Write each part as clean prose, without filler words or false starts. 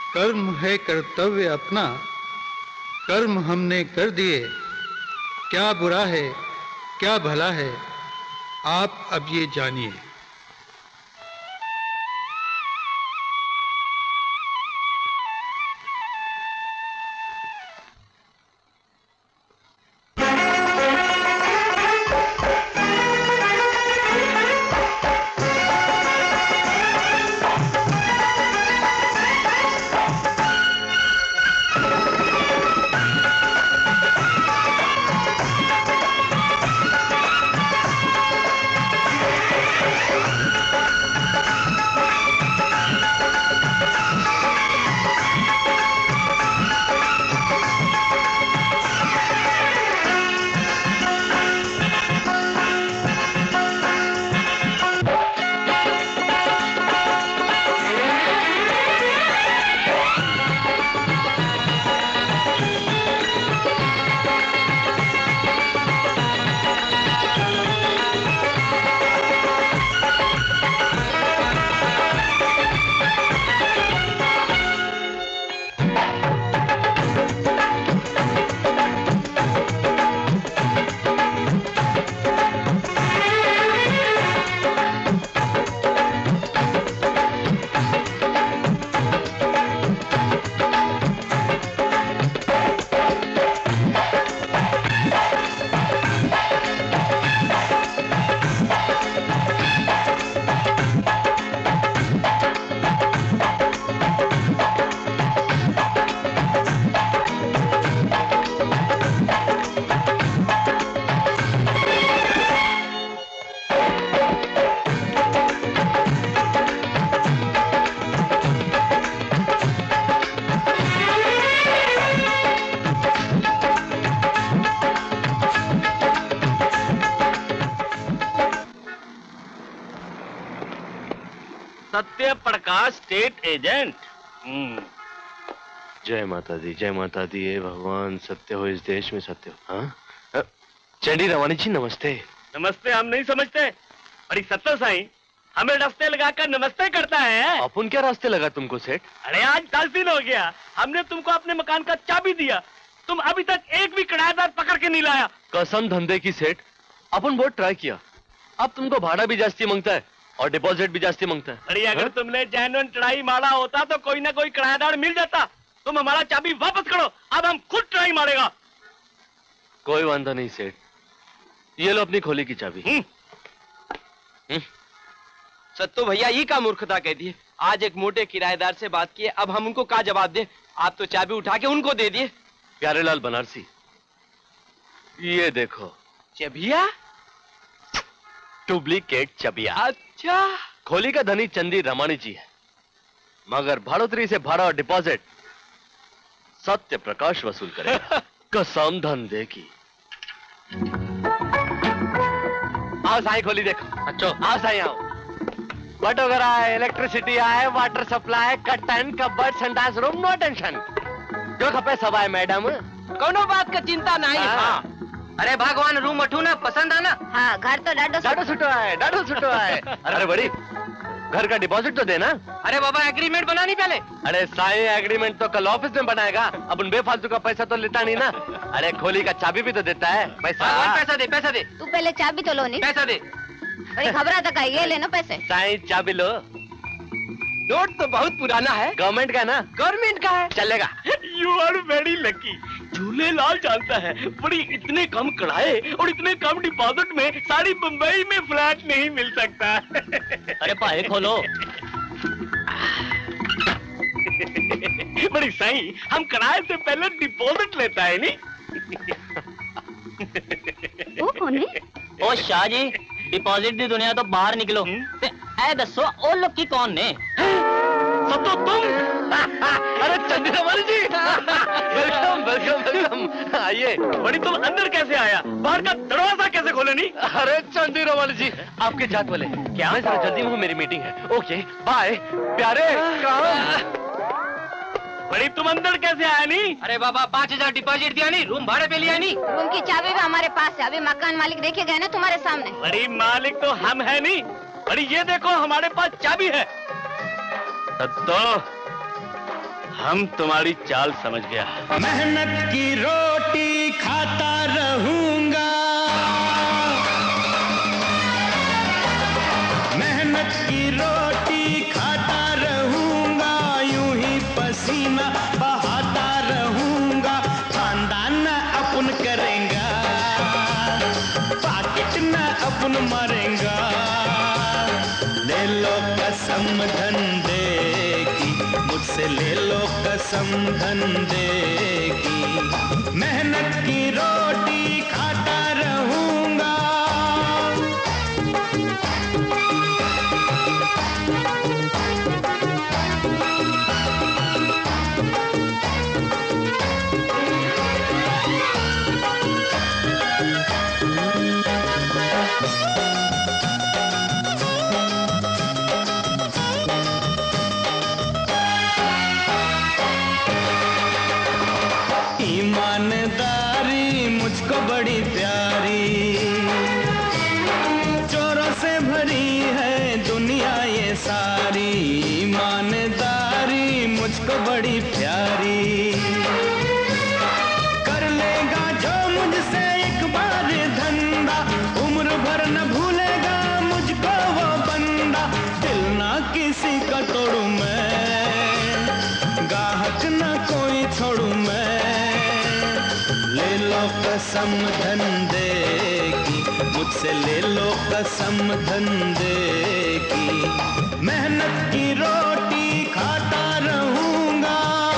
कर्म है कर्तव्य अपना, कर्म हमने कर दिए, क्या बुरा है क्या भला है आप अब ये जानिए। Satyaprakash state agent. जय माता दी, जय माता दी। हे भगवान, सत्य हो इस देश में, सत्य हो। हाँ चंडी रवानी जी नमस्ते। नमस्ते हम नहीं समझते, बड़ी सत्य साईं हमें रास्ते लगाकर नमस्ते करता है। अपन क्या रास्ते लगा तुमको सेठ? अरे आज 10 दिन हो गया, हमने तुमको अपने मकान का चाबी दिया, तुम अभी तक एक भी किराएदार पकड़ के नहीं लाया। कसम धंधे की सेठ, अपन बहुत ट्राई किया, अब तुमको भाड़ा भी जास्ती मांगता है और डिपॉजिट भी जास्ती मांगता है। अरे अगर तुमने जेन्युइन ट्राई मारा होता तो कोई ना कोई किराएदार मिल जाता। तुम हमारा चाबी वापस करो, अब हम खुद ट्राई मारेगा। कोई वांधा नहीं सेठ, ये लो अपनी खोली की चाबी। सत्तू भैया ये का मूर्खता कह दी। आज एक मोटे किराएदार से बात की, अब हम उनको क्या जवाब दे? आप तो चाबी उठा के उनको दे दिए। प्यारेलाल बनारसी, ये देखो चाबिया, डुप्लीकेट चाबिया। अच्छा, खोली का धनी चंदी रमानी जी है, मगर भाड़ोतरी से भाड़ा और डिपॉजिट सत्यप्रकाश वसूल करेगा। कसम धंधे की। आओ साईं खोली देखो। अच्छा आओ साईं आओ। बट वगैरह है, इलेक्ट्रिसिटी है, वाटर सप्लाई, कटन, कबर्ड, संडास रूम, नो टेंशन। जो खपे सब है मैडम, कोनो बात का चिंता नहीं। हाँ। अरे भगवान रूम अठू ना पसंद आना। हाँ घर तो डाडो सुटो है, डाडो सुटो है। अरे बड़ी घर का डिपॉजिट तो देना। अरे बाबा एग्रीमेंट बनानी पहले। अरे साईं एग्रीमेंट तो कल ऑफिस में बनाएगा, अब उन बेफालतू का पैसा तो लेता नहीं ना। अरे खोली का चाबी भी तो देता है पैसा। पैसा दे, पैसा दे। तू पहले चाबी तो लो नहीं। पैसा दे। अरे घबरा तक ये लेना पैसे। साईं चाबी लो। नोट तो बहुत पुराना है। गवर्नमेंट का ना? गवर्नमेंट का है, चलेगा। You are very lucky. Jhulelal जानता है, बड़ी इतने कम किराए और इतने कम डिपॉजिट में सारी बंबई में फ्लैट नहीं मिल सकता। अरे पाए खोलो। बड़ी सही, हम किराए से पहले डिपॉजिट लेता है नहीं। वो कौन है? ओ शाह जी, डिपॉजिट दी दुनिया तो बाहर निकलो। ऐ दसो ओ लोग की कौन ने? सत्तू तुम? अरे चंदी रवानी जी, वेलकम वेलकम वेलकम। आइए। बड़ी तुम अंदर कैसे आया? बाहर का दरवाजा कैसे खोले नहीं? अरे चंदी रवानी जी, आपके जात वाले क्या? मैं जरा जल्दी हूँ, मेरी मीटिंग है। ओके बाय प्यारे। बड़ी तुम अंदर कैसे आया नहीं? अरे बाबा 5000 डिपॉजिट दिया नहीं, रूम भाड़े पे लिया नहीं। रूम की चाबी भी हमारे पास है, अभी मकान मालिक देखे गए ना तुम्हारे सामने। बड़ी मालिक तो हम है नहीं। बड़ी ये देखो हमारे पास चाबी है। तो हम तुम्हारी चाल समझ गया। मेहनत की रोटी खाता रहूंगा, मेहनत की रोटी खाता रहूंगा, यूं ही पसीना बहाता रहूंगा, खानदान न अपन करेंगा, पाकिट न अपन मरेंगा। ले लो कसम धंधे की, मुझसे ले लो कसम धंधे की, मेहनत की रोटी खाता रहूंगा। ईमानदारी मुझको बड़ी प्यारी, चोरों से भरी है दुनिया ये सारी, ईमानदारी मुझको बड़ी प्यारी। कर लेगा जो मुझसे एक बार धंधा, उम्र भर न भूलेगा मुझको वो बंदा, दिल ना किसी का तोड़ू मैं, गाहक न कोई छोड़ू मैं। ले लो कसम धंधे की, मुझसे ले लो कसम धंधे की, मेहनत की रोटी खाता रहूंगा।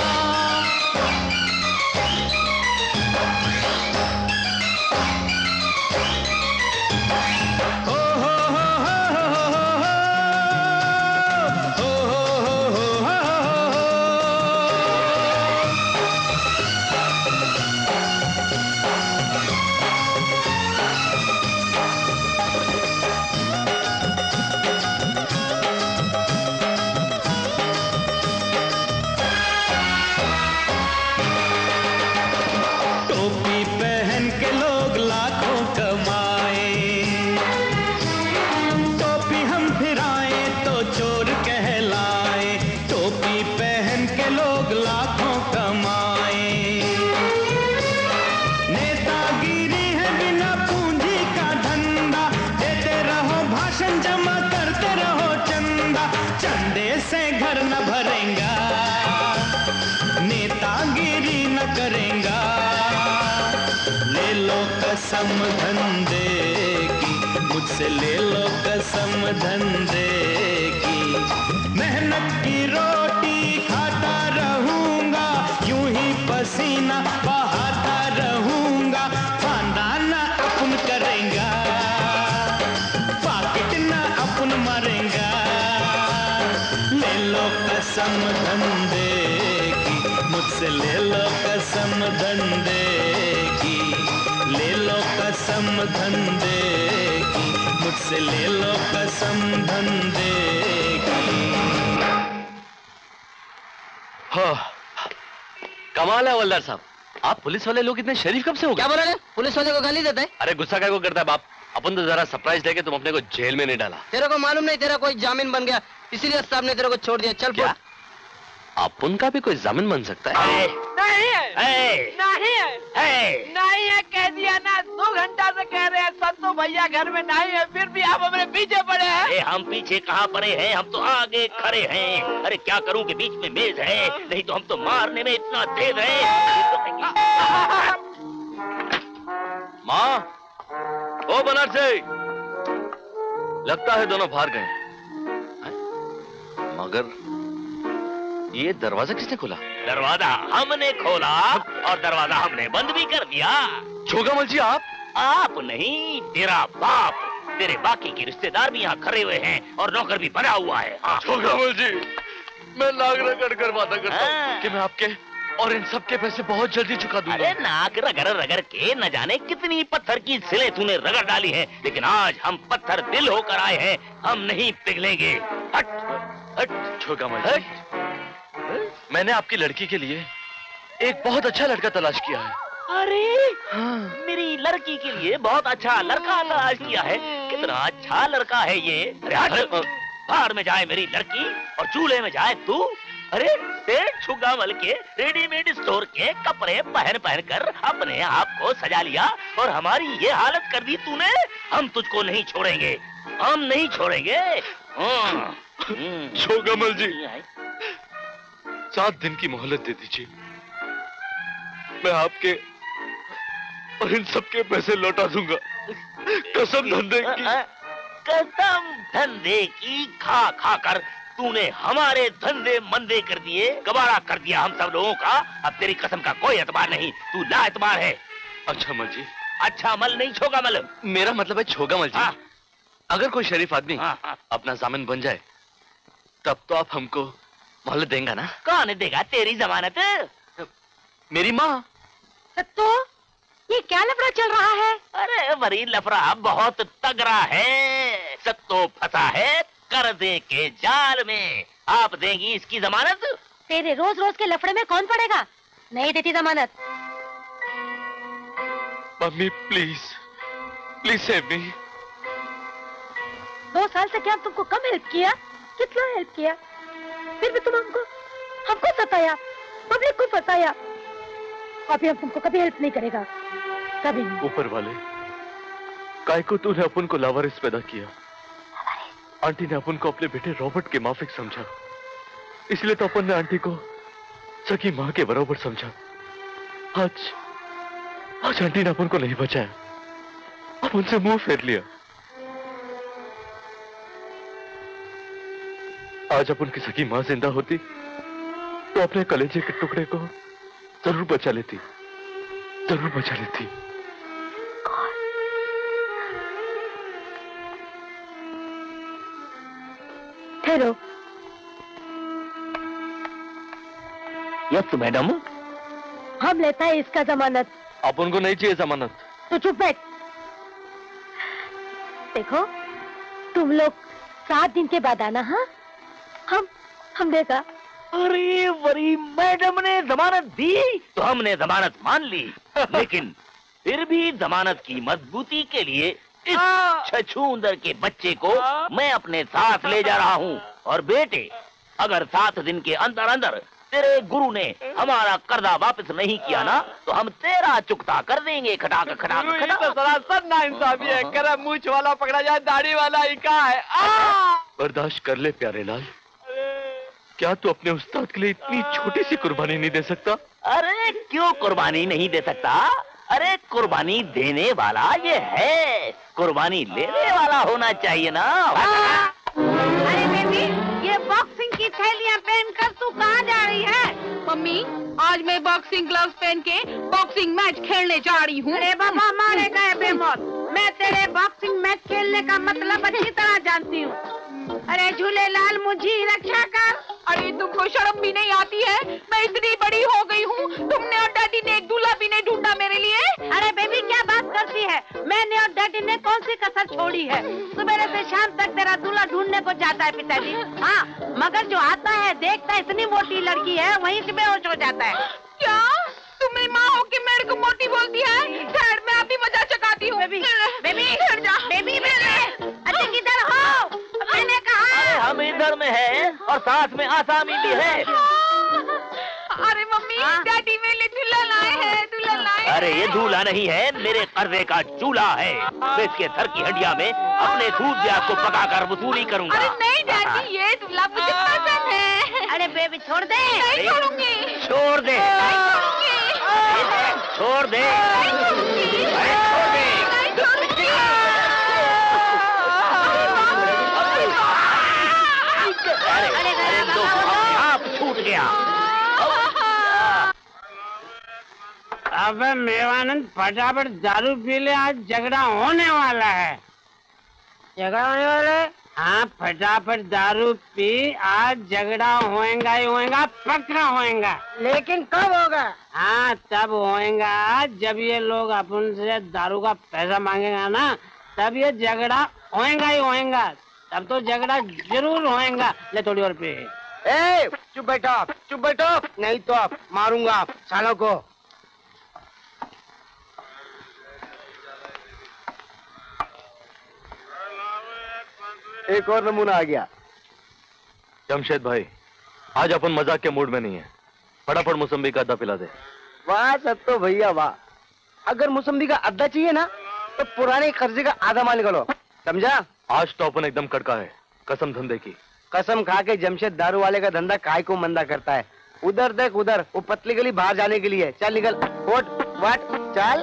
कसम धंधे की, मुझसे ले लो कसम धंधे की, मेहनत की रोटी खाता रहूंगा, यूं ही पसीना बहाता रहूंगा, खानदान अपन करेंगा, पाकिट न अपन मरेंगा। ले लो कसम धंधे की, मुझसे ले लो कसम धंधे की, ले लो कसम धंधे की, मुझसे ले लो कसम धंधे की। हाँ, कमाल है हवलदार साहब, आप पुलिस वाले लोग इतने शरीफ कब से हो गए? क्या बोल रहे? पुलिस वाले को गाली देता है? अरे गुस्सा क्या को करता है बाप, अपन तो जरा सरप्राइज देके तुम अपने को जेल में नहीं डाला। तेरे को मालूम नहीं तेरा कोई जामीन बन गया, इसीलिए साहब ने तेरे को छोड़ दिया। चल क्या अपन का भी कोई जामीन बन सकता है? नहीं है, नहीं है, नहीं है, कह दिया ना। 2 घंटा से कह रहे हैं सत्तू भैया घर में नहीं है, फिर भी आप हमारे पीछे पड़े हैं। हम पीछे कहाँ पड़े हैं, हम तो आगे खड़े हैं। अरे क्या करूं कि बीच में मेज है, नहीं तो हम तो मारने में इतना तेज है। माँ, ओ बनारसी, लगता है दोनों बाहर गए, मगर ये दरवाजा किसने खोला? दरवाजा हमने खोला और दरवाजा हमने बंद भी कर दिया। छोगामल जी आप नहीं, तेरा बाप, तेरे बाकी के रिश्तेदार भी यहाँ खड़े हुए हैं और नौकर भी बना हुआ है। छोगामल जी, मैं नाक रगड़ कर वादा करता हूँ कि मैं आपके और इन सब के पैसे बहुत जल्दी चुका दूंगा। अरे नाक रगड़ रगड़ के न जाने कितनी पत्थर की सिले तूने रगड़ डाली है, लेकिन आज हम पत्थर दिल होकर आए हैं, हम नहीं पिघलेंगे। हट हट छोगामल जी, मैंने आपकी लड़की के लिए एक बहुत अच्छा लड़का तलाश किया है। अरे मेरी लड़की के लिए बहुत अच्छा लड़का तलाश किया है? कितना अच्छा लड़का है ये। अरे बाहर में जाए मेरी लड़की और चूल्हे में जाए तू। अरे सेठ छुगामल के रेडीमेड स्टोर के कपड़े पहन पहन कर अपने आप को सजा लिया और हमारी ये हालत कर दी तूने। हम तुझको नहीं छोड़ेंगे, हम नहीं छोड़ेंगे। छुगामल जी, 7 दिन की मोहलत दे दीजिए, मैं आपके और इन सबके पैसे लौटा दूंगा। कसम धंधे की, कसम धंधे की खा खा कर तूने हमारे धंधे मंदे कर दिए, कबाड़ा कर दिया हम सब लोगों का। अब तेरी कसम का कोई एतबार नहीं, तू ला एतबार है। अच्छा मल जी। अच्छा मल नहीं, छोगामल। मेरा मतलब है छोगामल जी। अगर कोई शरीफ आदमी अपना जामिन बन जाए तब तो आप हमको मोहलत देंगे ना? कौन देगा तेरी जमानत? मेरी माँ। तो ये क्या लफड़ा चल रहा है? अरे बड़ी लफड़ा बहुत तगड़ा है। सत्तो फंसा है कर्जे के जाल में। आप देंगी इसकी जमानत? तेरे रोज रोज के लफड़े में कौन पड़ेगा? नहीं देती जमानत। Mummy please, please save me. 2 साल से क्या हम तुमको कम हेल्प किया? कितना हेल्प किया? फिर भी तुम हमको सताया, पब्लिक को फंसाया। अभी हम तुमको कभी हेल्प नहीं करेगा, कभी नहीं। ऊपर वाले, काय को तूने अपन को लावारिस पैदा किया। आंटी ने अपन को अपने बेटे रॉबर्ट के माफिक समझा, इसलिए तो अपन ने आंटी को सगी माँ के बराबर समझा। आज आंटी ने अपन को नहीं बचाया, अपन से मुंह फेर लिया। आज अपन की सगी माँ जिंदा होती तो अपने कलेजे के टुकड़े को जरूर बचा लेती, जरूर बचा लेती। ठहरो। Yes madam. हम लेता है इसका जमानत। अपन को नहीं चाहिए जमानत। तो चुप बैठ। देखो तुम लोग 7 दिन के बाद आना। हाँ, हम देगा। अरे बड़ी मैडम ने जमानत दी तो हमने जमानत मान ली, लेकिन फिर भी जमानत की मजबूती के लिए इस छछूंदर के बच्चे को मैं अपने साथ ले जा रहा हूँ। और बेटे, अगर 7 दिन के अंदर अंदर तेरे गुरु ने हमारा कर्जा वापस नहीं किया ना तो हम तेरा चुकता कर देंगे। खटाक खटाक खटाक। तो सरासर नाइंसाफी है। करे मूंछ वाला पकड़ा जाए, दाढ़ी वाला ही का है। बर्दाश्त कर ले प्यारे लाल। क्या तू अपने उस्ताद के लिए इतनी छोटी सी कुर्बानी नहीं दे सकता? अरे क्यों कुर्बानी नहीं दे सकता? अरे कुर्बानी देने वाला ये है, कुर्बानी लेने वाला होना चाहिए ना। अरे बेबी, ये बॉक्सिंग की थैलियां पहनकर तू कहाँ जा रही है? मम्मी, आज मैं बॉक्सिंग ग्लव्स पहन के बॉक्सिंग मैच खेलने जा रही हूँ। अरे बाबा मारे गए बेमौत। मैं तेरे बॉक्सिंग मैच खेलने का मतलब अच्छी तरह जानती हूँ। अरे झूलेलाल मुझे रक्षा कर। अरे तुमको शर्म भी नहीं आती है? मैं इतनी बड़ी हो गई हूँ, तुमने और डैडी ने एक दूल्हा भी नहीं ढूंढा मेरे लिए। अरे बेबी क्या बात करती है? मैंने और डैडी ने कौन सी कसर छोड़ी है? सुबह से शाम तक तेरा दूल्हा ढूंढने को जाता है पिताजी। हाँ, मगर जो आता है देखता है इतनी मोटी लड़की है, वहीं से बेहोश हो जाता है। क्या तुम मेरी माँ हो के मेरे को मोटी बोलती है? ठहर, मैं अभी मजा चकाती हूँ। बेबी ठहर जा। बेबी अरे किधर हो? मैंने कहा हम इधर में है और साथ में आसामी भी है। अरे मम्मी, डैडी मेरे लिए दूल्हा लाए हैं, दूल्हा लाए। अरे ये दूल्हा नहीं है, मेरे कर्जे का चूल्हा है। मैं इसके थर की हड्डियां में अपने सूद ब्याज को पकाकर वसूली करूंगा। अरे नहीं डैडी, ये दूल्हा मुझे पसंद है। अरे बेबी छोड़ दे। नहीं छोड़ूंगी। छोड़ दे। नहीं छोड़ूंगी। छोड़ दे। नहीं छोड़ूंगी। अरे छोड़ दे। नहीं छोड़ूंगी। अरे तो आप छूट गया। अबे मेवानंद, फटाफट दारू पी ले, आज झगड़ा होने वाला है। झगड़ा होने वाला है? हाँ, फटाफट दारू पी, आज झगड़ा होएगा ही होएगा, पक्का होएगा। लेकिन कब होगा? हाँ, तब होएगा जब ये लोग अपन से दारू का पैसा मांगेगा ना, तब ये झगड़ा होएगा ही होएगा। तब तो झगड़ा जरूर होएगा। ले थोड़ी और पी। चुप बैठो, चुप बैठो, नहीं तो मारूंगा सालों को। एक और नमूना आ गया। जमशेद भाई, आज अपन मजाक के मूड में नहीं है। फटाफट मौसम्बी का अद्दा पिला दे। वाह सत्तू भैया वाह, अगर मौसम्बी का अद्दा चाहिए ना तो पुराने कर्जे का आधा माल निकालो, समझा? आज तो अपन एकदम कड़का है, कसम धंधे की। कसम खा के जमशेद दारू वाले का धंधा काय को मंदा करता है। उधर देख उधर, वो पतली गली बाहर जाने के लिए। चल निकल, वाट चल।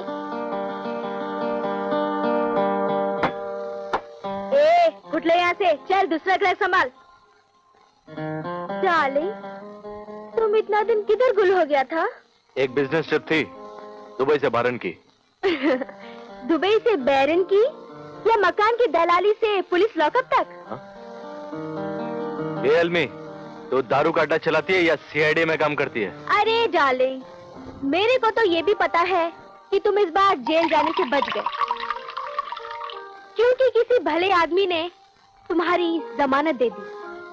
उठ ले यहाँ से, चल दूसरा ग्लास संभाल। डार्लिंग, तुम इतना दिन किधर गुल हो गया था? एक बिजनेस ट्रिप थी, दुबई से बारन की। दुबई से बैरन की या मकान की दलाली से पुलिस लॉकअप तक? ये अलमी, तो दारू का अड्डा चलाती है या सीआईडी में काम करती है? अरे डार्लिंग, मेरे को तो ये भी पता है कि तुम इस बार जेल जाने से बच गए, क्योंकि किसी भले आदमी ने तुम्हारी जमानत दे दी।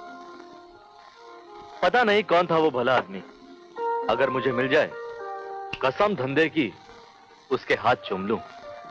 पता नहीं कौन था वो भला आदमी। अगर मुझे मिल जाए, कसम धंधे की, उसके हाथ चूम लूं।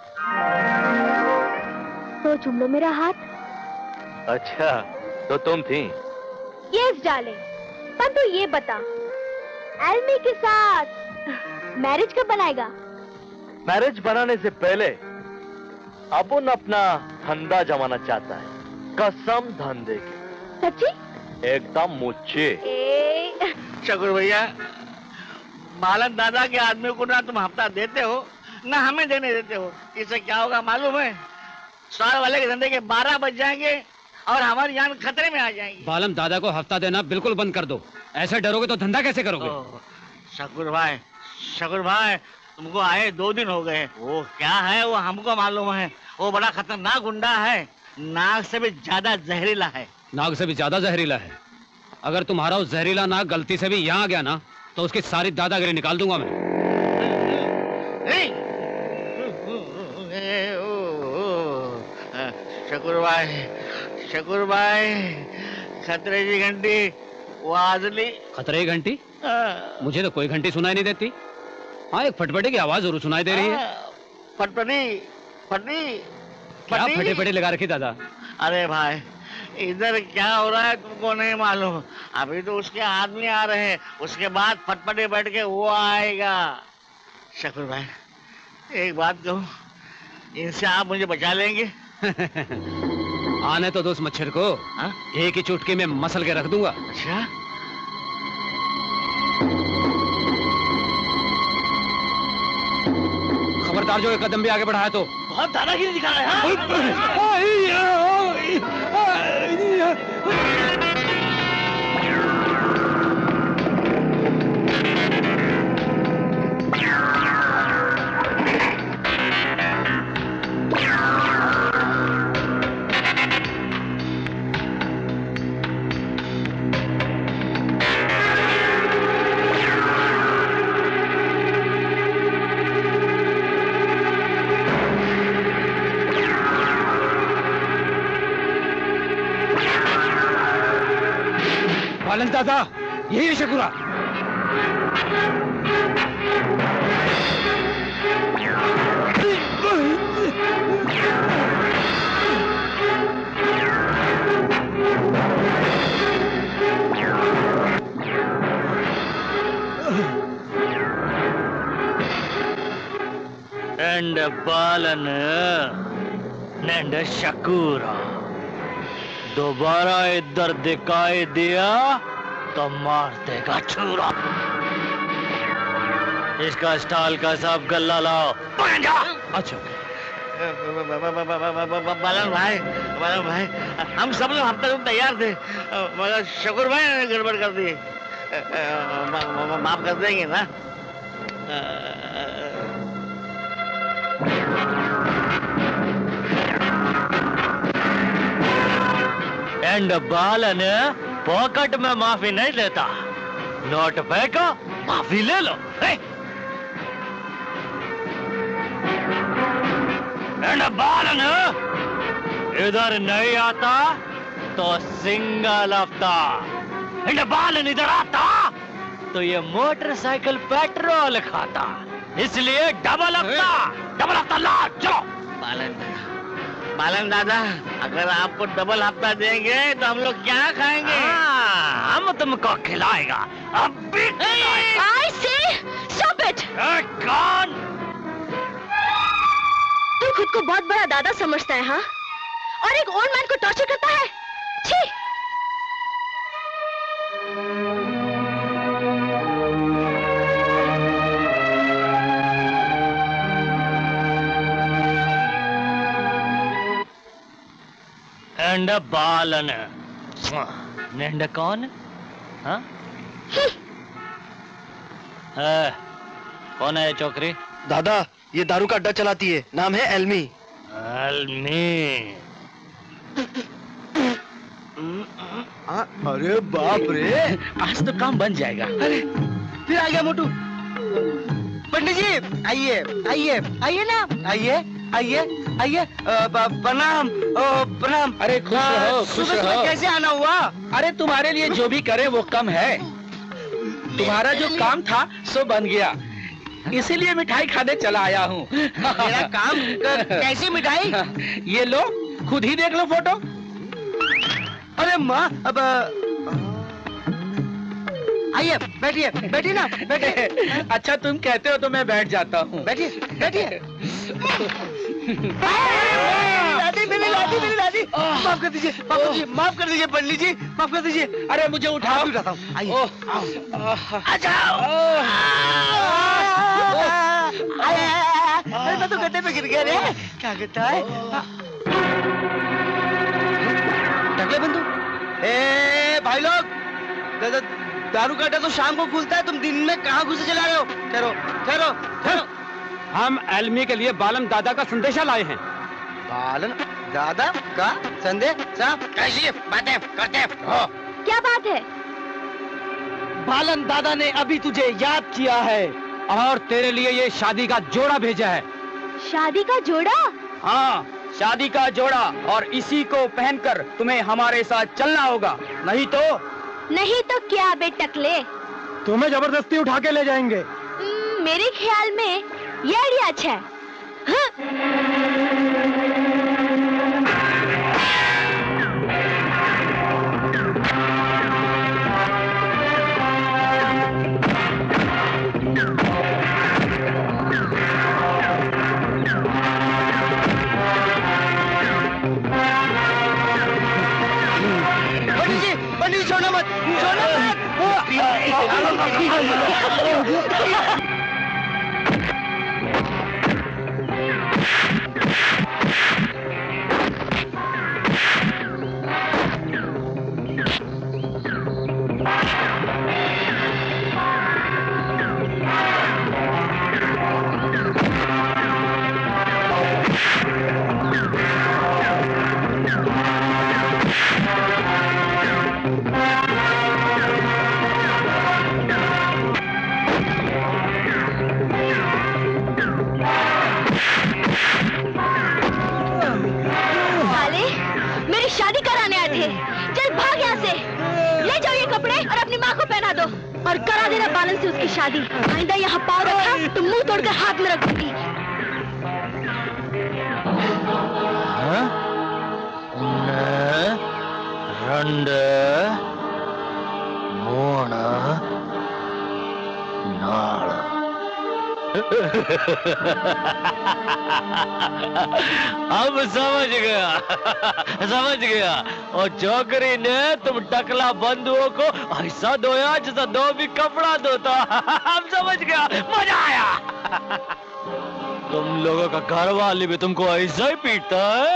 तो चूम लो मेरा हाथ। अच्छा, तो तुम थी? यस डार्लिंग, पर तू ये बता, एल्मी के साथ मैरिज कब बनाएगा? मैरिज बनाने से पहले अपन अपना धंधा जमाना चाहता है, कसम धंधे की। सच्ची? एकदम मुझे। शकुर भैया, बालन दादा के आदमी को ना तुम हफ्ता देते हो ना हमें देने देते हो। इससे क्या होगा मालूम है? स्टॉल वाले के धंधे के 12 बज जाएंगे और हमारी जान खतरे में आ जाएगी। बालन दादा को हफ्ता देना बिल्कुल बंद कर दो। ऐसे डरोगे तो धंधा कैसे करोगे? शकुर भाई तुमको आए 2 दिन हो गए। वो क्या है वो हमको मालूम है। वो बड़ा खतरनाक गुंडा है, नाग से भी ज्यादा जहरीला है। नाग से भी ज्यादा जहरीला है? अगर तुम्हारा उस जहरीला नाग गलती से भी यहाँ आ गया ना, तो उसकी सारी दादागिरी निकाल दूंगा मैं। शकुर भाई, खतरे की घंटी वो आजली। खतरे की घंटी? मुझे तो कोई घंटी सुनाई नहीं देती। हाँ, एक फटफटे की आवाज जरूर सुनाई दे रही है। क्या फटे लगा रखी दादा? अरे भाई, इधर क्या हो रहा है तुमको नहीं मालूम। अभी तो उसके आदमी आ रहे हैं, उसके बाद फटफटे बैठ के वो आएगा। शकुर भाई, एक बात कहूँ, इनसे आप मुझे बचा लेंगे? आने तो दो उस मच्छर को। एक ही चुटकी में मसल के रख दूंगा। अच्छा, खबरदार, जो एक कदम भी आगे बढ़ाया तो। बहुत दादागिरी दिखा रहा है। बालन दादा, यही है शकुरा। And Balan and Shakura दोबारा इधर दिखाई दिया तो मार देगा छुरा। इसका स्टॉल का सब गल्ला लाओ। अच्छा बालन भाई, हम सब लोग हफ्ते तक तैयार थे, मगर शकुर भाई ने गड़बड़ कर दी। माफ कर देंगे ना? एंड बालन पॉकेट में माफी नहीं लेता, नोट फेंको माफी ले लो। एंड बालन इधर नहीं आता तो सिंगल हफ्ता। एंड बालन इधर आता तो ये मोटरसाइकिल पेट्रोल खाता, इसलिए डबल हफ्ता ला। चलो बालन दादा, अगर आपको डबल हफ्ता देंगे तो हम लोग क्या खाएंगे? हम तुमको खिलाएगा। अब भी खिलाएगा। I say, stop it! कौन? तू खुद को बहुत बड़ा दादा समझता है, हाँ? और एक ओल्ड मैन को टॉर्चर करता है? छी! एंड बालन नेंड कौन? हाँ? कौन है ये छोकरी? दादा, ये दारू का अड्डा चलाती है, नाम है एल्मी। एल्मी? अरे बाप रे, आज तो काम बन जाएगा। अरे फिर आ गया मोटू। पंडित जी आइए आइए आइए ना, आइए आइए आइए। प्रणाम प्रणाम। अरे खुश रहो, खुश रहो। कैसे आना हुआ? अरे तुम्हारे लिए जो भी करे वो कम है। तुम्हारा जो काम था सो बन गया, इसीलिए मिठाई खाने चला आया हूँ। मेरा काम कैसी मिठाई? ये लो, खुद ही देख लो फोटो। अरे माँ, अब आइए बैठिए, बैठिए ना, बैठिए। अच्छा तुम कहते हो तो मैं बैठ जाता हूँ। बैठिए बैठिए। दादी, मेरी दादी, मेरी दादी, माफ कर दीजिए, माफ कर दीजिए, माफ कर दीजिए पंडित जी, माफ कर दीजिए। अरे मुझे उठाओ। उठाता हूँ, आइए। अरे मैं तो गड्ढे पे गिर गया रे। क्या कहता है? टकले बंधु, ए भाई लोग, दारू का अड्डा तो शाम को खुलता है, तुम दिन में कहाँ घुसे चला रहे हो? ठहरो ठहरो ठहरो। हम एल्मी के लिए बालन दादा का संदेशा लाए हैं। बालन दादा का संदेशा? कैसी बातें करते हो? क्या बात है? बालन दादा ने अभी तुझे याद किया है और तेरे लिए ये शादी का जोड़ा भेजा है। शादी का जोड़ा? हाँ, शादी का जोड़ा, और इसी को पहनकर तुम्हें हमारे साथ चलना होगा, नहीं तो क्या बे टकले? तुम्हें जबरदस्ती उठा के ले जाएंगे। मेरे ख्याल में ये आइडिया अच्छा है। पंडित जी छोड़ना मत, छोड़ना मत। शादी कराने आए थे। चल भाग यहाँ से, ले जाओ ये कपड़े और अपनी माँ को पहना दो और करा देना बालन से उसकी शादी। आइंदा यहाँ पाँव रखा तो मुंह तोड़कर हाथ में रख दूंगी। अब समझ गया। और चौकरी ने तुम टकला बंधुओं को ऐसा धोया जैसा धोबी कपड़ा धोता। अब समझ गया, मजा आया। तुम लोगों का घर वाली भी तुमको ऐसा ही पीटता है।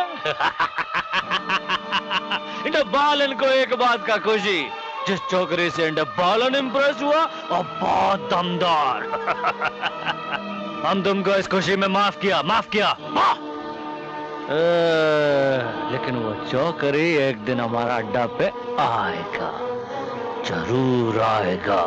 इन बालन को एक बात का खुशी, जिस चौकरी से इंड बालन इम्प्रेस हुआ और बहुत दमदार। हम तुमको इस खुशी में माफ किया। लेकिन वो चौकरी एक दिन हमारा अड्डा पे आएगा, जरूर आएगा।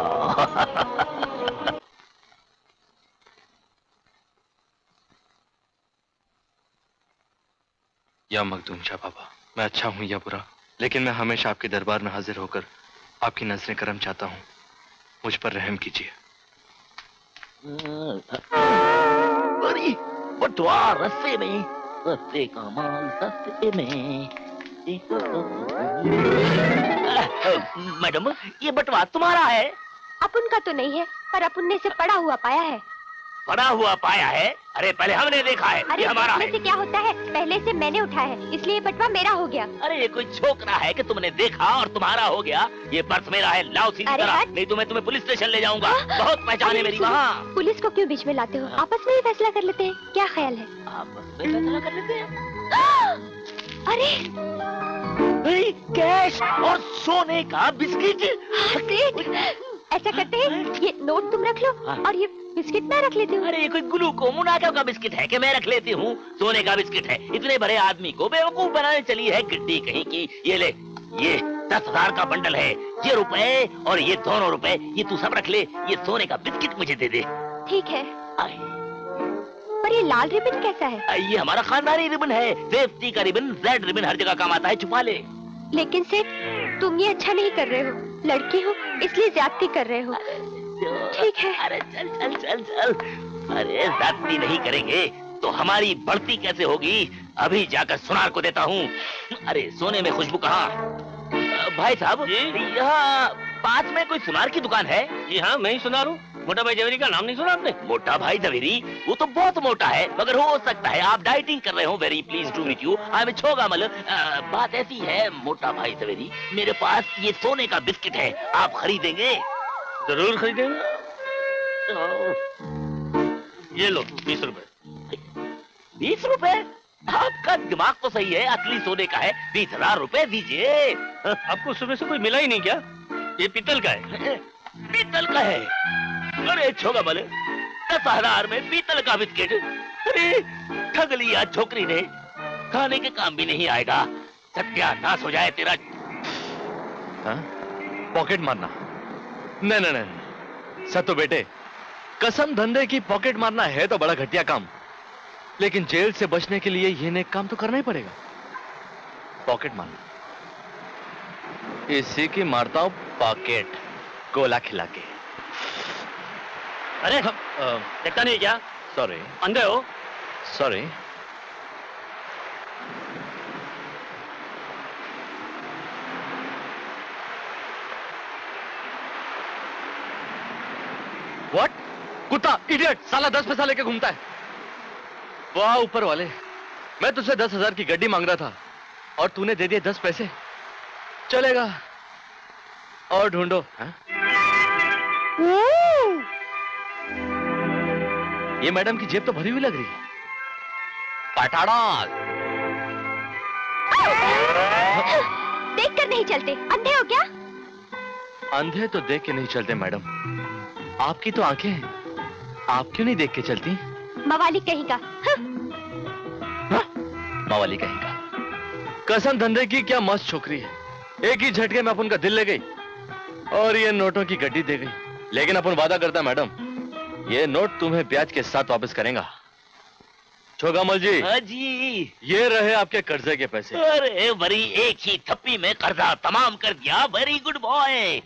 या मखदूम शाह बाबा, मैं अच्छा हूँ या बुरा, लेकिन मैं हमेशा आपके दरबार में हाजिर होकर आपकी नजरें करम चाहता हूँ। मुझ पर रहम कीजिए। बड़ी बटवा रस्से में सस्ते का माल सस्ते में। मैडम, ये बटवा तुम्हारा है? अपुन का तो नहीं है, पर अपुन ने इसे पड़ा हुआ पाया है। पड़ा हुआ पाया है? अरे पहले हमने देखा है। अरे ये हमारा है। से क्या होता है, पहले से मैंने उठाया है, इसलिए ये बटवा मेरा हो गया। अरे ये कोई छोकरा है कि तुमने देखा और तुम्हारा हो गया? ये पर्स मेरा है, लाओ सीधी तरह, नहीं तो मैं तुम्हें पुलिस स्टेशन ले जाऊंगा। बहुत पहचान है मेरी वहाँ। पुलिस को क्यों बीच में लाते हो? आपस में ही फैसला कर लेते हैं, क्या ख्याल है? आपस में फैसला कर लेते हैं? अरे कैश और सोने का बिस्किट। ऐसा करते हैं, ये नोट तुम रख लो और ये बिस्किट मैं रख लेती हूँ। अरे ये कोई गुलू को मुनाफे का बिस्किट है कि मैं रख लेती हूँ? सोने का बिस्किट है। इतने बड़े आदमी को बेवकूफ बनाने चली है गिड्डी कहीं की। ये ले, ये 10,000 का बंडल है, ये रुपए और ये दोनों रुपए, ये तू सब रख ले। ये सोने का बिस्किट मुझे दे दे। ठीक है। पर ये लाल रिबन कैसा है? ये हमारा खानदानी रिबन है, सेफ्टी का रिबन। रेड रिबन हर जगह काम आता है, छुपा ले। लेकिन सेठ, तुम ये अच्छा नहीं कर रहे हो, लड़की हो इसलिए ज्यादती कर रहे हो। ठीक है। अरे चल चल चल चल। अरे ज्यादती नहीं करेंगे तो हमारी बढ़ती कैसे होगी? अभी जाकर सुनार को देता हूँ। अरे सोने में खुशबू कहाँ? भाई साहब, यहाँ पास में कोई सुनार की दुकान है? जी हाँ, मैं ही सुनार हूँ। मोटा भाई जवेरी का नाम नहीं सुना आपने? मोटा भाई जवेरी? वो तो बहुत मोटा है, मगर हो सकता है आप डाइटिंग कर रहे हो। Very please to meet you, I am Chhogamal. बात ऐसी है मोटा भाई जवेरी, मेरे पास ये सोने का बिस्किट है, आप खरीदेंगे? जरूर खरीदेंगे। ये लो 20 रुपए। 20 रुपए? आपका दिमाग तो सही है, असली सोने का है। 20,000 रुपए दीजिए। आपको सुबह से कोई मिला ही नहीं क्या? ये पीतल का है। पीतल का है? अरे छोगामल, 10,000 में पीतल का बिस्किट? अरे ठग लिया छोकरी ने, खाने के काम भी नहीं आएगा। सत्यानाश हो जाए तेरा। पॉकेट मारना? नहीं नहीं नहीं सत्तू बेटे, कसम धंधे की पॉकेट मारना है तो बड़ा घटिया काम, लेकिन जेल से बचने के लिए ये नेक काम तो करना ही पड़ेगा। पॉकेट मारना, इसी की मारता हूं पॉकेट, गोला खिला के। अरे देखता नहीं क्या? सॉरी। अंधे हो? सॉरी। व्हाट? कुत्ता, इडियट, साला 10 पैसा लेके घूमता है। वाह ऊपर वाले, मैं तुझसे 10,000 की गड्डी मांग रहा था और तूने दे दिए 10 पैसे। चलेगा, और ढूंढो। ये मैडम की जेब तो भरी हुई लग रही है। पटाड़ा देख कर नहीं चलते, अंधे हो क्या? अंधे तो देख के नहीं चलते मैडम, आपकी तो आंखें हैं, आप क्यों नहीं देख के चलती? मवाली कहीं का। मवाली कहीं का। कसम धंधे की क्या मस्त छोकरी है, एक ही झटके में अपन का दिल ले गई और ये नोटों की गड्डी दे गई। लेकिन अपन वादा करता मैडम, ये नोट तुम्हें ब्याज के साथ वापस करेगा। छोगामल जी। हाँ जी। ये रहे आपके कर्जे के पैसे। अरे बड़ी एक ही थप्पी में कर्जा तमाम कर दिया। Very good boy.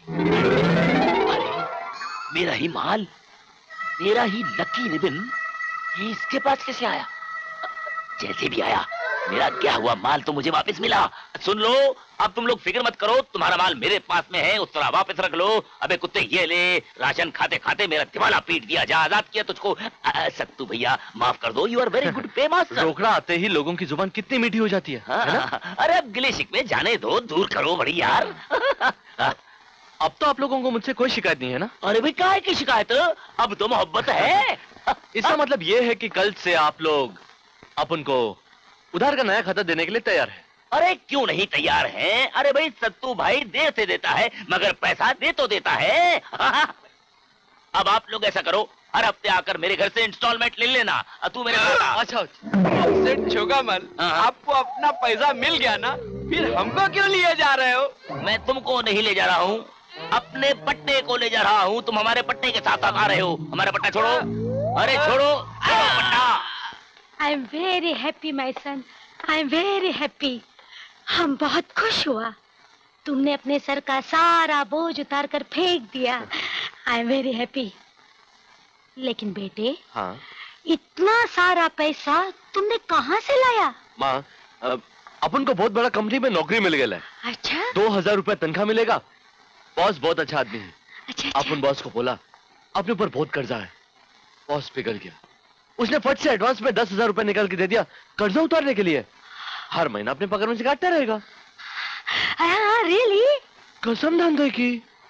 मेरा ही माल, मेरा ही लकी रिबन, ये इसके पास कैसे आया? जैसे भी आया, मेरा क्या हुआ माल तो मुझे वापस मिला। सुन लो, अब तुम लोग फिक्र मत करो, तुम्हारा माल मेरे पास में है, उस तरह वापस रख लो। अबे कुत्ते ये ले, राशन खाते खाते मेरा दिवाला पीट दिया, जा आजाद किया तुझको। सत्तू भैया माफ कर दो, you are very good pay master. रोकड़ा आते ही लोगों की जुबान कितनी मीठी हो जाती है, है ना? अरे अब गिले शिकवे जाने दो, दूर करो बड़ी यार। अब तो आप लोगों को मुझसे कोई शिकायत नहीं है ना? अरे भाई काहे की शिकायत, अब तो मोहब्बत है। इसका मतलब ये है कि कल से आप लोग अपन को उधार का नया खाता देने के लिए तैयार है? अरे क्यों नहीं तैयार हैं? अरे भाई सत्तू भाई देर से देता है मगर पैसा दे तो देता है। अब आप लोग ऐसा करो, हर हफ्ते आकर मेरे घर से इंस्टॉलमेंट ले लेना। तू मेरे साथ आ। अच्छा सेठ छोगामल, आपको अपना पैसा मिल गया ना, फिर हमको क्यों लिए जा रहे हो? मैं तुमको नहीं ले जा रहा हूँ, अपने पट्टे को ले जा रहा हूँ। तुम हमारे पट्टे के साथ आ रहे हो, हमारा पट्टा छोड़ो। अरे छोड़ो पट्टा। I am very happy my son, I am very happy. हम बहुत खुश हुआ, तुमने अपने सर का सारा बोझ उतार कर फेंक दिया। I am very happy. लेकिन बेटे, हाँ? इतना सारा पैसा तुमने कहाँ से लाया? माँ, अपन को बहुत बड़ा कंपनी में नौकरी मिल गया है। अच्छा? 2000 रुपए तनख्वाह मिलेगा। बॉस बहुत अच्छा आदमी है। अच्छा। अपन बॉस को बोला अपने ऊपर बहुत कर्जा है। बॉस पिघल गया। उसने फट से एडवांस में 10,000 रुपए निकाल के दे दिया कर्जा उतारने के लिए। हर महीना अपने पगार में से काटता रहेगा। रियली? कसम धंधे की।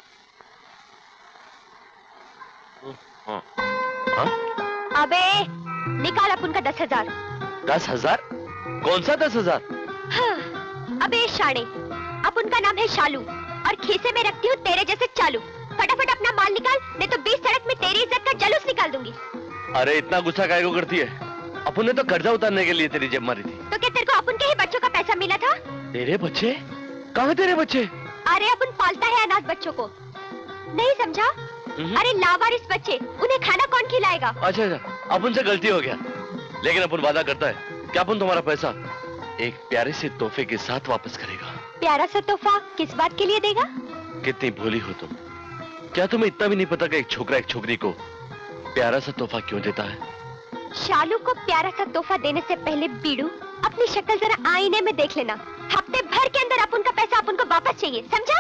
हाँ। हाँ? अबे निकाल अपन का 10,000। 10,000? कौन सा 10,000? हाँ, अबे शाणे, अपन का नाम है शालू और खीसे में रखती हूँ तेरे जैसे चालू। फटाफट अपना माल निकाल, नहीं तो 20 सड़क में तेरी इज्जत का जलूस निकाल दूंगी। अरे इतना गुस्सा काहे को करती है? अपन ने तो कर्जा उतारने के लिए तेरी जेब मारी थी। तो क्या तेरे को अपन के ही बच्चों का पैसा मिला था? तेरे बच्चे? कहाँ तेरे बच्चे? अरे अपन पालता है अनाथ बच्चों को, नहीं समझा? अरे लावारिस बच्चे, उन्हें खाना कौन खिलाएगा? अच्छा, अपन से गलती हो गया, लेकिन अपन वादा करता है कि अपन तुम्हारा पैसा एक प्यारे से तोहफे के साथ वापस करेगा। प्यारा सा तोहफा किस बात के लिए देगा? कितनी भोली हो तुम। क्या तुम्हें इतना भी नहीं पता कि एक छोकरा एक छोकरी को प्यारा सा तोहफा क्यों देता है? शालू को प्यारा सा तोहफा देने से पहले बीड़ू अपनी शक्ल जरा आईने में देख लेना। हफ्ते भर के अंदर अपन का पैसा अपन को वापस चाहिए, समझा?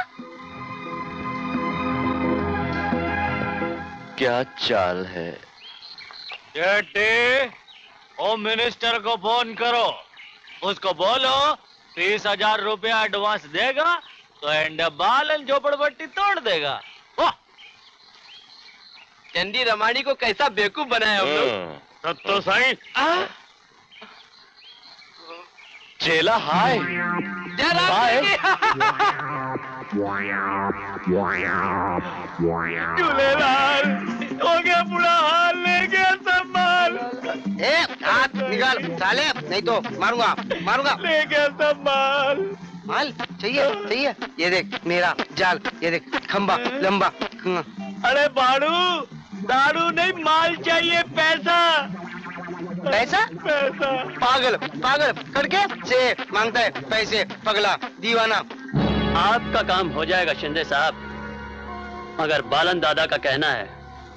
क्या चाल है? होम मिनिस्टर को फोन करो, उसको बोलो 30,000 रुपया एडवांस देगा तो एंड बालन झोपड़पट्टी तोड़ देगा। वाह, चंदी रमानी को कैसा बेवकूफ बनाया हम लोग। सत्तो साईं, चेला हाय हाय। झूलेलाल, हो गया बुरा हाल, ले गया सब माल। हाथ निकाल साले, नहीं तो मारूंगा मारूंगा। ले गया सब माल। माल चाहिए चाहिए? ये देख मेरा जाल, ये देख खंबा लंबा। अरे बाड़ू, दारू नहीं माल चाहिए, पैसा। पैसा? पैसा। पागल पागल करके से मांगता है पैसे, पगला दीवाना। आपका काम हो जाएगा शिंदे साहब, मगर बालन दादा का कहना है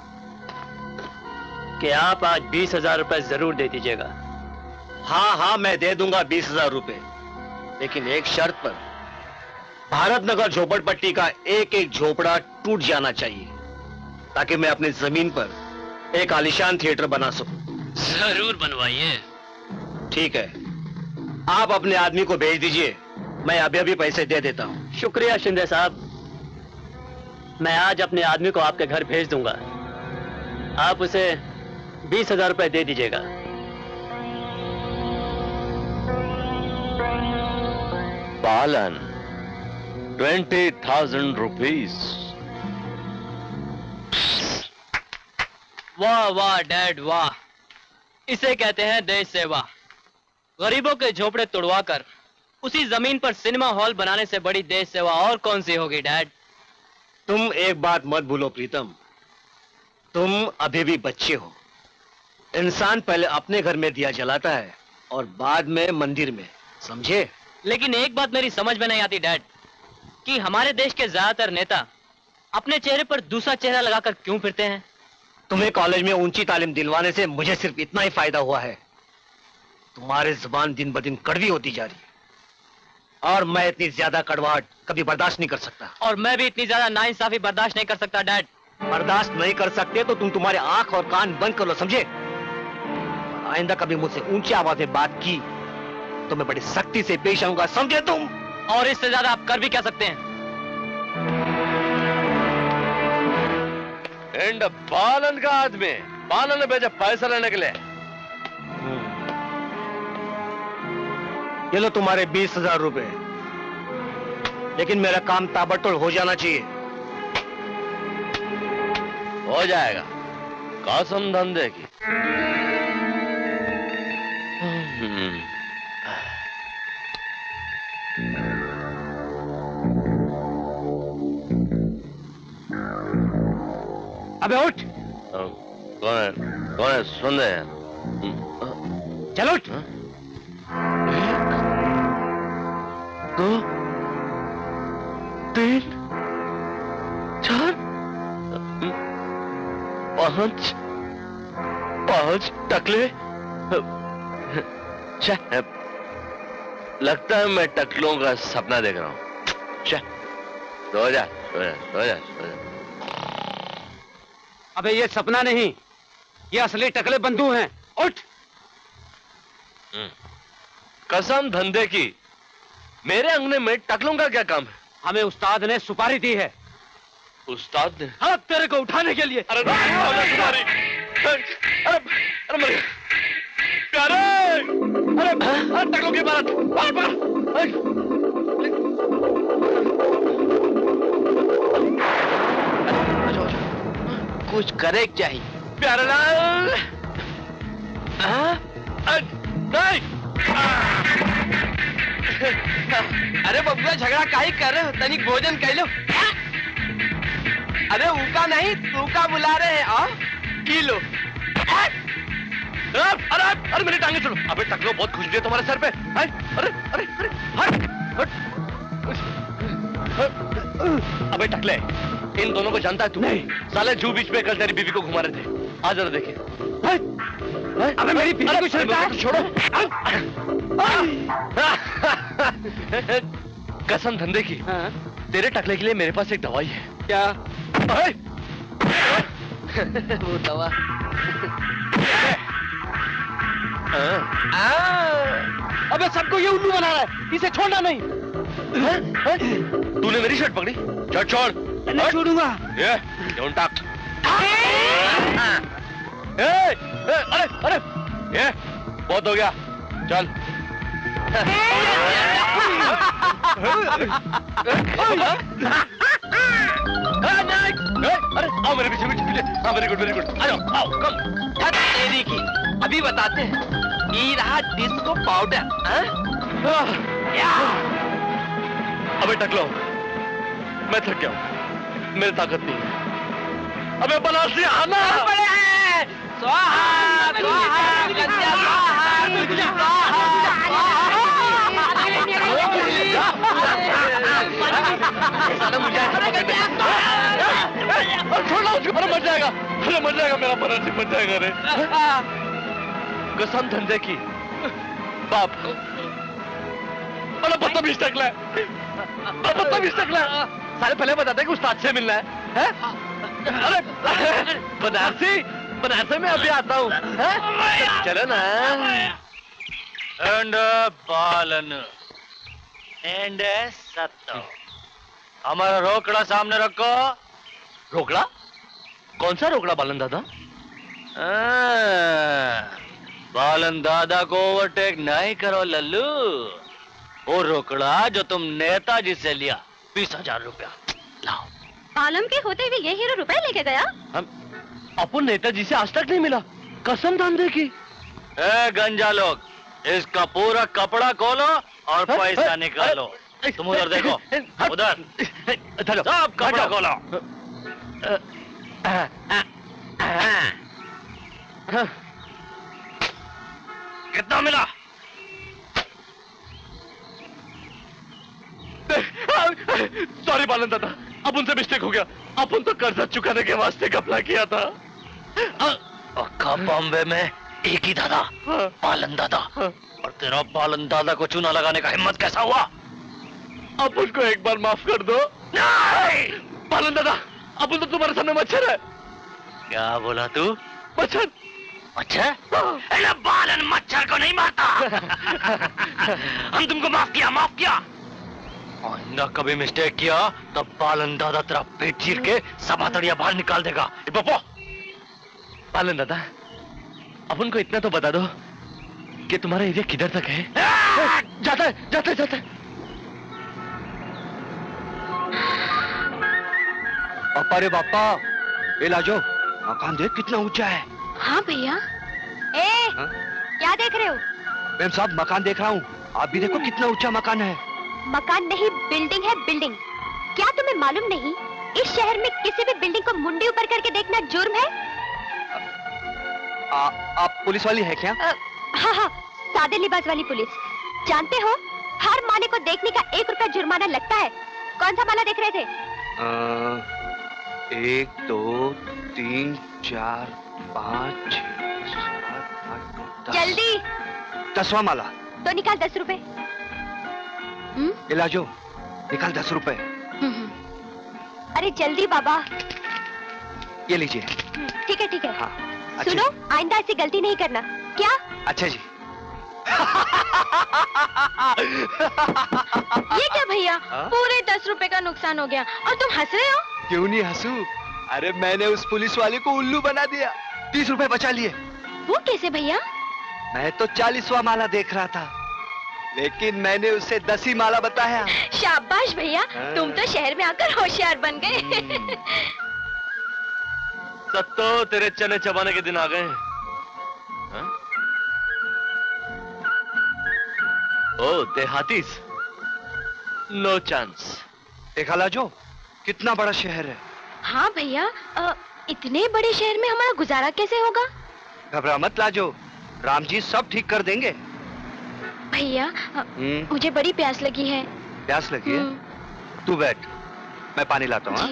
कि आप आज 20,000 रुपए जरूर दे दीजिएगा। हाँ हाँ, मैं दे दूंगा 20,000 रुपए, लेकिन एक शर्त पर। भारत नगर झोपड़पट्टी का एक एक झोपड़ा टूट जाना चाहिए, ताकि मैं अपनी जमीन पर एक आलीशान थिएटर बना सकूं। जरूर बनवाइए। ठीक है, आप अपने आदमी को भेज दीजिए, मैं अभी अभी पैसे दे देता हूं। शुक्रिया शिंदे साहब, मैं आज अपने आदमी को आपके घर भेज दूंगा। आप उसे 20,000 रुपए दे दीजिएगा। बालन, 20,000 रुपीज। वाह वाह डैड वाह, इसे कहते हैं देश सेवा। गरीबों के झोपड़े तोड़वाकर उसी जमीन पर सिनेमा हॉल बनाने से बड़ी देश सेवा और कौन सी होगी डैड? तुम एक बात मत भूलो प्रीतम, तुम अभी भी बच्चे हो। इंसान पहले अपने घर में दिया जलाता है और बाद में मंदिर में, समझे? लेकिन एक बात मेरी समझ में नहीं आती डैड, कि हमारे देश के ज्यादातर नेता अपने चेहरे पर दूसरा चेहरा लगाकर क्यों फिरते हैं? तुम्हें कॉलेज में ऊंची तालीम दिलवाने से मुझे सिर्फ इतना ही फायदा हुआ है। तुम्हारी जुबान दिन ब दिन कड़वी होती जा रही है, और मैं इतनी ज्यादा कड़वाहट कभी बर्दाश्त नहीं कर सकता। और मैं भी इतनी ज्यादा नाइंसाफी बर्दाश्त नहीं कर सकता डैड। बर्दाश्त नहीं कर सकते तो तुम तुम्हारे आंख और कान बंद कर लो, समझे? आइंदा कभी मुझसे ऊंची आवाज में बात की तो मैं बड़ी सख्ती से पेश आऊंगा, समझे तुम? और इससे ज्यादा आप कर भी क्या सकते हैं? एंड बालन का आदमी, बालन ने भेजा पैसा लेने के लिए। ये लो तुम्हारे 20,000 रुपए, लेकिन मेरा काम ताबड़तोड़ हो जाना चाहिए। हो जाएगा, कसम धंधे की। अबे उठ। कौन है? सुन रहे हैं? चलो उठ। 1 2 3 4 5 5 टकले? लगता है मैं टकलों का सपना देख रहा हूँ। सो जा। अबे ये सपना नहीं, ये असली टकले बंधु हैं। उठ। कसम धंधे की, मेरे अंगने में टकलों का क्या काम है? हमें उस्ताद ने सुपारी दी है। उस्ताद ने? हाँ, तेरे को उठाने के लिए। अरे सुपारी! अरे मर गया प्यारे! अरे टकलों की बात! कुछ करे क्या ही? प्यारे लाल! नहीं! अरे बबुआ, झगड़ा काहे कर रहे हो? तनिक भोजन कर लो। अरे उका नहीं, तू का बुला रहे हैं। आओ पी लो। अरे मेरी टांगे सुनो। अबे टकलो, बहुत खुशबू है तुम्हारे सर पे। अरे अबे टकले, इन दोनों को जानता है तू? नहीं। साले जू बीच में कल तेरी बीवी को घुमा रहे थे। आ जरा देखे। अबे मेरी बीवी को छोड़ता है? छोड़ो। कसम धंधे की, तेरे टकले के लिए मेरे पास एक दवाई है। क्या? वो दवा। अबे सबको ये उल्लू बना रहा है, इसे छोड़ना नहीं। तूने मेरी शर्ट पकड़ी? छोड़। नहीं छोड़ूंगा। ये डोंट टच। अरे ये बहुत हो गया, चल। अरे आओ मेरे पीछे। हाँ, वेरी गुड। आओ कम। तेरी की अभी बताते हैं। ये रहा डिस्को पाउडर। अबे टकलो, मैं थक गया हूँ, मेरी ताकत नहीं है। अबे बलान से आना। मर जाएगा मेरा परासी, मर जाएगा रे। कसम धंधे की, बाप बदतमीज टकला, सारे पहले बताते कि उस्ताद से मिलना है? अरे बनारसी में अभी आता हूँ। चलो ना। एंड बालन एंड सत्तू, हमारा रोकड़ा सामने रखो। रोकड़ा? कौन सा रोकड़ा बालन दादा? बालन दादा को ओवरटेक नहीं करो लल्लू। वो रोकड़ा जो तुम नेताजी से लिया, 20,000 रुपया लाओ। आलम के होते हुए ये हीरो रुपए लेके गया? अपन नेताजी से आज तक नहीं मिला, कसम धंधे की। गंजा लोग, इसका पूरा कपड़ा खोलो और पैसा निकालो। तुम उधर देखो, उधर सब कपड़ा खोलो। कितना मिला? सॉरी बालन दादा, अब उनसे मिस्टेक हो गया। अपन तो कर्जा चुकाने के वास्ते कपड़ा किया था। बॉम्बे में एक ही दादा, बालन दादा, और तेरा बालन दादा को चूना लगाने का हिम्मत कैसा हुआ? अपन को एक बार माफ कर दो। नहीं! बालन दादा, अपन तो तुम्हारे सामने मच्छर है। क्या बोला तू? मच्छर? बालन मच्छर को नहीं मारता। हम तुमको माफ किया। आइंदा कभी मिस्टेक किया तो बालन दादा तेरा पेट चीर के सब हथौड़ियां बाहर निकाल देगा। बालन दादा, अपन को इतना तो बता दो कि तुम्हारा एरिया किधर तक है? जाता है। अरे बापा, ये लाजो, मकान देख कितना ऊंचा है। हाँ भैया। क्या देख रहे हो? मैम साहब, मकान देख रहा हूँ। आप भी देखो कितना ऊंचा मकान है। मकान नहीं, बिल्डिंग है, बिल्डिंग। क्या तुम्हें मालूम नहीं, इस शहर में किसी भी बिल्डिंग को मुंडी ऊपर करके देखना जुर्म है। आप पुलिस वाली है क्या? हाँ, सादे लिबास वाली पुलिस। जानते हो, हर माले को देखने का 1 रुपया जुर्माना लगता है। कौन सा माला देख रहे थे? 1 2 3 4 5 6 7 था। जल्दी। 10वां माला। तो निकाल 10 रुपए। इलाजो, निकाल 10 रुपए। अरे जल्दी बाबा। ये लीजिए। ठीक है ठीक है। हाँ, सुनो, आइंदा ऐसी गलती नहीं करना। क्या? अच्छा जी। ये क्या भैया, पूरे 10 रुपए का नुकसान हो गया और तुम हंस रहे हो? क्यों नहीं हंसू? अरे मैंने उस पुलिस वाले को उल्लू बना दिया, 30 रुपए बचा लिए। वो कैसे भैया? मैं तो 40वां माला देख रहा था, लेकिन मैंने उसे 10 माला बताया। शाबाश भैया, तुम तो शहर में आकर होशियार बन गए। सत्तो, तेरे चने चबाने के दिन आ गए। ओ देहातीस, नो चांस। देखा लाजो, कितना बड़ा शहर है। हाँ भैया, इतने बड़े शहर में हमारा गुजारा कैसे होगा? घबरा मत लाजो, राम जी सब ठीक कर देंगे। भैया, मुझे बड़ी प्यास लगी है। प्यास लगी है? तू बैठ, मैं पानी लाता हूँ।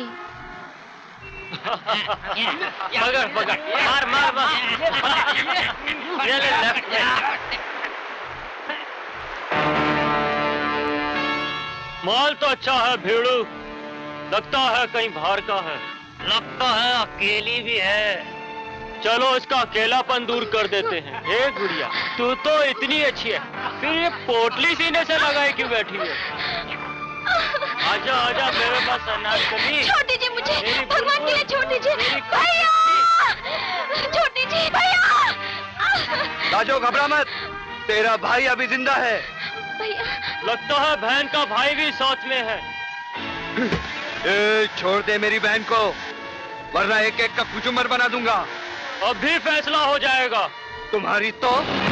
पकड़ पकड़, मार मार मार। ये ले लेफ्ट। माल तो अच्छा है भीड़ू, लगता है कहीं बाहर का है। लगता है अकेली भी है। चलो इसका अकेलापन दूर कर देते हैं। ए गुड़िया, तू तो इतनी अच्छी है, फिर ये पोटली सीने से लगाए क्यों बैठी है? आजा आजा मेरे पास अनारकली। छोड़ दीजिए मुझे, भगवान के लिए छोड़ दीजिए। भैया, छोड़ दीजिए भैया। लाजो घबरा मत, तेरा भाई अभी जिंदा है। भैया, लगता है बहन का भाई भी साथ में है। ए, छोड़ दे मेरी बहन को, वरना एक एक का कुचुमर बना दूंगा। अब भी फैसला हो जाएगा। तुम्हारी तो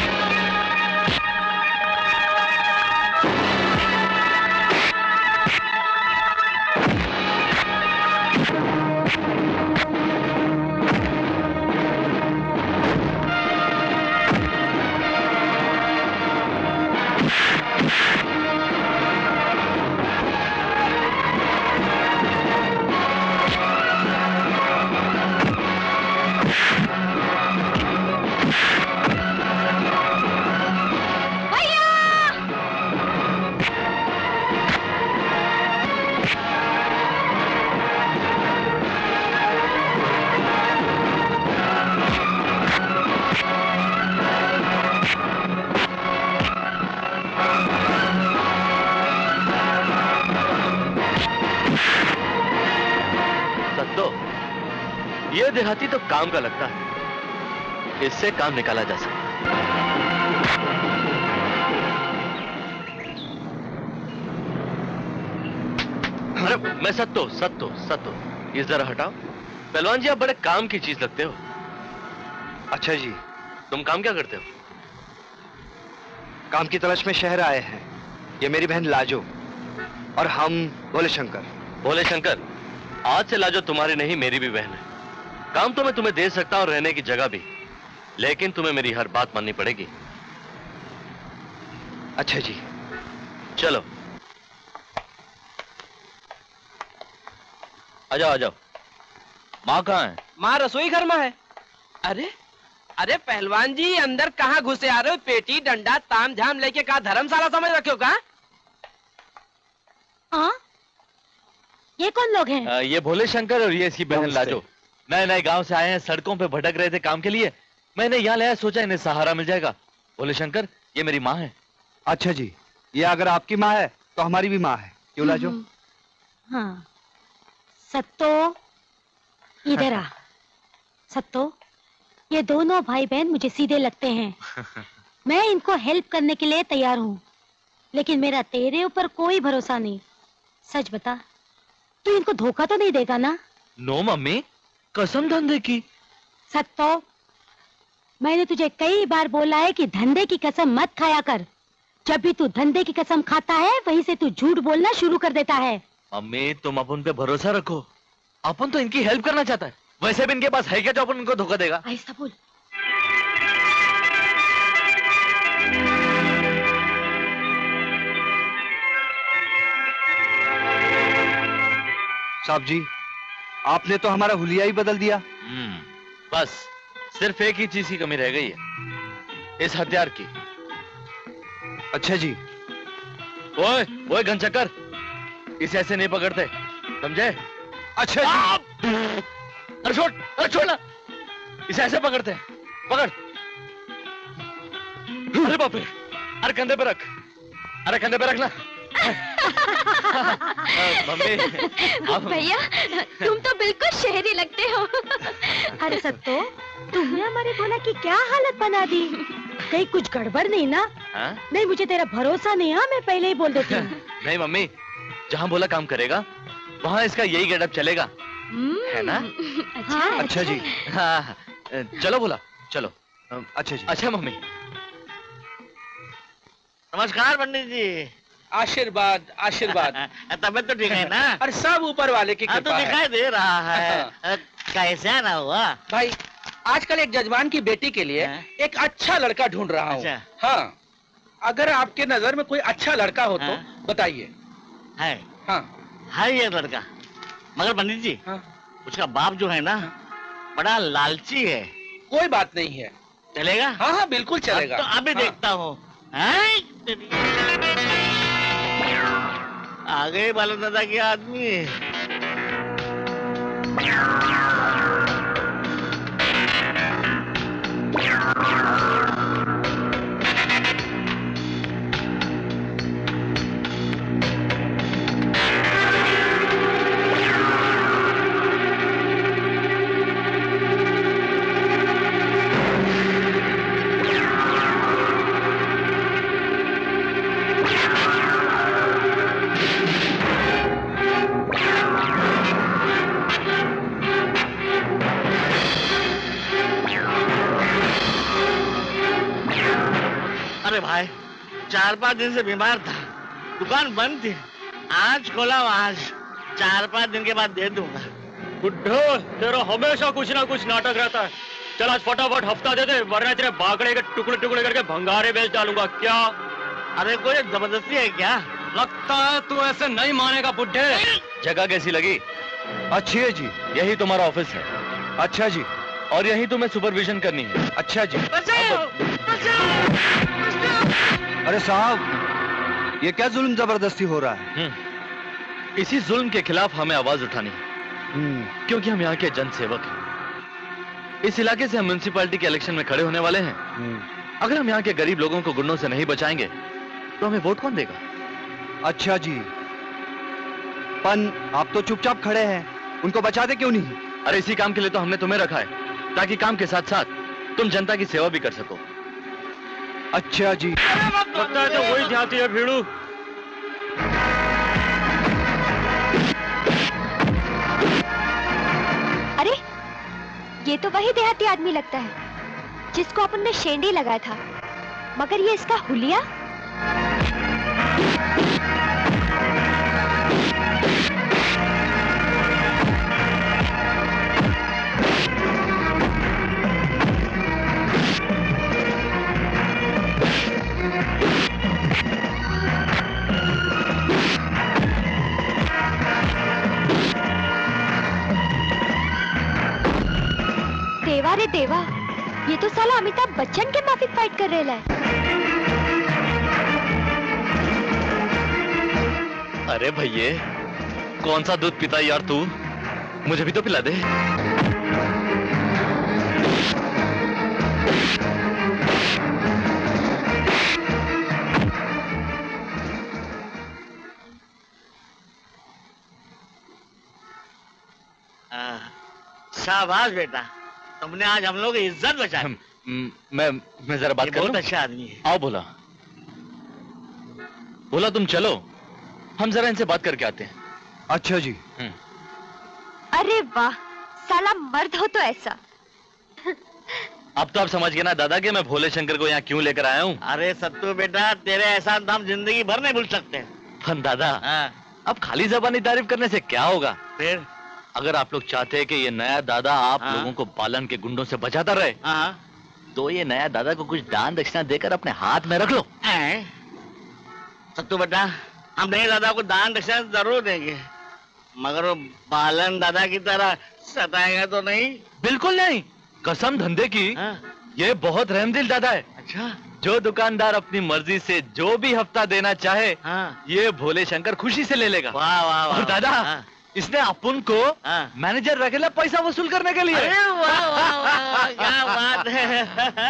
ये देहाती तो काम का लगता है, इससे काम निकाला जा सकता है। अरे मैं सत्तो सत्तो सत्तो, ये जरा हटाओ। पहलवान जी, आप बड़े काम की चीज लगते हो। अच्छा जी, तुम काम क्या करते हो? काम की तलाश में शहर आए हैं। ये मेरी बहन लाजो और हम भोलेशंकर। भोलेशंकर, आज से लाजो तुम्हारी नहीं मेरी भी बहन है। काम तो मैं तुम्हें दे सकता हूं, रहने की जगह भी, लेकिन तुम्हें मेरी हर बात माननी पड़ेगी। अच्छा जी, चलो आ जाओ आ जाओ। माँ कहाँ है? माँ रसोई घर में है। अरे अरे पहलवान जी, अंदर कहाँ घुसे आ रहे हो? पेटी डंडा ताम झाम लेके कहा धर्मशाला समझ रखे हो का? हाँ, ये कौन लोग हैं? ये भोलेशंकर और ये इसकी बहन लाजो। नए नए गांव से आए हैं, सड़कों पे भटक रहे थे काम के लिए। मैंने यहाँ लाया, सोचा इन्हें सहारा मिल जाएगा। भोलेशंकर, ये मेरी माँ है। अच्छा जी, ये अगर आपकी माँ है तो हमारी भी माँ है। क्यों लाजो? हाँ, सत्तो इधर आ। सत्तो, ये दोनों भाई बहन मुझे सीधे लगते हैं। मैं इनको हेल्प करने के लिए तैयार हूँ, लेकिन मेरा तेरे ऊपर कोई भरोसा नहीं। सच बता, तू इनको धोखा तो नहीं देगा ना? नो मम्मी, कसम धंधे की। सत्तो, मैंने तुझे कई बार बोला है कि धंधे की कसम मत खाया कर। जब भी तू धंधे की कसम खाता है, वहीं से तू झूठ बोलना शुरू कर देता है। मम्मी, तुम अपन पे भरोसा रखो। अपन तो इनकी हेल्प करना चाहता है, वैसे भी इनके पास है क्या जो अपन इनको धोखा देगा? ऐसा बोल। साहब जी, आपने तो हमारा हुलिया ही बदल दिया। बस सिर्फ एक ही चीज की कमी रह गई है। इस हथियार की। अच्छा जी। ओए घनचक्कर, इसे ऐसे नहीं पकड़ते, समझे? अच्छा जी। अरे छोड़ ना, इसे ऐसे पकड़ते हैं, पकड़। अरे बाप रे, अरे कंधे पे रख, अरे कंधे पे रखना। मम्मी भैया, तुम तो बिल्कुल शहरी लगते हो। अरे सत्तो, तुमने हमारे भोला की क्या हालत बना दी? कहीं कुछ गड़बड़ नहीं ना? नहीं, मुझे तेरा भरोसा नहीं। हाँ, मैं पहले ही बोल देती हूँ। नहीं मम्मी, जहाँ भोला काम करेगा वहाँ इसका यही गेटअप चलेगा, है ना? अच्छा जी। हाँ, चलो भोला, चलो। अच्छा जी। अच्छा मम्मी। नमस्कार पंडित जी। आशीर्वाद आशीर्वाद। तबीयत तो ठीक है ना? अरे सब ऊपर वाले की कृपा तो है। दिखाई दे रहा है। कैसे आना हुआ? भाई, आजकल एक जजमान की बेटी के लिए एक अच्छा लड़का ढूंढ रहा हूँ। अच्छा। हाँ, अगर आपके नजर में कोई अच्छा लड़का हो तो बताइए। है? हाँ, है ये लड़का, मगर पंडित जी उसका बाप जो है ना बड़ा लालची है। कोई बात नहीं है, चलेगा? हाँ हाँ बिल्कुल चलेगा। तो अभी देखता हूँ। आ गए बालन दादा के आदमी। अरे भाई, 4-5 दिन से बीमार था, दुकान बंद थी, आज खोला हूं। आज 4-5 दिन के बाद दे दूंगा। बुड्ढो, तेरा हमेशा कुछ ना कुछ नाटक रहता है। चल आज फटाफट हफ्ता दे दे, वरना तेरे भागड़े के टुकड़े टुकड़े करके भंगारे बेच डालूंगा। क्या? अरे कोई जबरदस्ती है क्या? लगता है तू ऐसे नहीं मानेगा बुड्ढे। जगह कैसी लगी? अच्छी है जी। यही तुम्हारा ऑफिस है? अच्छा जी। और यही तुम्हें सुपरविजन करनी है? अच्छा जी। अरे साहब, ये क्या जुल्म जबरदस्ती हो रहा है? इसी जुल्म के खिलाफ हमें आवाज उठानी है, क्योंकि हम यहाँ के जनसेवक हैं। इस इलाके से हम म्युनिसिपैलिटी के इलेक्शन में खड़े होने वाले हैं। अगर हम यहाँ के गरीब लोगों को गुंडों से नहीं बचाएंगे तो हमें वोट कौन देगा? अच्छा जी, पन आप तो चुपचाप खड़े हैं, उनको बचाते क्यों नहीं? अरे इसी काम के लिए तो हमने तुम्हें रखा है, ताकि काम के साथ साथ तुम जनता की सेवा भी कर सको। अच्छा जी। लगता है तो वही जाती है भीड़ू। अरे, ये तो वही देहाती आदमी लगता है जिसको अपन ने शेंडी लगाया था, मगर ये इसका हुलिया। देवा रे देवा, ये तो साला अमिताभ बच्चन के माफिक फाइट कर रहा है। अरे भैये, कौन सा दूध पीता यार तू? मुझे भी तो पिला दे। शाबाश बेटा, तुमने आज हम लोग की इज्जत बचाई। मैं जरा बात कर लूं? बहुत अच्छा आदमी है। आओ भोला, भोला तुम चलो, हम जरा इनसे बात करके आते हैं। अच्छा जी। अरे वाह, साला मर्द हो तो ऐसा। अब तो आप समझ गए ना दादा कि मैं भोलेशंकर को यहाँ क्यों लेकर आया हूँ? अरे सत्तू बेटा, तेरे एहसान हम जिंदगी भर नहीं भूल सकते। फन दादा, अब खाली जबानी तारीफ करने से क्या होगा? फिर अगर आप लोग चाहते हैं कि ये नया दादा आप लोगों को बालन के गुंडों से बचाता रहे, तो ये नया दादा को कुछ दान दक्षिणा देकर अपने हाथ में रख लो। सत्तू बेटा, हम नए दादा को दान दक्षिणा जरूर देंगे, मगर वो बालन दादा की तरह सताएगा तो नहीं? बिल्कुल नहीं, कसम धंधे की। ये बहुत रहमदिल दादा है। अच्छा, जो दुकानदार अपनी मर्जी से जो भी हफ्ता देना चाहे, ये भोले शंकर खुशी से ले लेगा। वाह वाह वाह। और दादा, इसने अपन को मैनेजर रखेला पैसा वसूल करने के लिए। अरे वाह वाह वाह, क्या बात है।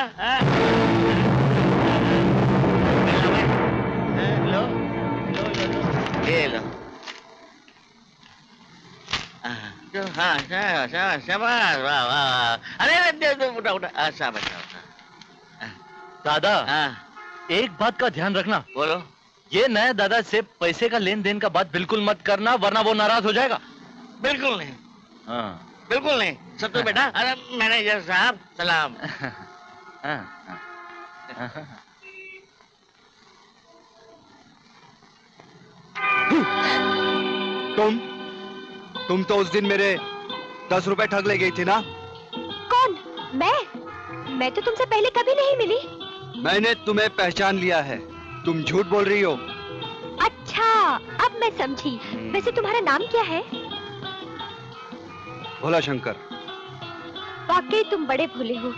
लो लो लो लो, ये लो। हाँ, शाबाश, वाह वाह। अरे उठा उठा, शाबाश। दादा, एक बात का ध्यान रखना। बोलो। ये नए दादा से पैसे का लेन देन का बात बिल्कुल मत करना, वरना वो नाराज हो जाएगा। बिल्कुल नहीं। हाँ, बिल्कुल नहीं। सत्तू बेटा, अरे मैनेजर साहब सलाम। तुम तो उस दिन मेरे 10 रुपए ठग ले गई थी ना? कौन? मैं तो तुमसे पहले कभी नहीं मिली। मैंने तुम्हें पहचान लिया है, तुम झूठ बोल रही हो। अच्छा, अब मैं समझी। वैसे तुम्हारा नाम क्या है? भोलाशंकर। वाकई तुम बड़े भोले हो।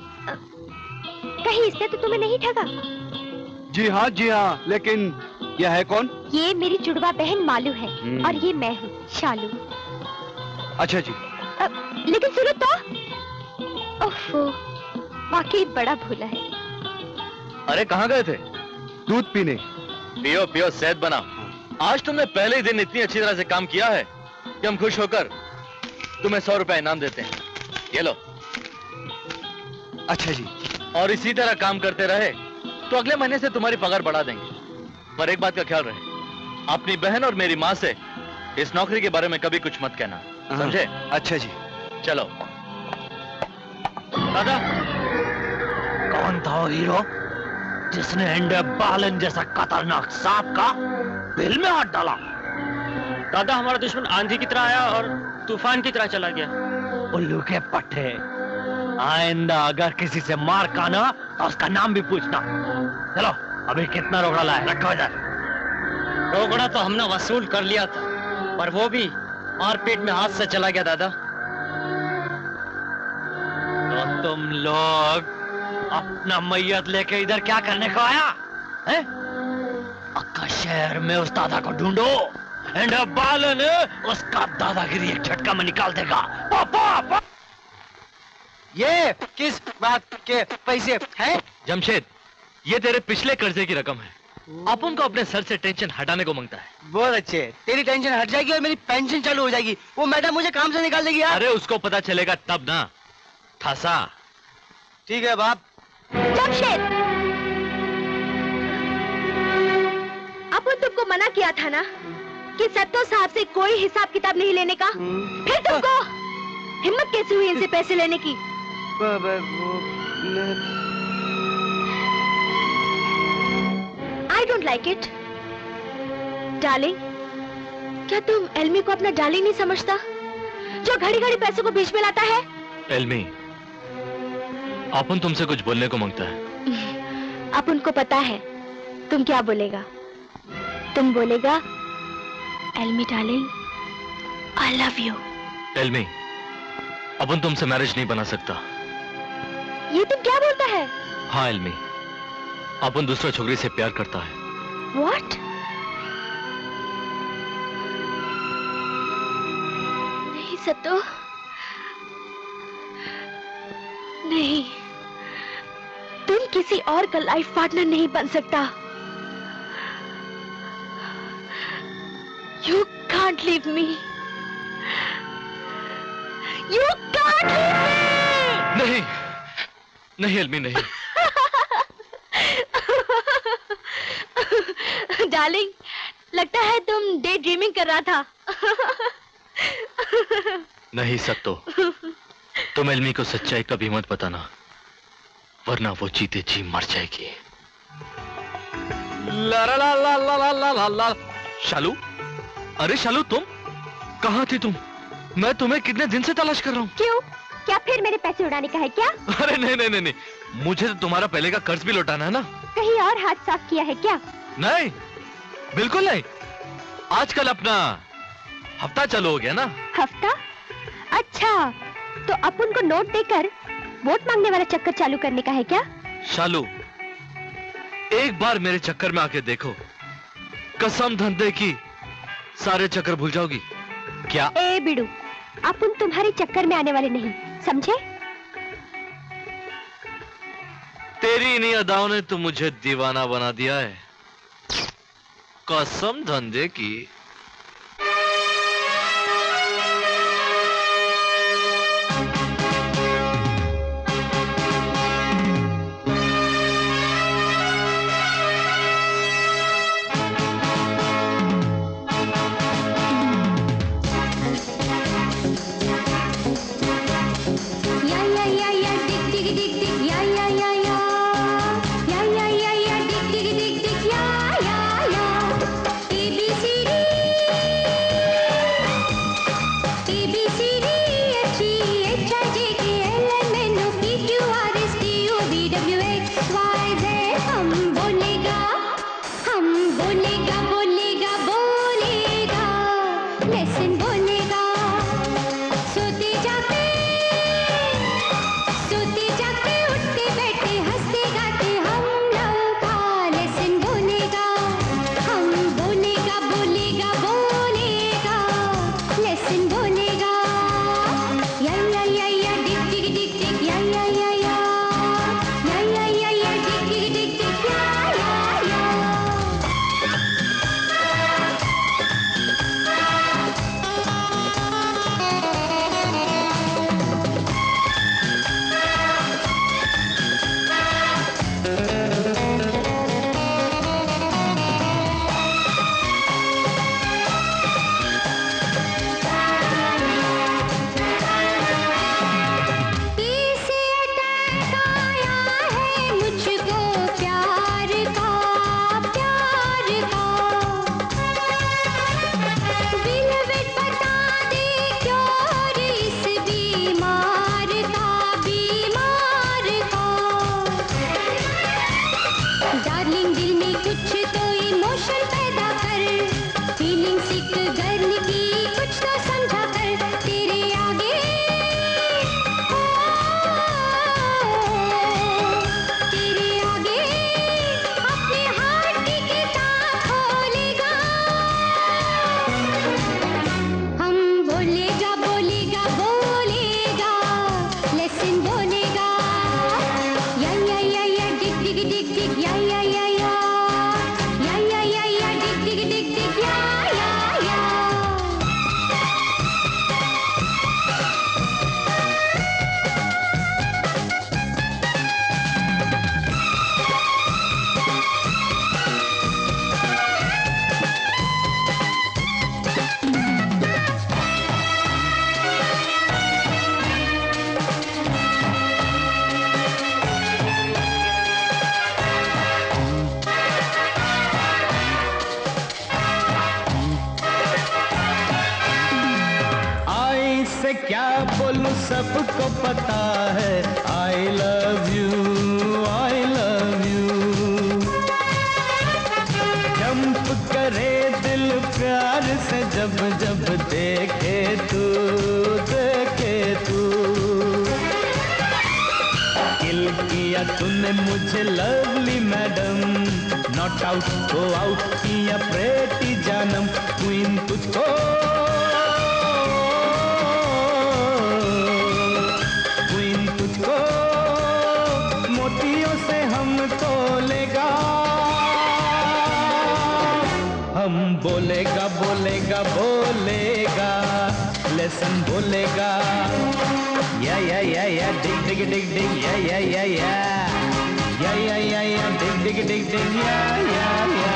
कहीं इसने तो तुम्हें नहीं ठगा? जी हाँ, लेकिन यह है कौन? ये मेरी जुड़वा बहन मालू है और ये मैं हूँ शालू। अच्छा जी। लेकिन सुनो तो, ओफो, वाकई बड़ा भोला है। अरे कहाँ गए थे? दूध पीने। पियो पियो, सेहत बना। आज तुमने पहले ही दिन इतनी अच्छी तरह से काम किया है कि हम खुश होकर तुम्हें 100 रुपए इनाम देते हैं। ये लो। अच्छा जी। और इसी तरह काम करते रहे तो अगले महीने से तुम्हारी पगार बढ़ा देंगे। पर एक बात का ख्याल रहे, अपनी बहन और मेरी माँ से इस नौकरी के बारे में कभी कुछ मत कहना, समझे? अच्छा जी। चलो। दादा, कौन था वो हीरो जिसने इंडिया बालन जैसा खतरनाक सांप का बिल में हाथ डाला? दादा, हमारा दुश्मन आंधी की तरह आया और तूफान की तरह चला गया। उल्लू के पट्टे, आइंदा अगर किसी से मार खाना तो उसका नाम भी पूछना। चलो, अभी कितना रोकड़ा लाए? रखो इधर। रोकड़ा तो हमने वसूल कर लिया था, पर वो भी मारपीट में हाथ से चला गया। दादा, तो तुम लोग अपना मैयत लेके इधर क्या करने को आया है? अक्का शहर में उस दादा को ढूंढो। इंडिया बालन उसका दादागिरी एक झटका में निकाल देगा। पापा, ये किस बात के पैसे हैं? जमशेद, ये तेरे पिछले कर्जे की रकम है। अपन को अपने सर से टेंशन हटाने को मांगता है। बहुत अच्छे, तेरी टेंशन हट जाएगी और मेरी पेंशन चालू हो जाएगी। वो मैडम मुझे काम से निकाल देगी यार। अरे उसको पता चलेगा तब ना, थासा। ठीक है बाप। जमशेद, अपन तुमको मना किया था ना कि सत्तू साहब से कोई हिसाब किताब नहीं लेने का। फिर तुमको हिम्मत कैसे हुई इनसे पैसे लेने की? I don't like it. Darling, क्या तुम एल्मी को अपना डार्लिंग नहीं समझता, जो घड़ी घड़ी पैसों को बीच में लाता है? एल्मी, अपन तुमसे कुछ बोलने को मांगता है। अब उनको पता है तुम क्या बोलेगा। तुम बोलेगा, एल्मी डार्लिंग, I love you. एल्मी, अपन तुमसे मैरिज नहीं बना सकता। ये तुम क्या बोलता है? हाँ एल्मी, अपन दूसरा छोकरी से प्यार करता है। What? नहीं सत्तू, नहीं, तुम किसी और का लाइफ पार्टनर नहीं बन सकता। You can't leave me. You can't leave me. नहीं, नहीं एल्मी, नहीं। डार्लिंग, लगता है तुम डे ड्रीमिंग कर रहा था। नहीं सत्तो, तुम एल्मी को सच्चाई कभी मत बताना, वरना वो जीते जी मर जाएगी। ला ला ला ला ला ला ला ला। शालू, अरे शालू, तुम कहाँ थी? तुम, मैं तुम्हें कितने दिन से तलाश कर रहा हूँ। क्यों? क्या फिर मेरे पैसे उड़ाने का है क्या? अरे नहीं नहीं नहीं नहीं, मुझे तो तुम्हारा पहले का कर्ज भी लौटाना है ना। कहीं और हाथ साफ किया है क्या? नहीं, बिल्कुल नहीं। आजकल अपना हफ्ता चालू हो गया ना। हफ्ता? अच्छा, तो अपन को नोट देकर वोट मांगने वाला चक्कर चालू करने का है क्या? शालू, एक बार मेरे चक्कर में आके देखो, कसम धंधे की सारे चक्कर भूल जाओगी। क्या? ए बिडू, अपन तुम्हारे चक्कर में आने वाले नहीं, समझे? तेरी इन्हीं अदाओं ने तो मुझे दीवाना बना दिया है, कसम धंधे की। सबको पता है I love you, I love you। Jump करे दिल प्यार से जब जब देखे तू किल किया तूने मुझे lovely madam, not out go out किया प्रेटी जानम, क्वीन तुझको मोतियों से हमको लेगा, हम बोलेगा बोलेगा बोलेगा, लेसन बोलेगा, या डिग डिग डिग डिग, या डिग डिग डिग डिग, या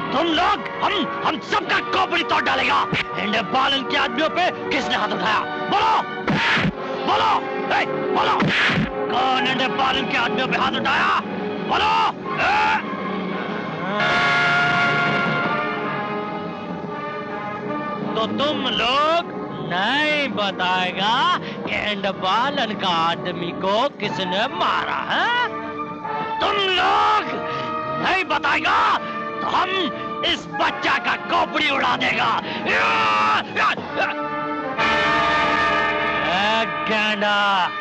तुम लोग हम सबका खोपड़ी तोड़ डालेगा। इंडे बालन के आदमियों पे किसने हाथ उठाया? बोलो बोलो बोलो, कौन इंडे बालन के आदमियों पे हाथ उठाया? बोलो। तो तुम लोग नहीं बताएगा कि इंडे बालन का आदमी को किसने मारा है? तुम लोग नहीं बताएगा तो हम इस बच्चा का खोपड़ी उड़ा देगा। गैंडा,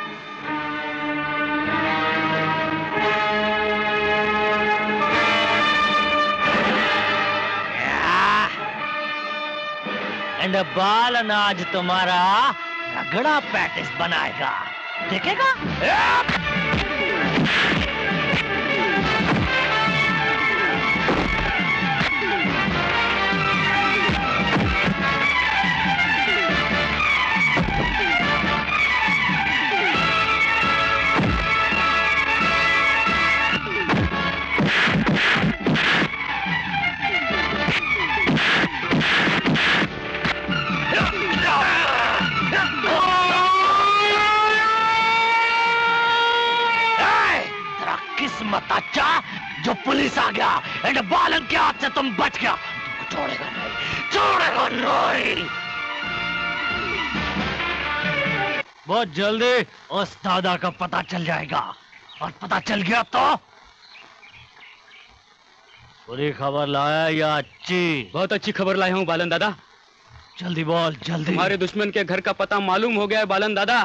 एंड बालन आज तुम्हारा रगड़ा पैटिस बनाएगा, देखेगा? किस्मत अच्छा जो पुलिस आ गया, एंड बालन के हाथ से तुम बच गया। तुमको छोड़ेगा नहीं, छोड़ेगा नहीं। बहुत जल्दी उस दादा का पता चल जाएगा, और पता चल गया तो बुरी खबर लाया या अच्छी? बहुत अच्छी खबर लाया हूँ बालन दादा। जल्दी बोल, जल्दी। हमारे दुश्मन के घर का पता मालूम हो गया है बालन दादा।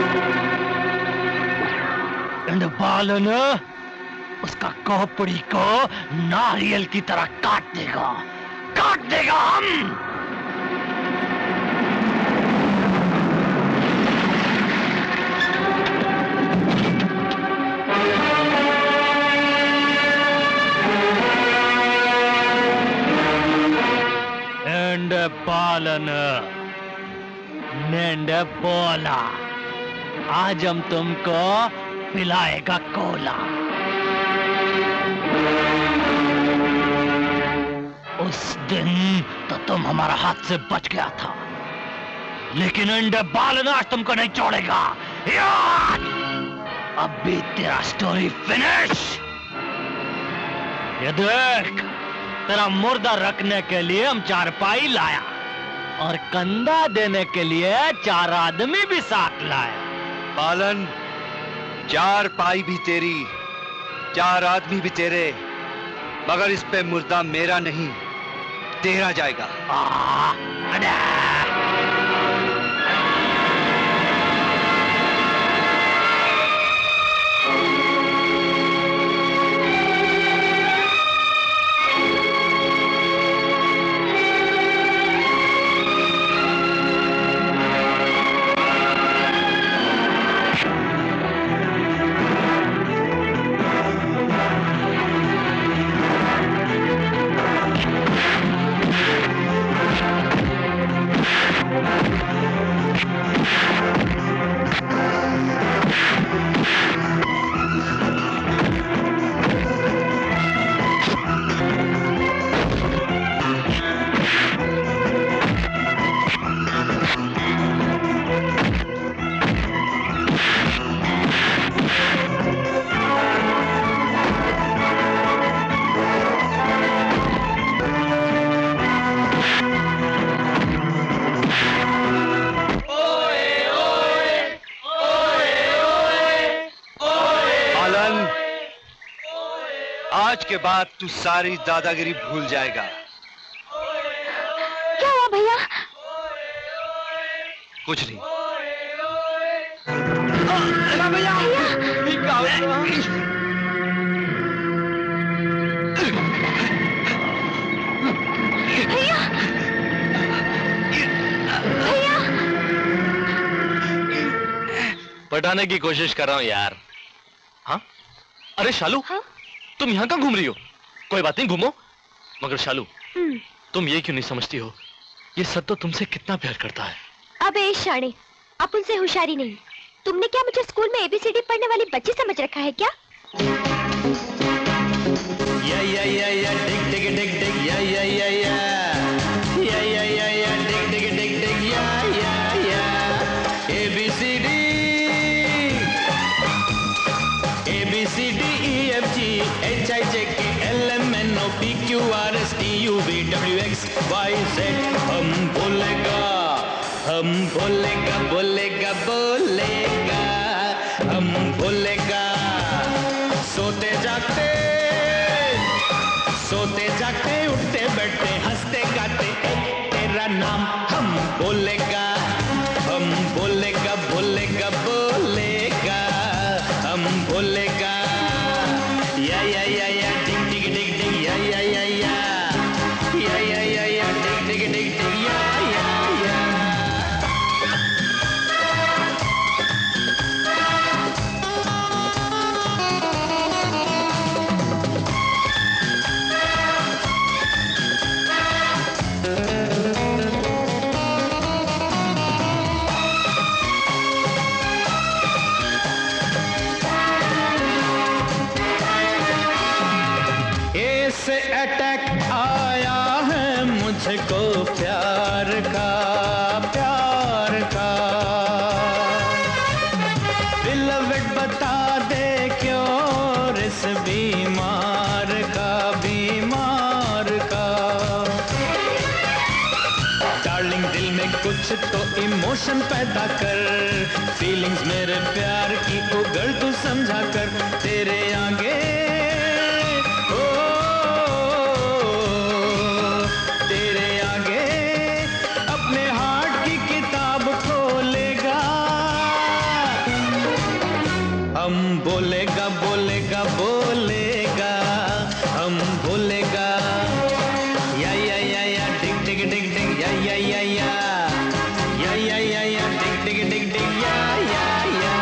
एंड बालन उसका खोपड़ी को नारियल की तरह काट देगा हम। एंड बालन नेंड बोला, आज हम तुमको पिलाएगा कोला। उस दिन तो तुम हमारा हाथ से बच गया था, लेकिन इंडे बालन आज तुमको नहीं छोड़ेगा। याद, अब भी तेरा स्टोरी फिनिश। ये देख, तेरा मुर्दा रखने के लिए हम चारपाई लाया, और कंधा देने के लिए 4 आदमी भी साथ लाया। बालन, 4 पाई भी तेरी, 4 आदमी भी तेरे, मगर इस पे मुर्दा मेरा नहीं तेरा जाएगा। आज के बाद तू सारी दादागिरी भूल जाएगा। क्या हुआ भैया? कुछ नहीं। भैया पटाने की कोशिश कर रहा हूँ यार। हाँ? अरे शालू, हाँ? तुम यहाँ कहाँ घूम रही हो? कोई बात नहीं, घूमो, मगर शालू तुम ये क्यों नहीं समझती हो, ये सत्तू तुमसे कितना प्यार करता है। अबे शाणे, आप उनसे होशियारी नहीं। तुमने क्या मुझे स्कूल में ABCD पढ़ने वाली बच्ची समझ रखा है क्या? ये या या या डिग डिग डिग डिग या या या या या या या या डिग डिग डिग डिग या या या ABCD ABCDEFG HIJK LMNOP QRS TUV WXYZ हम बोलेगा बोलेगा बोलेगा हम बोलेगा सोते जागते उठते बैठते हंसते गाते तेरा नाम हम बोलेगा बोलेगा हम बोलेगा या या या या डिग डिग डिग डिग या या या या या या या या डिग डिग डिग डिग या या या से अटैक आया है मुझको प्यार का बिलवट बता दे क्यों इस बीमार का डार्लिंग दिल में कुछ तो इमोशन पैदा कर फीलिंग्स मेरे प्यार की उगल तू समझा कर तेरे आगे बोलेगा हम बोलेगा या या या या डिग डिग डिग डिग या या या या या या या या डिग डिग डिग डिग या या या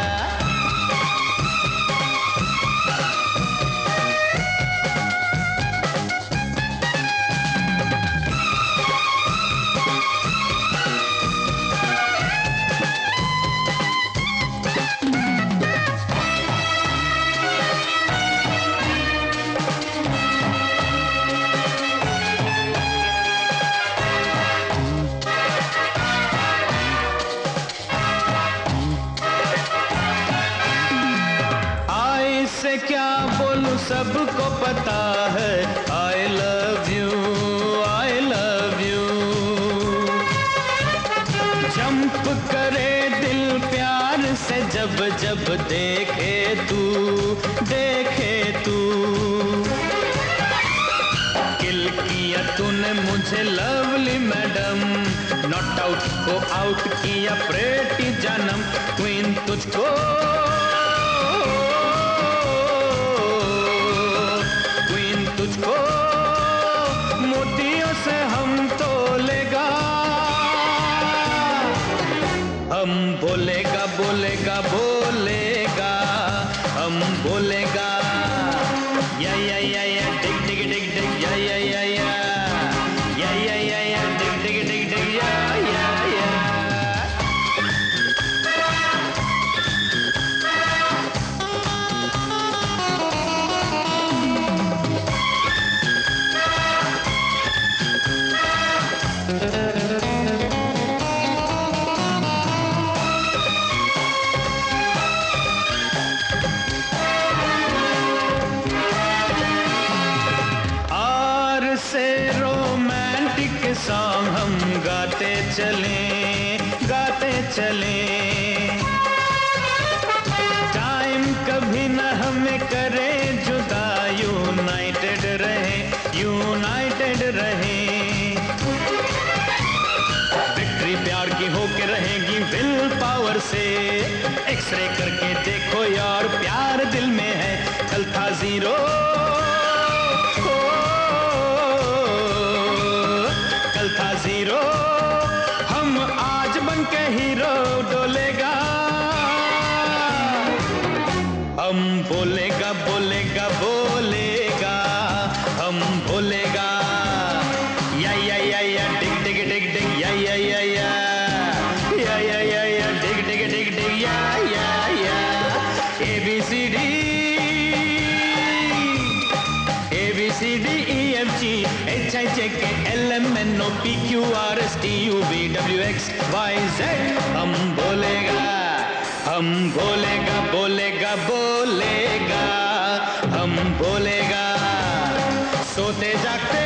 क्या बोलूं सबको पता है I love you जंप करे दिल प्यार से जब जब देखे तू किल किया तूने मुझे लवली मैडम नॉट आउट को आउट किया प्रेटी जानम क्वीन तुझको मोतियों से हम तोलेगा हम बोलेगा हम बोलेगा या या या या डिग डिग डिग डिग या या या या या या या या डिग डिग डिग डिग या या या सॉन्ग हम गाते चले टाइम कभी न हमें करे जुदा यूनाइटेड रहे विक्ट्री प्यार की होके रहेगी विल पावर से एक्सरे करके देखो यार प्यार दिल में है कल था जीरो हम आज बन के हीरो डोलेगा हम बोलेगा हम बोलेगा या या या या डिग डिग डिग डिग या या या या या या या या डिग डिग डिग डिग या या या ABCD SHIKLMNOPQRSTUVWXYZ हम बोलेगा, हम बोलेगा, बोलेगा, बोलेगा, हम बोलेगा। सोते जागते,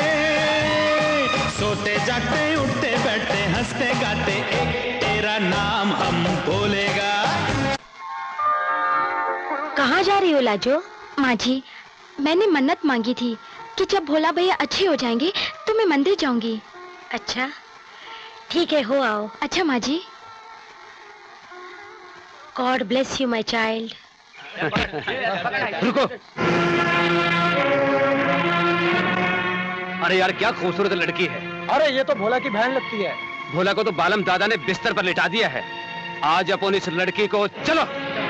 सोते जागते, उठते बैठते, हंसते गाते, एक तेरा नाम हम बोलेगा। कहाँ जा रही हो लाजो? माँ जी, मैंने मन्नत मांगी थी कि जब भोला भैया अच्छे हो जाएंगे तो मैं मंदिर जाऊंगी। अच्छा ठीक है, हो आओ। अच्छा माँ जी। God bless you my child. रुको। अरे यार क्या खूबसूरत लड़की है। अरे ये तो भोला की बहन लगती है। भोला को तो बालम दादा ने बिस्तर पर लिटा दिया है। आज अपन इस लड़की को, चलो।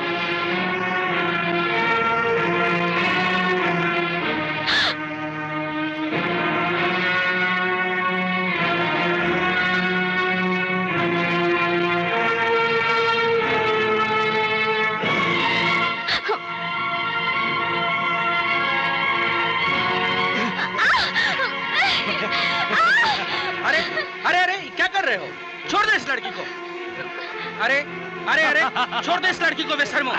छोड़ दे इस लड़की को। अरे अरे अरे छोड़ दे इस लड़की को बेशर्मो।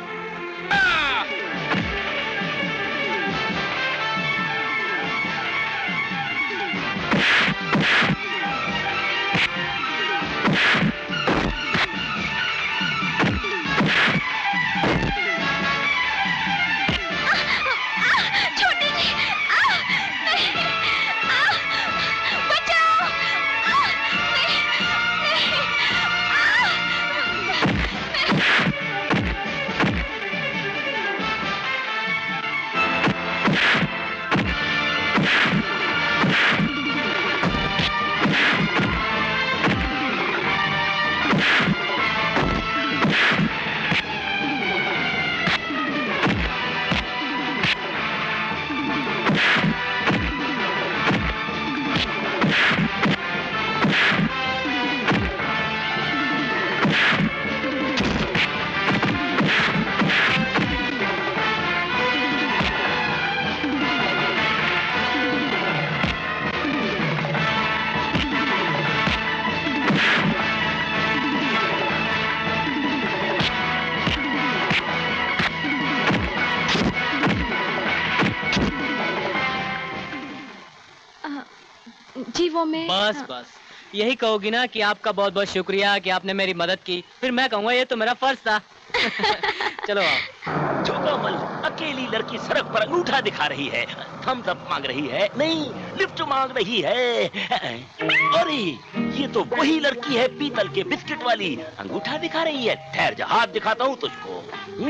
बस बस यही कहोगी ना कि आपका बहुत बहुत शुक्रिया कि आपने मेरी मदद की, फिर मैं कहूँगा ये तो मेरा फर्ज था। चलो आप। जोगामल, अकेली लड़की सड़क पर अंगूठा दिखा रही है, थम्स अप मांग रही है, नहीं लिफ्ट मांग रही है। अरे ये तो वही लड़की है पीतल के बिस्किट वाली, अंगूठा दिखा रही है। ठहर जा, हाथ दिखाता हूँ तुझको।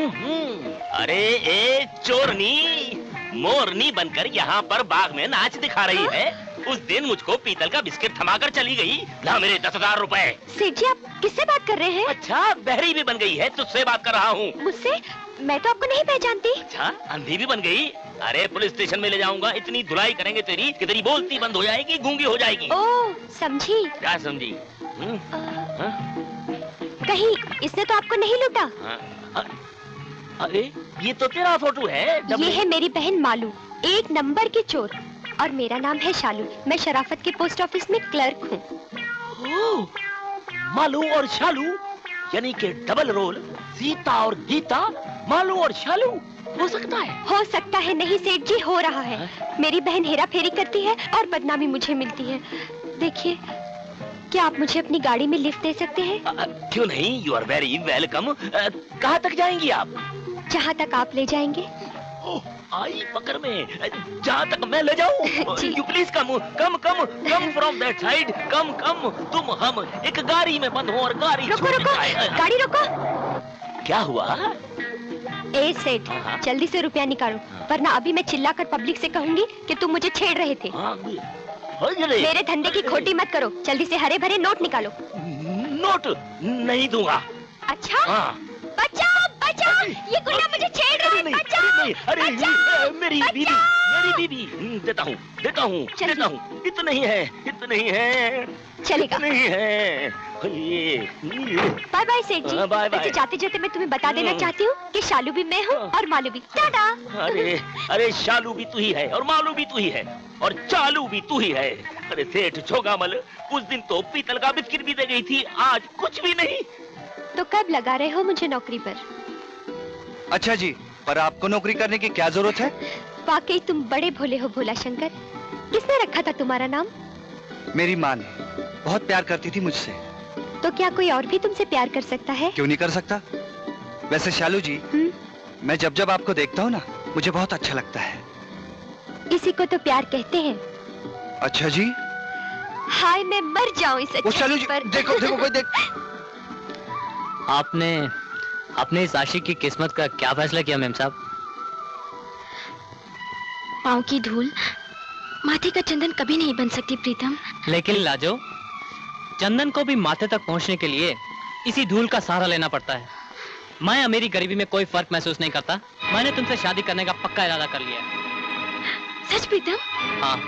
अरे ए चोरनी, मोरनी बनकर यहाँ पर बाग में नाच दिखा रही है। उस दिन मुझको पीतल का बिस्किट थमाकर चली गई। ला मेरे 10,000 रुपए। सेठ जी आप किससे बात कर रहे हैं? अच्छा बहरी भी बन गई है, तुझसे बात कर रहा हूँ। मुझसे? मैं तो आपको नहीं पहचानती। अच्छा अंधी भी बन गई? अरे पुलिस स्टेशन में ले जाऊंगा, इतनी धुलाई करेंगे तेरी कि तेरी बोलती बंद हो जाएगी, गूंगी हो जाएगी। ओह समझी। क्या समझी? कहीं इसने तो आपको नहीं लूटा? अरे ये तो तेरा फोटो है। ये है मेरी बहन मालू, 1 नंबर की चोर, और मेरा नाम है शालू। मैं शराफत के पोस्ट ऑफिस में क्लर्क हूँ। मालू और शालू यानी कि डबल रोल, सीता और गीता, मालू और शालू हो सकता है? हो सकता है नहीं सेठ जी, हो रहा है। मेरी बहन हेरा फेरी करती है और बदनामी मुझे मिलती है। देखिए क्या आप मुझे अपनी गाड़ी में लिफ्ट दे सकते हैं? क्यों नहीं, यू आर वेरी वेलकम। कहाँ तक जाएंगी आप? जहाँ तक आप ले जाएंगे। आई पकड़ में, जहाँ तक मैं ले जाऊँ। You please come come come come from that side, come come. तुम हम एक गाड़ी में बंद हो और गाड़ी रुको रुको, गाड़ी रुको। क्या हुआ? ए सेठ जल्दी से रुपया निकालो, वरना अभी मैं चिल्लाकर पब्लिक से कहूंगी कि तुम मुझे छेड़ रहे थे। मेरे धंधे की खोटी मत करो, जल्दी से हरे भरे नोट निकालो। नोट नहीं दूंगा। अच्छा? बचाओ बचाओ। ये गुंडा मुझे छेड़ रहा है। बचाओ! अरे मेरी बीवी देता हूँ इतना ही है चलेगा। नहीं है। बाय बाय सेठ जी। Bye bye. वैसे जाते जाते मैं तुम्हें बता देना चाहती हूँ कि शालू भी मैं हूँ और मालू भी। टाटा। अरे शालू भी तू ही है और मालू भी तू ही है और चालू भी तू ही है। अरे सेठ छोगामल, उस दिन तो पीतल का बिस्किट भी दे गई थी, आज कुछ भी नहीं। तो कब लगा रहे हो मुझे नौकरी पर? अच्छा जी, पर आपको नौकरी करने की क्या जरूरत है? वाकई तुम बड़े भोले हो भोलाशंकर। किसने रखा था तुम्हारा नाम? मेरी माँ ने। बहुत प्यार करती थी मुझसे। तो क्या कोई और भी तुमसे प्यार कर सकता है? क्यों नहीं कर सकता? वैसे शालू जी, मैं जब जब आपको देखता हूँ ना, मुझे बहुत अच्छा लगता है। इसी को तो प्यार कहते हैं। अच्छा जी। हाय मैं मर जाऊं इस अच्छे शालू जी, पर। देखो कोई देख। आपने अपने इस आशिक की किस्मत का क्या फैसला किया मेम साहब? पाँव की धूल माथे का चंदन कभी नहीं बन सकती प्रीतम। लेकिन लाजो, चंदन को भी माथे तक पहुंचने के लिए इसी धूल का सहारा लेना पड़ता है। मैं अमीरी गरीबी में कोई फर्क महसूस नहीं करता। मैंने तुमसे शादी करने का पक्का इरादा कर लिया है। सच प्रीतम? हाँ।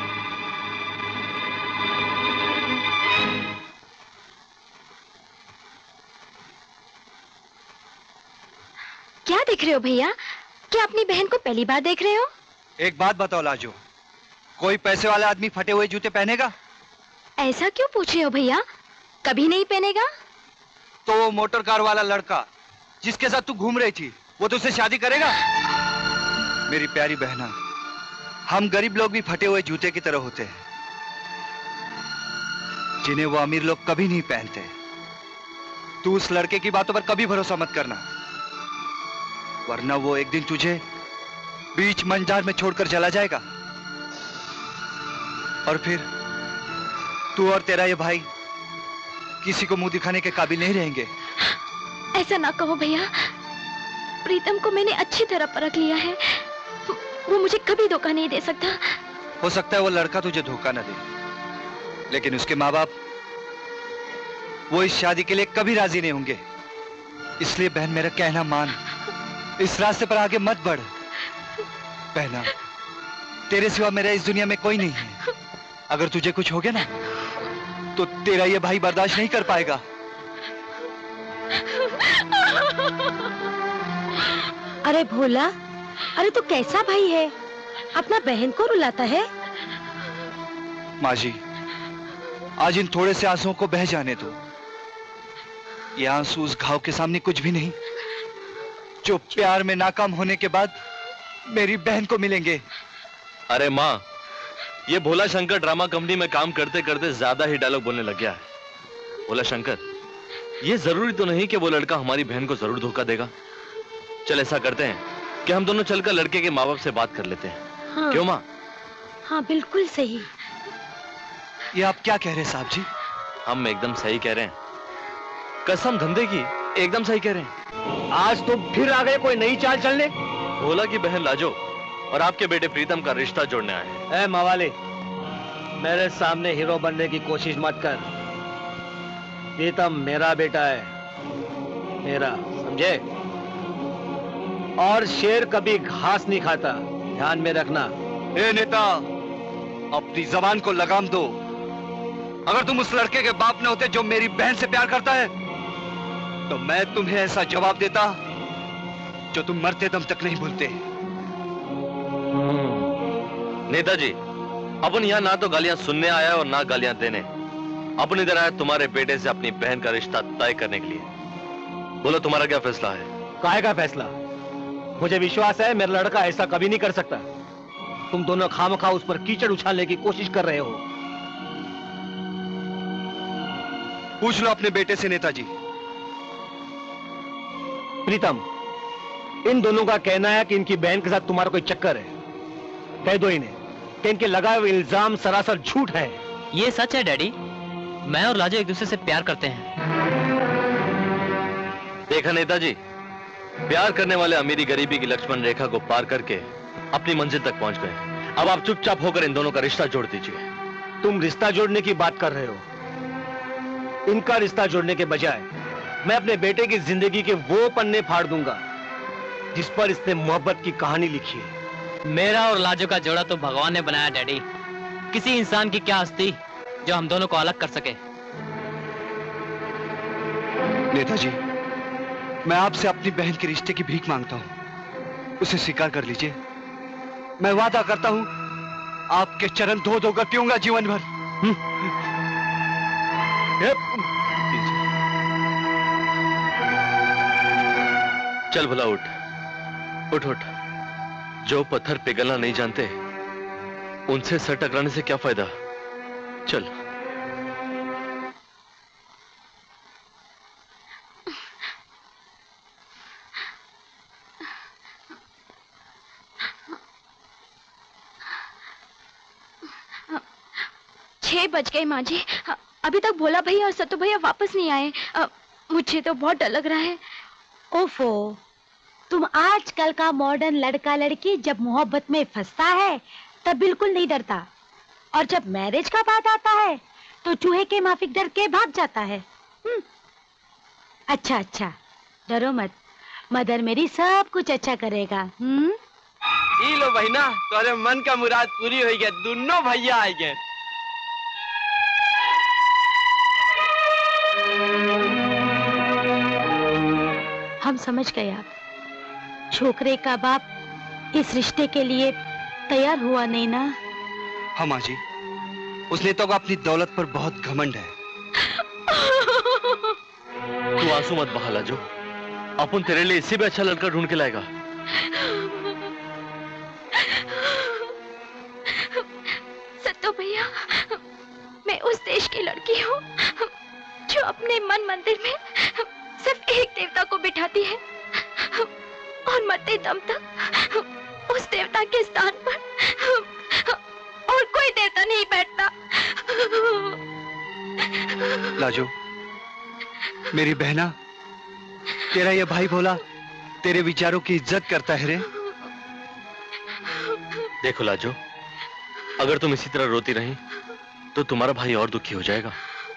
क्या देख रहे हो भैया? क्या अपनी बहन को पहली बार देख रहे हो? एक बात बताओ लाजो, कोई पैसे वाला आदमी फटे हुए जूते पहनेगा? ऐसा क्यों पूछ रहे हो भैया? कभी नहीं पहनेगा। तो वो मोटर कार वाला लड़का जिसके साथ तू घूम रही थी, वो तुझसे शादी करेगा? मेरी प्यारी बहना, हम गरीब लोग भी फटे हुए जूते की तरह होते हैं, जिन्हें वो अमीर लोग कभी नहीं पहनते। तू उस लड़के की बातों पर कभी भरोसा मत करना, वरना वो एक दिन तुझे बीच मंझार में छोड़कर चला जाएगा और फिर तू और तेरा ये भाई किसी को मुंह दिखाने के काबिल नहीं रहेंगे। ऐसा ना कहो भैया, प्रीतम को मैंने अच्छी तरह परख लिया है। वो मुझे कभी धोखा नहीं दे सकता। हो सकता है वो लड़का तुझे धोखा न दे, लेकिन उसके माँ बाप वो इस शादी के लिए कभी राजी नहीं होंगे। इसलिए बहन मेरा कहना मान, इस रास्ते पर आगे मत बढ़। बहना, तेरे सिवा मेरा इस दुनिया में कोई नहीं है। अगर तुझे कुछ हो गया ना, तो तेरा ये भाई बर्दाश्त नहीं कर पाएगा। अरे भोला, अरे तू कैसा भाई है? अपना बहन को रुलाता है। माँ जी, आज इन थोड़े से आंसुओं को बह जाने दो। ये आंसू उस घाव के सामने कुछ भी नहीं, जो प्यार में नाकाम होने के बाद मेरी बहन को मिलेंगे। अरे माँ, ये भोला शंकर ड्रामा कंपनी में काम करते करते ज्यादा ही डायलॉग बोलने लग गया है। भोला शंकर, ये जरूरी तो नहीं कि वो लड़का हमारी बहन को जरूर धोखा देगा। चल ऐसा करते हैं कि हम दोनों चलकर लड़के के माँ बाप से बात कर लेते हैं। हाँ। क्यों माँ? हाँ बिल्कुल सही। ये आप क्या कह रहे हैं साहब जी? हम एकदम सही कह रहे हैं, कसम धंधे की एकदम सही कह रहे हैं। आज तो फिर आ गए कोई नई चाल चलने। भोला की बहन लाजो और आपके बेटे प्रीतम का रिश्ता जोड़ने आए हैं। ए मवाली, मेरे सामने हीरो बनने की कोशिश मत कर। प्रीतम मेरा बेटा है, मेरा, समझे? और शेर कभी घास नहीं खाता, ध्यान में रखना। ए नेता, अपनी जबान को लगाम दो। अगर तुम उस लड़के के बाप न होते जो मेरी बहन से प्यार करता है, तो मैं तुम्हें ऐसा जवाब देता जो तुम मरते दम तक नहीं भूलते। नेताजी, अपन यहाँ ना तो गालियां सुनने आया और ना गालियां देने। अपन इधर आया तुम्हारे बेटे से अपनी बहन का रिश्ता तय करने के लिए। बोलो तुम्हारा क्या फैसला है? काहे का फैसला? मुझे विश्वास है मेरा लड़का ऐसा कभी नहीं कर सकता। तुम दोनों खामखा उस पर कीचड़ उछालने की कोशिश कर रहे हो। पूछ लो अपने बेटे से नेताजी। प्रीतम, इन दोनों का कहना है कि इनकी बहन के साथ तुम्हारा कोई चक्कर है। कह दो इन्हें कि इनके लगाए हुए इल्जाम सरासर झूठ है। ये सच है डैडी, मैं और लाजो एक दूसरे से प्यार करते हैं। देखा नेताजी, प्यार करने वाले अमीरी गरीबी की लक्ष्मण रेखा को पार करके अपनी मंजिल तक पहुंच गए। अब आप चुपचाप होकर इन दोनों का रिश्ता जोड़ दीजिए। तुम रिश्ता जोड़ने की बात कर रहे हो, इनका रिश्ता जोड़ने के बजाय मैं अपने बेटे की जिंदगी के वो पन्ने फाड़ दूंगा जिस पर इसने मोहब्बत की कहानी लिखी है। मेरा और लाजो का जोड़ा तो भगवान ने बनाया डैडी। किसी इंसान की क्या हस्ती जो हम दोनों को अलग कर सके। नेताजी, मैं आपसे अपनी बहन के रिश्ते की भीख मांगता हूं, उसे स्वीकार कर लीजिए। मैं वादा करता हूं आपके चरण धो धोकर पीऊंगा जीवन भर। चल भला उठ उठ उठ। जो पत्थर पिघलना नहीं जानते उनसे सर टकराने से क्या फायदा। चल। छह बज गए माँ जी, अभी तक भोला भैया और सत्तू भैया वापस नहीं आए। मुझे तो बहुत डर लग रहा है। ओफो, तुम आजकल का मॉडर्न लड़का लड़की जब मोहब्बत में फंसता है तब बिल्कुल नहीं डरता, और जब मैरिज का बात आता है तो चूहे के माफिक डर के भाग जाता है। अच्छा अच्छा, डरो मत, मदर मेरी सब कुछ अच्छा करेगा। ई लो बहना, तुम्हारे मन का मुराद पूरी हो गया, दोनों भैया आ गए। हम समझ गए आप। छोकरे का बाप इस रिश्ते के लिए तैयार हुआ नहीं ना? हाँ माँ जी, उसने तो अपनी दौलत पर बहुत घमंड है। तू आंसू मत बहा लाजो, अपन तेरे लिए इससे भी अच्छा लड़का ढूंढ के लाएगा। सत्तू भैया, मैं उस देश की लड़की हूँ जो अपने मन मंदिर में सिर्फ एक देवता को बिठाती है और मरते दम तक उस देवता के स्थान पर और कोई देवता नहीं बैठता। लाजो, मेरी बहना, तेरा ये भाई भोला तेरे विचारों की इज्जत करता है रे। देखो लाजो, अगर तुम इसी तरह रोती रही तो तुम्हारा भाई और दुखी हो जाएगा।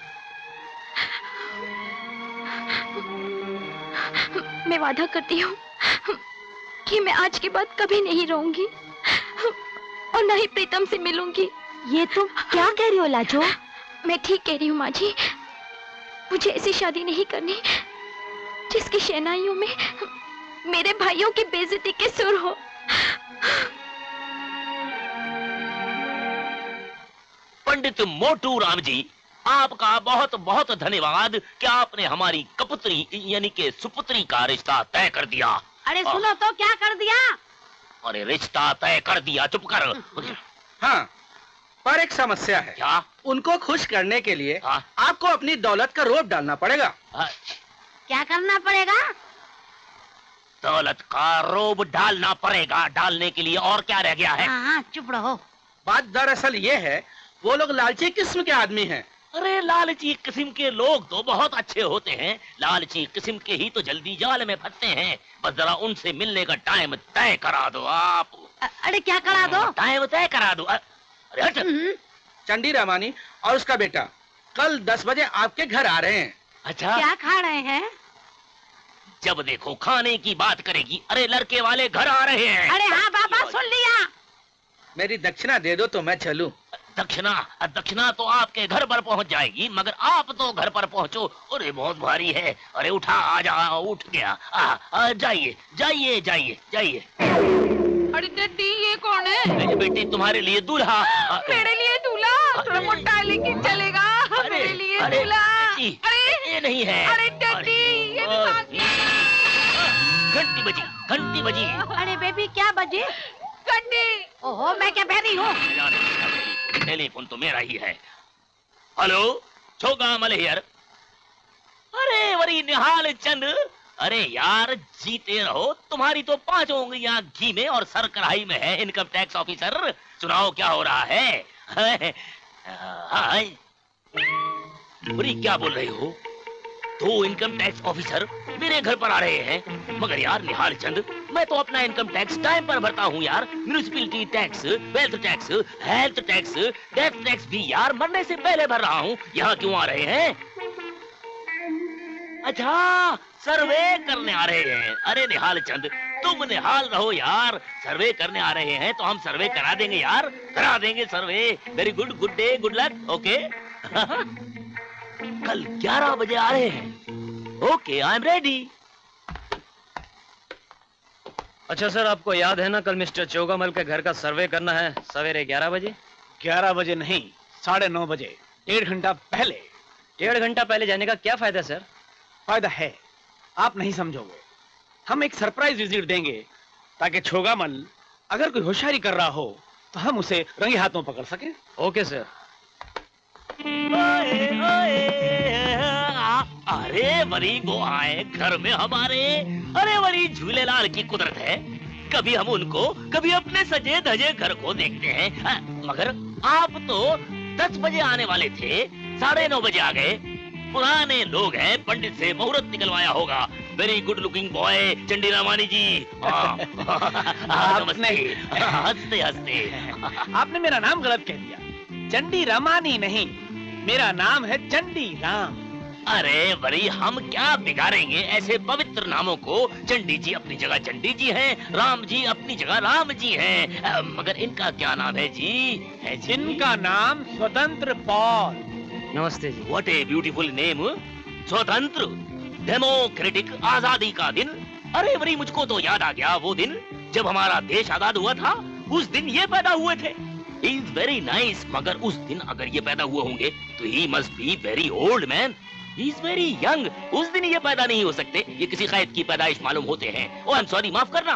मैं वादा करती हूँ कि मैं आज के बाद कभी नहीं रोऊंगी और न ही प्रीतम से मिलूंगी। ये तुम क्या कह रही हो लाजो? मैं ठीक कह रही हूँ माँ जी। मुझे ऐसी शादी नहीं करनी जिसकी शहनाइयों में मेरे भाइयों की बेइज्जती के सुर हो। पंडित मोटू राम जी, आपका बहुत बहुत धन्यवाद कि आपने हमारी कपुत्री यानी के सुपुत्री का रिश्ता तय कर दिया। अरे सुनो तो, क्या कर दिया? अरे रिश्ता तय कर दिया, चुप कर। हाँ, पर एक समस्या है। क्या? उनको खुश करने के लिए आपको अपनी दौलत का रोब डालना पड़ेगा। क्या करना पड़ेगा? दौलत का रोब डालना पड़ेगा। डालने के लिए और क्या रह गया है? हाँ, चुप रहो। बात दरअसल ये है, वो लोग लालची किस्म के आदमी हैं। अरे लालची किस्म के लोग तो बहुत अच्छे होते हैं। लालची किस्म के ही तो जल्दी जाल में फंसते हैं। बस जरा उनसे मिलने का टाइम तय करा दो आप। अरे क्या करा दो? टाइम तय करा दो। अरे हट। चंडी रामानी और उसका बेटा कल 10 बजे आपके घर आ रहे हैं। अच्छा, क्या खा रहे हैं? जब देखो खाने की बात करेगी। अरे लड़के वाले घर आ रहे हैं। अरे हाँ बाबा, सुन लिया। मेरी दक्षिणा दे दो तो मैं चलूं। दक्षिणा तो आपके घर पर पहुंच जाएगी, मगर आप तो घर पर पहुंचो। अरे बहुत भारी है। अरे उठा, आ जा, उठ गया। जाइए जाइए जाइए जाइए। अरे दीदी, ये कौन है? बेटी, तुम्हारे लिए दूल्हा। मेरे लिए दूल्हा? थोड़ा मोटा है लेकिन चलेगा। मेरे लिए दूल्हा। अरे ये नहीं है। अरे दीदी, ये घंटी बजी, घंटी बजी। अरे बेबी, क्या बजी? घंटी। ओहो, मैं क्या बहरी हूँ? टेलीफोन तो मेरा ही है। हेलो, छोगा मलहियर। अरे वरी निहाल चंद। अरे यार, जीते रहो। तुम्हारी तो 5 उंगलियां घी में और सर कढ़ाई में है। इनकम टैक्स ऑफिसर, सुनाओ क्या हो रहा है? बुरी क्या बोल रहे हो? 2 इनकम टैक्स ऑफिसर मेरे घर पर आ रहे हैं। मगर यार निहाल चंद, मैं तो अपना इनकम टैक्स टाइम पर भरता हूँ यार। Municipality tax, wealth tax, health tax, death tax भी यार मरने से पहले भर रहा हूँ। यहाँ क्यों आ रहे हैं? अच्छा, सर्वे करने आ रहे हैं। अरे निहाल चंद, तुम निहाल रहो यार, सर्वे करने आ रहे हैं तो हम सर्वे करा देंगे यार, करा देंगे survey. Very good, good day, good luck, okay. कल 11 बजे आ रहे हैं। Okay, I am ready. अच्छा सर, आपको याद है ना कल मिस्टर चोगामल के घर का सर्वे करना है सवेरे 11 बजे? 11 बजे नहीं, 9:30 बजे, 1.5 घंटा पहले। 1.5 घंटा पहले जाने का क्या फायदा सर? फायदा है, आप नहीं समझोगे। हम एक सरप्राइज विजिट देंगे ताकि चोगामल अगर कोई होशियारी कर रहा हो तो हम उसे रंगे हाथों पकड़ सके। Okay sir. अरे वरी को आए घर में हमारे, अरे वरी झूलेलाल की कुदरत है। कभी हम उनको, कभी अपने सजे धजे घर को देखते हैं। मगर आप तो 10 बजे आने वाले थे, 9:30 बजे आ गए। पुराने लोग हैं, पंडित से मुहूर्त निकलवाया होगा। Very good looking boy Chandi Ramani जी। नमस्ते। हंसते हंसते। आपने मेरा नाम गलत कह दिया, चंडी रामानी नहीं, मेरा नाम है चंडी राम। अरे वरी हम क्या बिगाड़ेंगे ऐसे पवित्र नामों को। चंडी जी अपनी जगह चंडी जी हैं, राम जी अपनी जगह राम जी हैं। मगर इनका क्या नाम है जी? है जी? इनका नाम स्वतंत्र पॉल। नमस्ते जी। What a beautiful name. स्वतंत्र, डेमोक्रेटिक, आजादी का दिन। अरे वरी मुझको तो याद आ गया वो दिन जब हमारा देश आजाद हुआ था। उस दिन ये पैदा हुए थे। He is very nice, मगर उस दिन अगर ये पैदा हुए होंगे तो he must be very old man. He is very young. उस दिन ये पैदा नहीं हो सकते, ये किसी कैद की पैदाइश मालूम होते हैं। Oh, I'm sorry, माफ करना।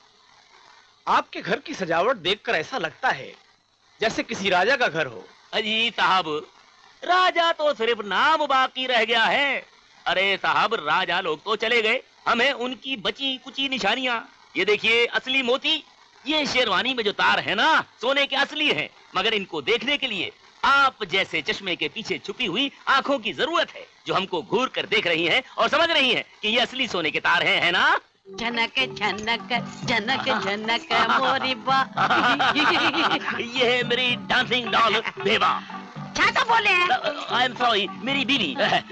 आपके घर की सजावट देखकर ऐसा लगता है जैसे किसी राजा का घर हो। अजी साहब, राजा तो सिर्फ नाम बाकी रह गया है। अरे साहब, राजा लोग तो चले गए, हमें उनकी बची कुची निशानियां। ये देखिए असली मोती, ये शेरवानी में जो तार है ना, सोने के असली हैं। मगर इनको देखने के लिए आप जैसे चश्मे के पीछे छुपी हुई आंखों की जरूरत है, जो हमको घूर कर देख रही हैं और समझ रही हैं कि ये असली सोने के तार हैं, है ना? झनक झनक झनक झनक मोरी बा। ये है मेरी डांसिंग डॉल बेबा। क्या बोले हैं? आई एम सॉरी, मेरी बीवी।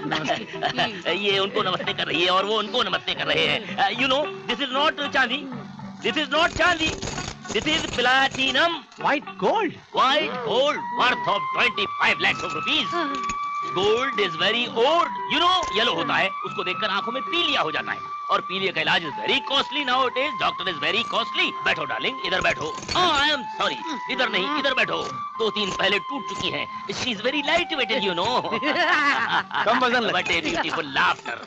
ये उनको नमस्ते कर रही है और वो उनको नमस्ते कर रहे हैं। You know, this is not chandi, this is not chandi, this is platinum. White gold. White gold worth of 25 lakhs of rupees. Gold is very old, you know, yellow होता है, उसको देखकर आंखों में पीलिया हो जाता है और पीलिया का इलाज is very costly now it is. Doctor is very costly. बैठो डार्लिंग, इधर बैठो। आई एम सॉरी, इधर नहीं, इधर बैठो। 2-3 पहले टूट चुकी हैं। She is very light weighted, you know. कम वजन बट ए ब्यूटीफुल लाफ्टर।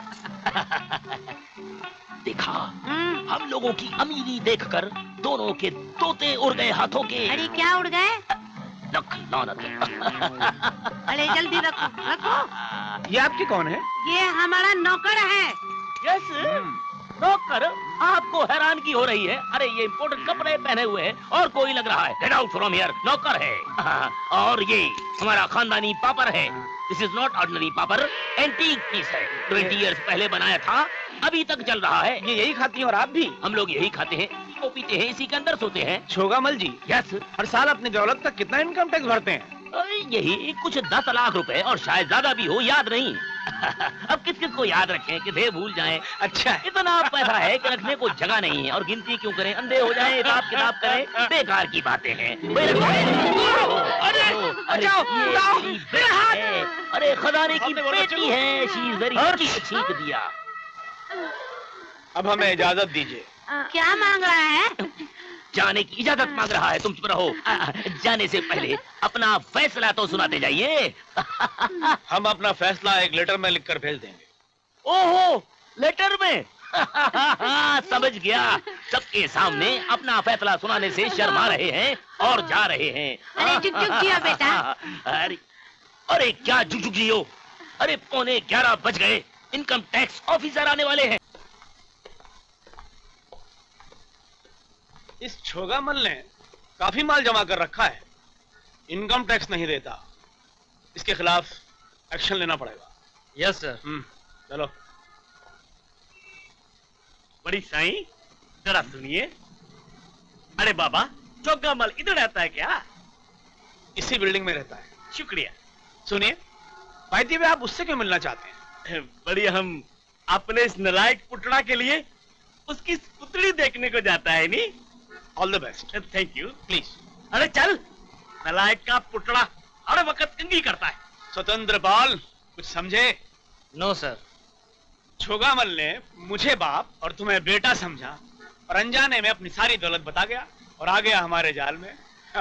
देखा, हम लोगों की अमीरी देखकर दोनों के तोते उड़ गए हाथों के। अरे क्या उड़ गए? लख लानत। अरे जल्दी रखो रखो। ये आपके कौन है? ये हमारा नौकर है। यस, नौकर। आपको हैरानगी हो रही है? अरे ये इम्पोर्टेंट कपड़े पहने हुए हैं और कोई लग रहा है। Get out from here. नौकर है। और ये हमारा खानदानी पापड़ है। This is not ordinary papad, antique piece है। 20 years पहले बनाया था, अभी तक चल रहा है। ये यही खाती हैं और आप भी? हम लोग यही खाते हैं, वो पीते हैं, इसी के अंदर सोते हैं। चोगामल जी, यस, हर साल अपनी दौलत का कितना इनकम टैक्स भरते हैं? यही कुछ 10 लाख रुपए, और शायद ज्यादा भी हो, याद नहीं। अब किस किस को याद रखें, किसे भूल जाएं। अच्छा, इतना पैसा है कि रखने को जगह नहीं है, और गिनती क्यों करें, अंधे हो जाएं, हिसाब किताब करें, बेकार की बातें हैं। अरे खजाने की बेटी है, शी इज वेरी छींक दिया। अब हमें इजाजत दीजिए। क्या मांग रहा है? जाने की इजाजत मांग रहा है। तुम चुप रहो। जाने से पहले अपना फैसला तो सुनाते जाइए। हम अपना फैसला एक लेटर में लिखकर भेज देंगे। ओहो, लेटर में? समझ गया। सबके सामने अपना फैसला सुनाने से शर्मा रहे हैं और जा रहे हैं। अरे जुग जुग जियो बेटा। अरे क्या जुग जुग जियो? अरे 11:15 बज गए, इनकम टैक्स ऑफिसर आने वाले हैं। इस छोगामल ने काफी माल जमा कर रखा है, इनकम टैक्स नहीं देता, इसके खिलाफ एक्शन लेना पड़ेगा। Yes sir. चलो। बड़ी साईं, जरा सुनिए। अरे बाबा, छोगामल इधर रहता है क्या? इसी बिल्डिंग में रहता है। शुक्रिया। सुनिए, भाई आप उससे क्यों मिलना चाहते हैं? बड़ी हम अपने इस नलायक पुटड़ा के लिए उसकी पुतली देखने को जाता है नी। All the best. Thank you. Please. अरे चल, नलायक का पुतला हर वक्त कंगी करता है। स्वतंत्र बाल, कुछ समझे? No sir. छोगामल ने मुझे बाप और तुम्हें बेटा समझा और अनजाने में अपनी सारी दौलत बता गया और आ गया हमारे जाल में।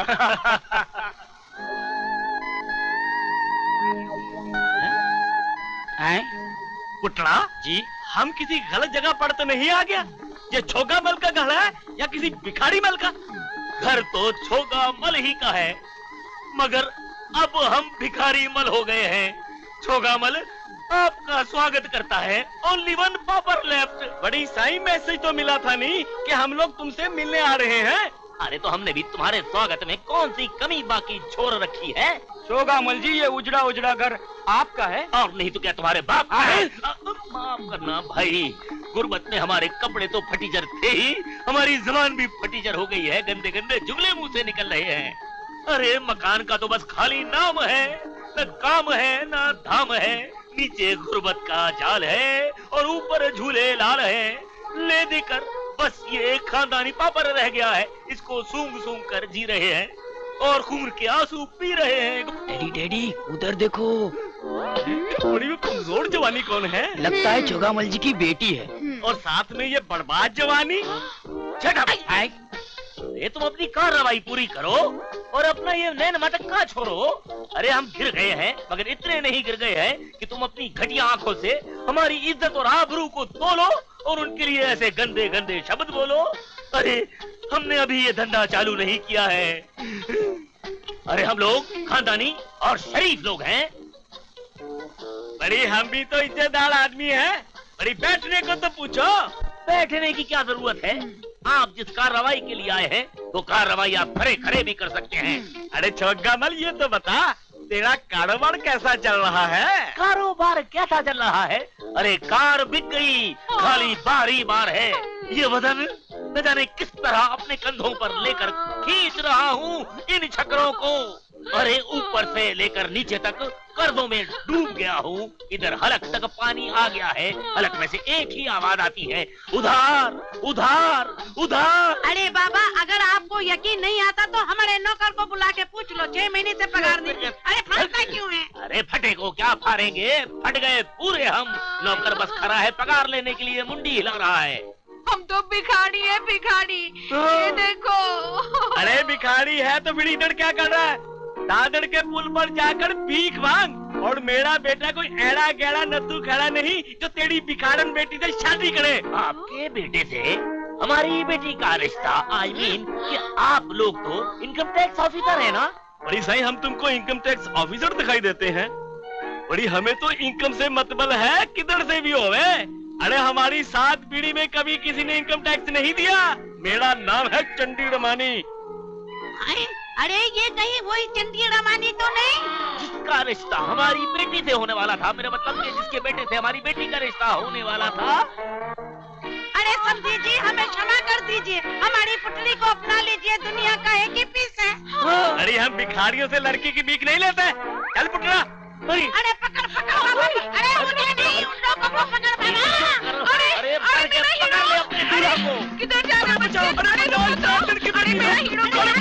पुतला जी, हम किसी गलत जगह पर तो नहीं आ गया? ये छोगामल का घर है या किसी भिखारी मल का? घर तो छोगामल ही का है, मगर अब हम भिखारी मल हो गए हैं। छोगामल आपका स्वागत करता है। Only one paper left. बड़ी सही मैसेज तो मिला था नहीं कि हम लोग तुमसे मिलने आ रहे हैं। अरे तो हमने भी तुम्हारे स्वागत में कौन सी कमी बाकी छोड़ रखी है? छोगामल जी, ये उजड़ा उजड़ा घर आपका है? और नहीं तो क्या तुम्हारे बाप का है? माफ करना भाई, गुर्बत में हमारे कपड़े तो फटीचर थे ही, हमारी जुबान भी फटीचर हो गई है। गंदे गंदे जुमले मुंह से निकल रहे हैं। अरे मकान का तो बस खाली नाम है, न काम है न धाम है। नीचे गुर्बत का जाल है और ऊपर झूले लाल है। ले देकर बस ये एक खानदानी पापड़ रह गया है। इसको सूंघ सूंघ कर जी रहे हैं और खून के आंसू पी रहे हैं। डैडी डैडी, उधर देखो। थोड़ी कमजोर जवानी कौन है? लगता है छोगामल जी की बेटी है। और साथ में ये बर्बाद जवानी। ये तुम अपनी कार्रवाई पूरी करो और अपना ये नैन मटक्का छोड़ो। अरे हम गिर गए हैं, मगर इतने नहीं गिर गए हैं कि तुम अपनी घटिया आंखों से हमारी इज्जत और आबरू को तोलो और उनके लिए ऐसे गंदे गंदे शब्द बोलो। अरे हमने अभी ये धंधा चालू नहीं किया है। अरे हम लोग खानदानी और शरीफ लोग हैं। बड़ी हम भी तो इज्जतदार आदमी हैं। बड़ी बैठने को तो पूछो। बैठने की क्या जरूरत है? आप जिस कार्रवाई के लिए आए हैं वो कार्रवाई आप खड़े खड़े भी कर सकते हैं। अरे छोगामल, ये तो बता, तेरा कारोबार कैसा चल रहा है? कारोबार कैसा चल रहा है? अरे कार बिक गई, खाली बारी बार है। ये वजन न जाने किस तरह अपने कंधों पर लेकर खींच रहा हूँ इन छकरों को। अरे ऊपर से लेकर नीचे तक कर्जों में डूब गया हूँ। इधर हलक तक पानी आ गया है। हलक में से एक ही आवाज आती है, उधार उधार उधार। अरे बाबा, अगर आपको यकीन नहीं आता तो हमारे नौकर को बुला के पूछ लो, 6 महीने से पगार नहीं। अरे फटता क्यों है? अरे फटे को क्या फाड़ेंगे, फट गए पूरे हम। नौकर बस खड़ा है पगार लेने के लिए, मुंडी हिला रहा है। हम तो भिखारी है, भिखारी। ये देखो। अरे भिखारी है तो फिर इधर क्या कर रहा है? दादर के पुल पर जाकर भीख मांग। और मेरा बेटा कोई एड़ा गैड़ा नद्दू खड़ा नहीं जो तेरी भिखारन बेटी से शादी करे। आपके बेटे से हमारी बेटी का रिश्ता, आई मीन कि आप लोग तो इनकम टैक्स ऑफिसर है ना? बड़ी सही, हम तुमको इनकम टैक्स ऑफिसर दिखाई देते हैं? बड़ी हमें तो इनकम से मतलब है किधर से भी होवे। अरे हमारी 7 पीढ़ी में कभी किसी ने इनकम टैक्स नहीं दिया। मेरा नाम है चंडी रमानी। अरे ये कहीं वही चंदी रमानी तो नहीं जिसका रिश्ता हमारी बेटी से होने वाला था? मेरा मतलब कि जिसके बेटे से हमारी बेटी का रिश्ता होने वाला था। अरे समझी जी, हमें क्षमा कर दीजिए, हमारी पुतली को अपना लीजिए, दुनिया का एक ही पीस है। अरे हम भिखारियों से लड़की की भीख नहीं लेते। चल पुटला। अरे पकड़ पकड़ बाबा। अरे उन्हें नहीं, उन लोगों को पकड़ बाबा। अरे किधर जा रहे हो बच्चे? अरे मेरा हीरो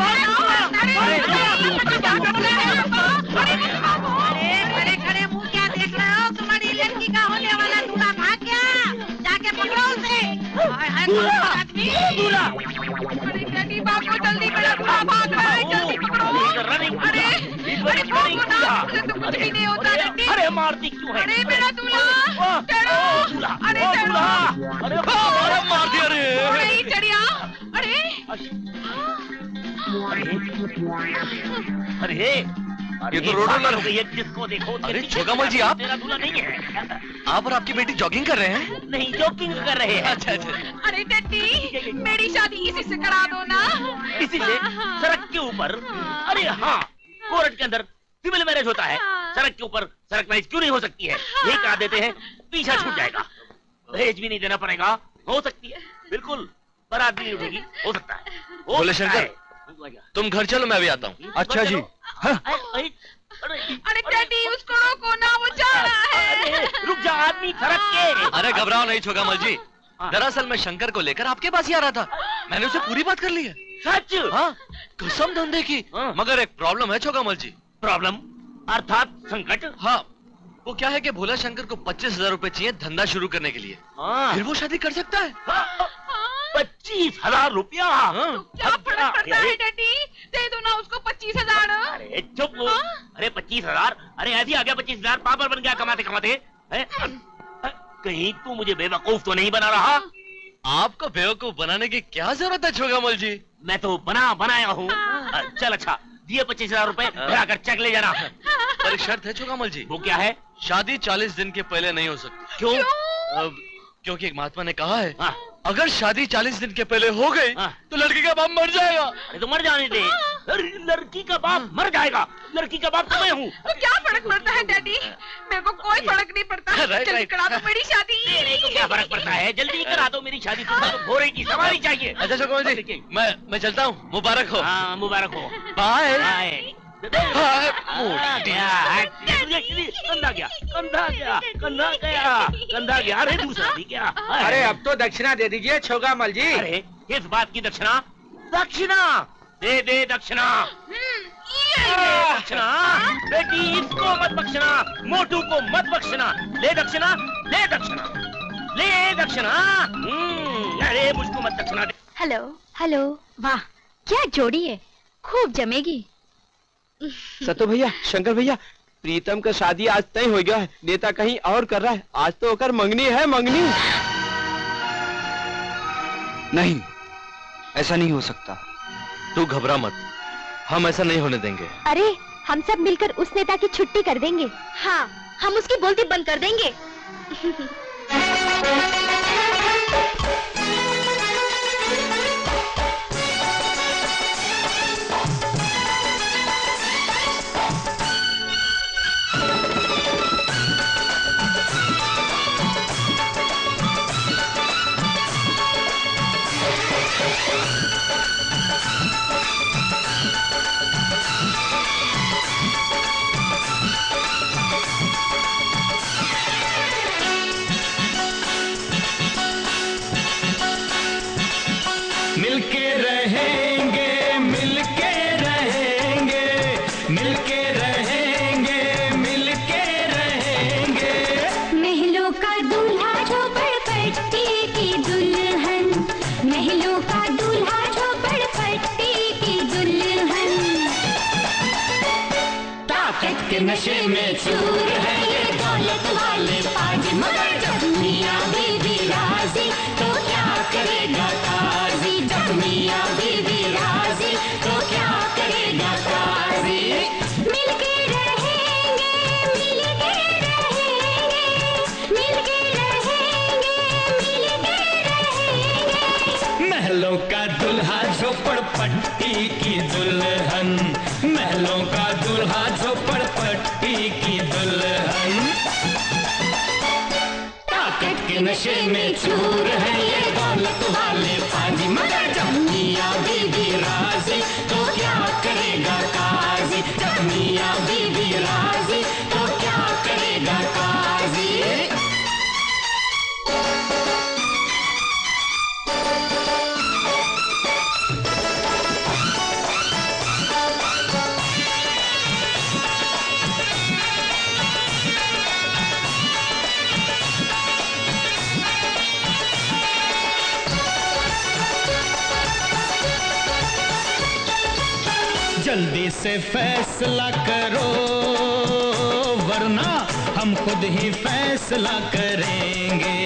खड़े खड़े मुंह क्या देख रहे हो? तुम्हारी लड़की का होने वाला दूल्हा भाग गया, जाके पकड़ो उसे। आदमी डैडी, बाप को जल्दी करो, भाग रहा है, जल्दी पकड़ो। अरे भागो ना, मुझे तो कुछ भी नहीं होता डैडी। अरे मारती क्यों है? अरे मेरा दूल्हा, चढ़ो। अरे चढ़ो। अरे मार दिया रे। अरे चढ़िया। अरे ये तो रोडोलर हो गई है, जिसको देखो। अरे छोगामल जी, आप? मेरा दूल्हा नहीं है। आप और आपकी बेटी जॉगिंग कर रहे हैं? नहीं, जॉगिंग कर रहे हैं। अच्छा अच्छा। अरे डैडी, मेरी शादी इसी से करा दो ना। इसी से? सड़क के ऊपर? अरे हाँ, कोर्ट के अंदर सिविल मैरिज होता है। सड़क के ऊपर सड़क मैरिज क्यों नहीं हो सकती है? ये करा देते हैं, पीछा छूट जाएगा, दहेज भी नहीं देना पड़ेगा। हो सकती है, बिल्कुल। बारात भी नहीं उठेगी, हो सकता है। भोलेशंकर, तुम घर चलो, मैं भी आता हूँ। अच्छा जी। अरे डैडी, उसको रोको ना, वो जा रहा है। रुक जा आदमी, सड़क के। अरे घबराओ नहीं छोगामल जी, दरअसल मैं शंकर को लेकर आपके पास ही आ रहा था। मैंने उसे पूरी बात कर ली है। सच? हाँ, कसम धंधे की। मगर एक प्रॉब्लम है छोगामल जी। प्रॉब्लम अर्थात संकट? हाँ, वो क्या है कि भोला शंकर को 25,000 रुपए चाहिए धंधा शुरू करने के लिए। फिर वो शादी कर सकता है। 25,000 रुपया? क्या फर्क पड़ता है डैडी? दे दो ना उसको 25,000। अरे चुप। अरे 25,000? अरे ऐसे आ गया 25,000, पापड़ बन गया कमाते कमाते। कहीं तू मुझे बेवकूफ तो नहीं बना रहा? आपको बेवकूफ बनाने की क्या जरूरत है छोगामल जी? मैं तो बनाया हूँ। चल अच्छा, दिए 25,000 रुपए, आकर चेक ले जाना। पर एक शर्त है छोगामल जी। वो क्या है? शादी 40 दिन के पहले नहीं हो सकती। क्यों? क्योंकि एक महात्मा ने कहा है, अगर शादी 40 दिन के पहले हो गई तो लड़की का बाप मर जाएगा। अरे तो मर जाने दे। लड़की का बाप मर जाएगा? लड़की का बाप तो मैं हूँ। तो क्या फर्क पड़ता है डैडी? मेरे को कोई फर्क नहीं पड़ता। जल्दी करा दो मेरी शादी। तेरे को क्या फर्क पड़ता है? जल्दी करा दो मेरी शादी। तुमको तो घोड़े की सवारी चाहिए। अच्छा छोगामल जी, मैं चलता हूँ। मुबारक हो। हाँ मुबारक हो। बाय। कंधा गया। अरे दूसरा भी क्या? अरे अब तो दक्षिणा दे दीजिए छोगामल जी। अरे किस बात की दक्षिणा? दक्षिणा दे दक्षिणा। दक्षिणा बेटी, इसको मत बख्शना, मोटू को मत बख्शना। ले दक्षिणा, ले दक्षिणा, ले दक्षिणा। अरे मुझको मत दक्षिणा दे। हेलो हेलो, वाह क्या जोड़ी है, खूब जमेगी। सत्तू भैया, शंकर भैया, प्रीतम का शादी आज तय हो गया है। नेता कहीं और कर रहा है। आज तो होकर मंगनी है, मंगनी। नहीं, ऐसा नहीं हो सकता। तू घबरा मत, हम ऐसा नहीं होने देंगे। अरे हम सब मिलकर उस नेता की छुट्टी कर देंगे। हाँ, हम उसकी बोलती बंद कर देंगे। मिलके रहेंगे, मिलके रहेंगे, मिलके रहेंगे, मिलके रहेंगे। महलों का दूल्हा झोपड़पट्टी की दुल्हन, महलों का दूल्हा झोपड़पट्टी की दुल्हन। ताकत के नशे में चूर है ये दौलत वाले पाजी, मगर जब मियाँ बीवी राजी तो क्या करेगा काजी। जब मियाँ बीवी राजी तो क्या करेगा काजी। मिलके रहेंगे, मिलके रहेंगे, मिलके रहेंगे, मिलके रहेंगे। महलों का दूल्हा झोपड़पट्टी की दुल्हन, महलों का दूल्हा झोपड़पट्टी की दुल्हन। ताकत के नशे में चूर है ये दौलत वाले पाजी, मगर जब मियाँ बीवी राजी तो क्या करेगा काजी। जब मियाँ बीवी राजी तो क्या करेगा काजी। जल्दी से फैसला करो वरना हम खुद ही फैसला करेंगे।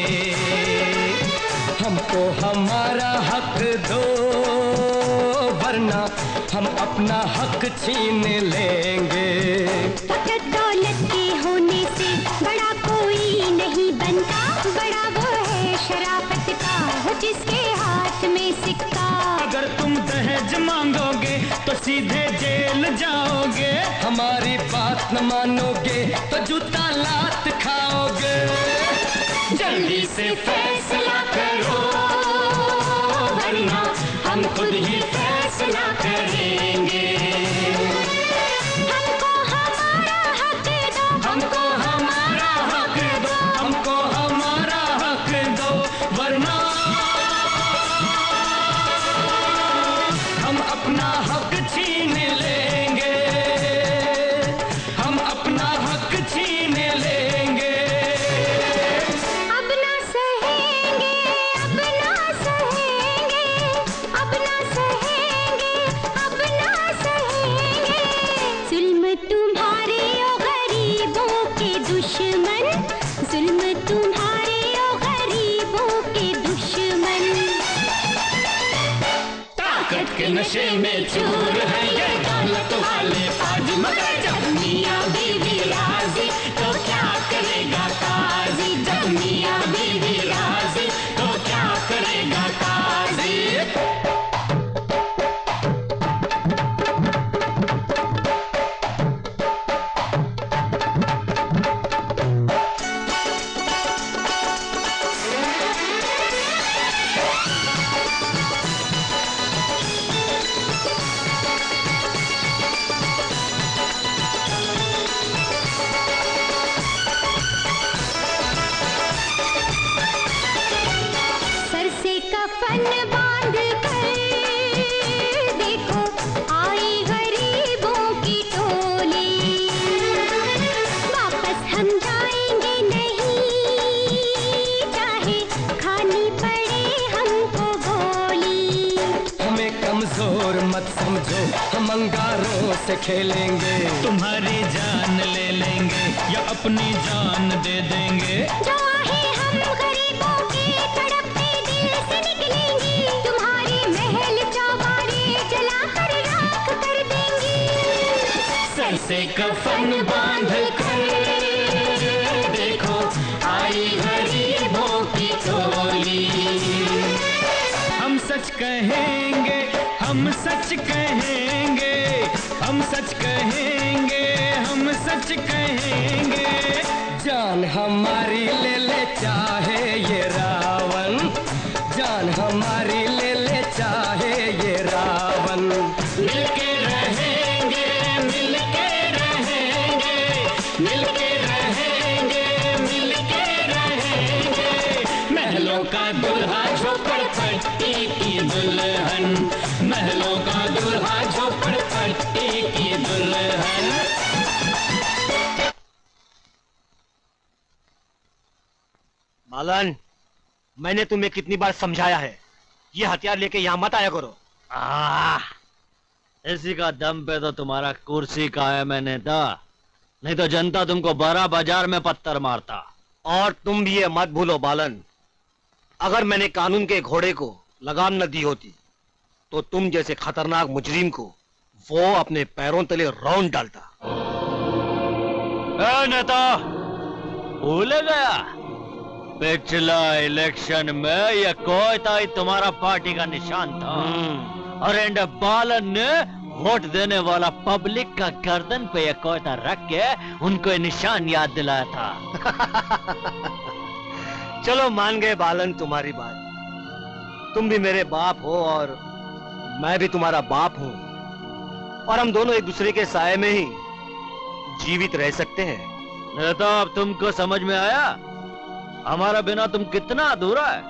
हमको हमारा हक दो वरना हम अपना हक छीन लेंगे। फकत दौलत के होने से बड़ा कोई नहीं बनता, बड़ा वो है शराफत का हो जिसके हाथ में सिक्का। अगर तुम दहेज मांगोगे तो सीधे जेल जाओगे, हमारी बात न मानोगे तो जूता लात खाओगे। जल्दी से फैसला करो वरना हम खुद ही फैसला करेंगे। हमको हमारा हक दो, हमको हमारा हक दो, हमको हमारा हक दो वरना नशे में चूर है ये दौलत वाले पाजी, मगर जब मियाँ बीवी राजी तो क्या करेगा काजी, जब मियाँ बीवी राजी तो क्या करेगा काजी। कफन बांध कर देखो आई गरीबों की टोली, वापस हम जाएंगे नहीं चाहे खानी पड़े हमको गोली। हमें कमजोर मत समझो, हम अंगारों से खेलेंगे, तुम्हारी जान ले लेंगे या अपनी जान दे देंगे। जो आहे हम गरीबों के तड़पते दिल से निकलेंगे, तुम्हारे महल चौबारे जलाकर राख कर देंगे। सर से कफन बांध कर देखो आई गरीबों की टोली, हम सच कहेंगे, हम सच कहेंगे, हम सच कहेंगे, हम सच कहेंगे। जान हमारी ले ले चाहे ये रावण, जान हमारी ले ले चाहे ये रावण। मिलके रहेंगे, मिलके रहेंगे, मिलके रहेंगे, मिलके रहेंगे। महलों का दुल्हा झोपड़पट्टी की दुल्हन, महलों का दुल्हा झोपड़पट्टी की दुल्हन। बालन, मैंने तुम्हें कितनी बार समझाया है, ये हथियार लेके यहाँ मत आया करो। इसी का दम पे तो तुम्हारा कुर्सी कायम है नेता, नहीं तो जनता तुमको बड़ा बाजार में पत्थर मारता। और तुम भी ये मत भूलो बालन, अगर मैंने कानून के घोड़े को लगाम न दी होती तो तुम जैसे खतरनाक मुजरिम को वो अपने पैरों तले रौंद डालता। नेता भूल गया पिछला इलेक्शन में ये कोयता ही तुम्हारा पार्टी का निशान था, और एंड बालन ने वोट देने वाला पब्लिक का गर्दन पे ये कोयता रख के उनको ये निशान याद दिलाया था। चलो मान गए बालन तुम्हारी बात, तुम भी मेरे बाप हो और मैं भी तुम्हारा बाप हूं, और हम दोनों एक दूसरे के साए में ही जीवित रह सकते हैं। नेता अब तुमको समझ में आया हमारा बिना तुम कितना अधूरा है।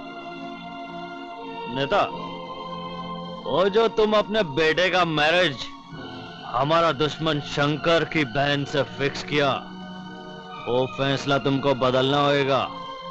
नेता वो जो तुम अपने बेटे का मैरिज हमारा दुश्मन शंकर की बहन से फिक्स किया, वो फैसला तुमको बदलना होगा।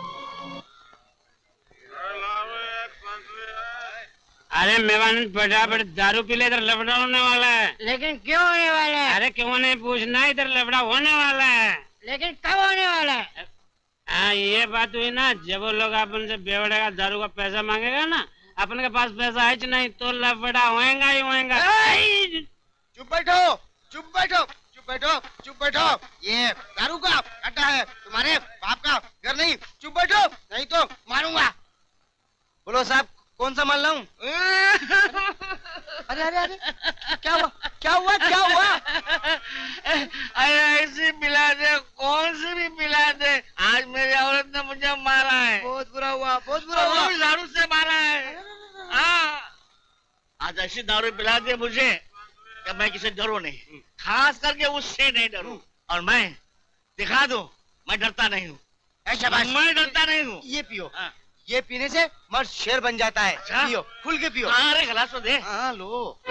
अरे मेवान फटाफट दारू पी ले, इधर लफड़ा होने वाला है। लेकिन क्यों होने वाला है? अरे क्यों नहीं पूछना, इधर लफड़ा होने वाला है। लेकिन कब होने वाला है? हाँ ये बात हुई ना, जब वो लोग अपन से बेवड़े का दारू का पैसा मांगेगा ना, अपन के पास पैसा है नहीं तो लफड़ा होएगा ही होएगा। चुप बैठो, चुप बैठो, चुप बैठो, चुप बैठो। ये दारू का अड्डा है, तुम्हारे बाप का घर नहीं। चुप बैठो नहीं तो मारूंगा। बोलो साहब कौन सा मान लाऊं? अरे अरे अरे क्या हुआ, क्या हुआ, क्या हुआ? अरे ऐसी पिला दे, कौन सी भी पिला दे, आज मेरी औरत ने मुझे मारा है। बहुत बुरा हुआ, बहुत बुरा हुआ। दारू से मारा है। हाँ आज ऐसी दारू पिला दे मुझे कि मैं किसी डरू नहीं, खास करके उससे नहीं डरूं। और मैं दिखा दूं मैं डरता नहीं हूँ, मैं डरता नहीं हूँ। ये पियो, ये पीने से मर्द शेर बन जाता है। पियो, खुल के पियो। अरे गिलास तो दे। हाँ लो।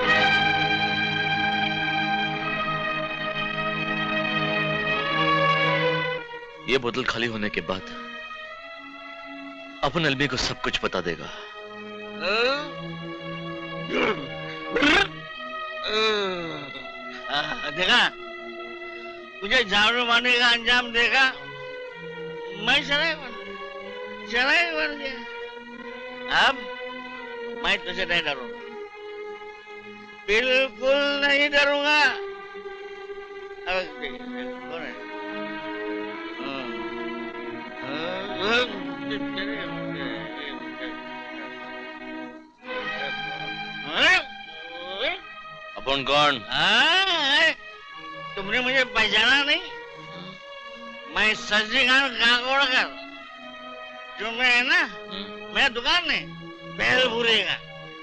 ये बोतल खाली होने के बाद अपन एलबी को सब कुछ बता देगा। देखा मुझे झाड़ू मारने का अंजाम देखा, मैं शराब बन गया। अब मैं तुझे नहीं डरूंगा। बिल्कुल नहीं डरूंगा। कौन है? अपन कौन? तुमने मुझे पहचाना नहीं? मैं सज्जीकांत काकोड़कर, जो मैं है ना, मैं दुकान में बेलपुरे का।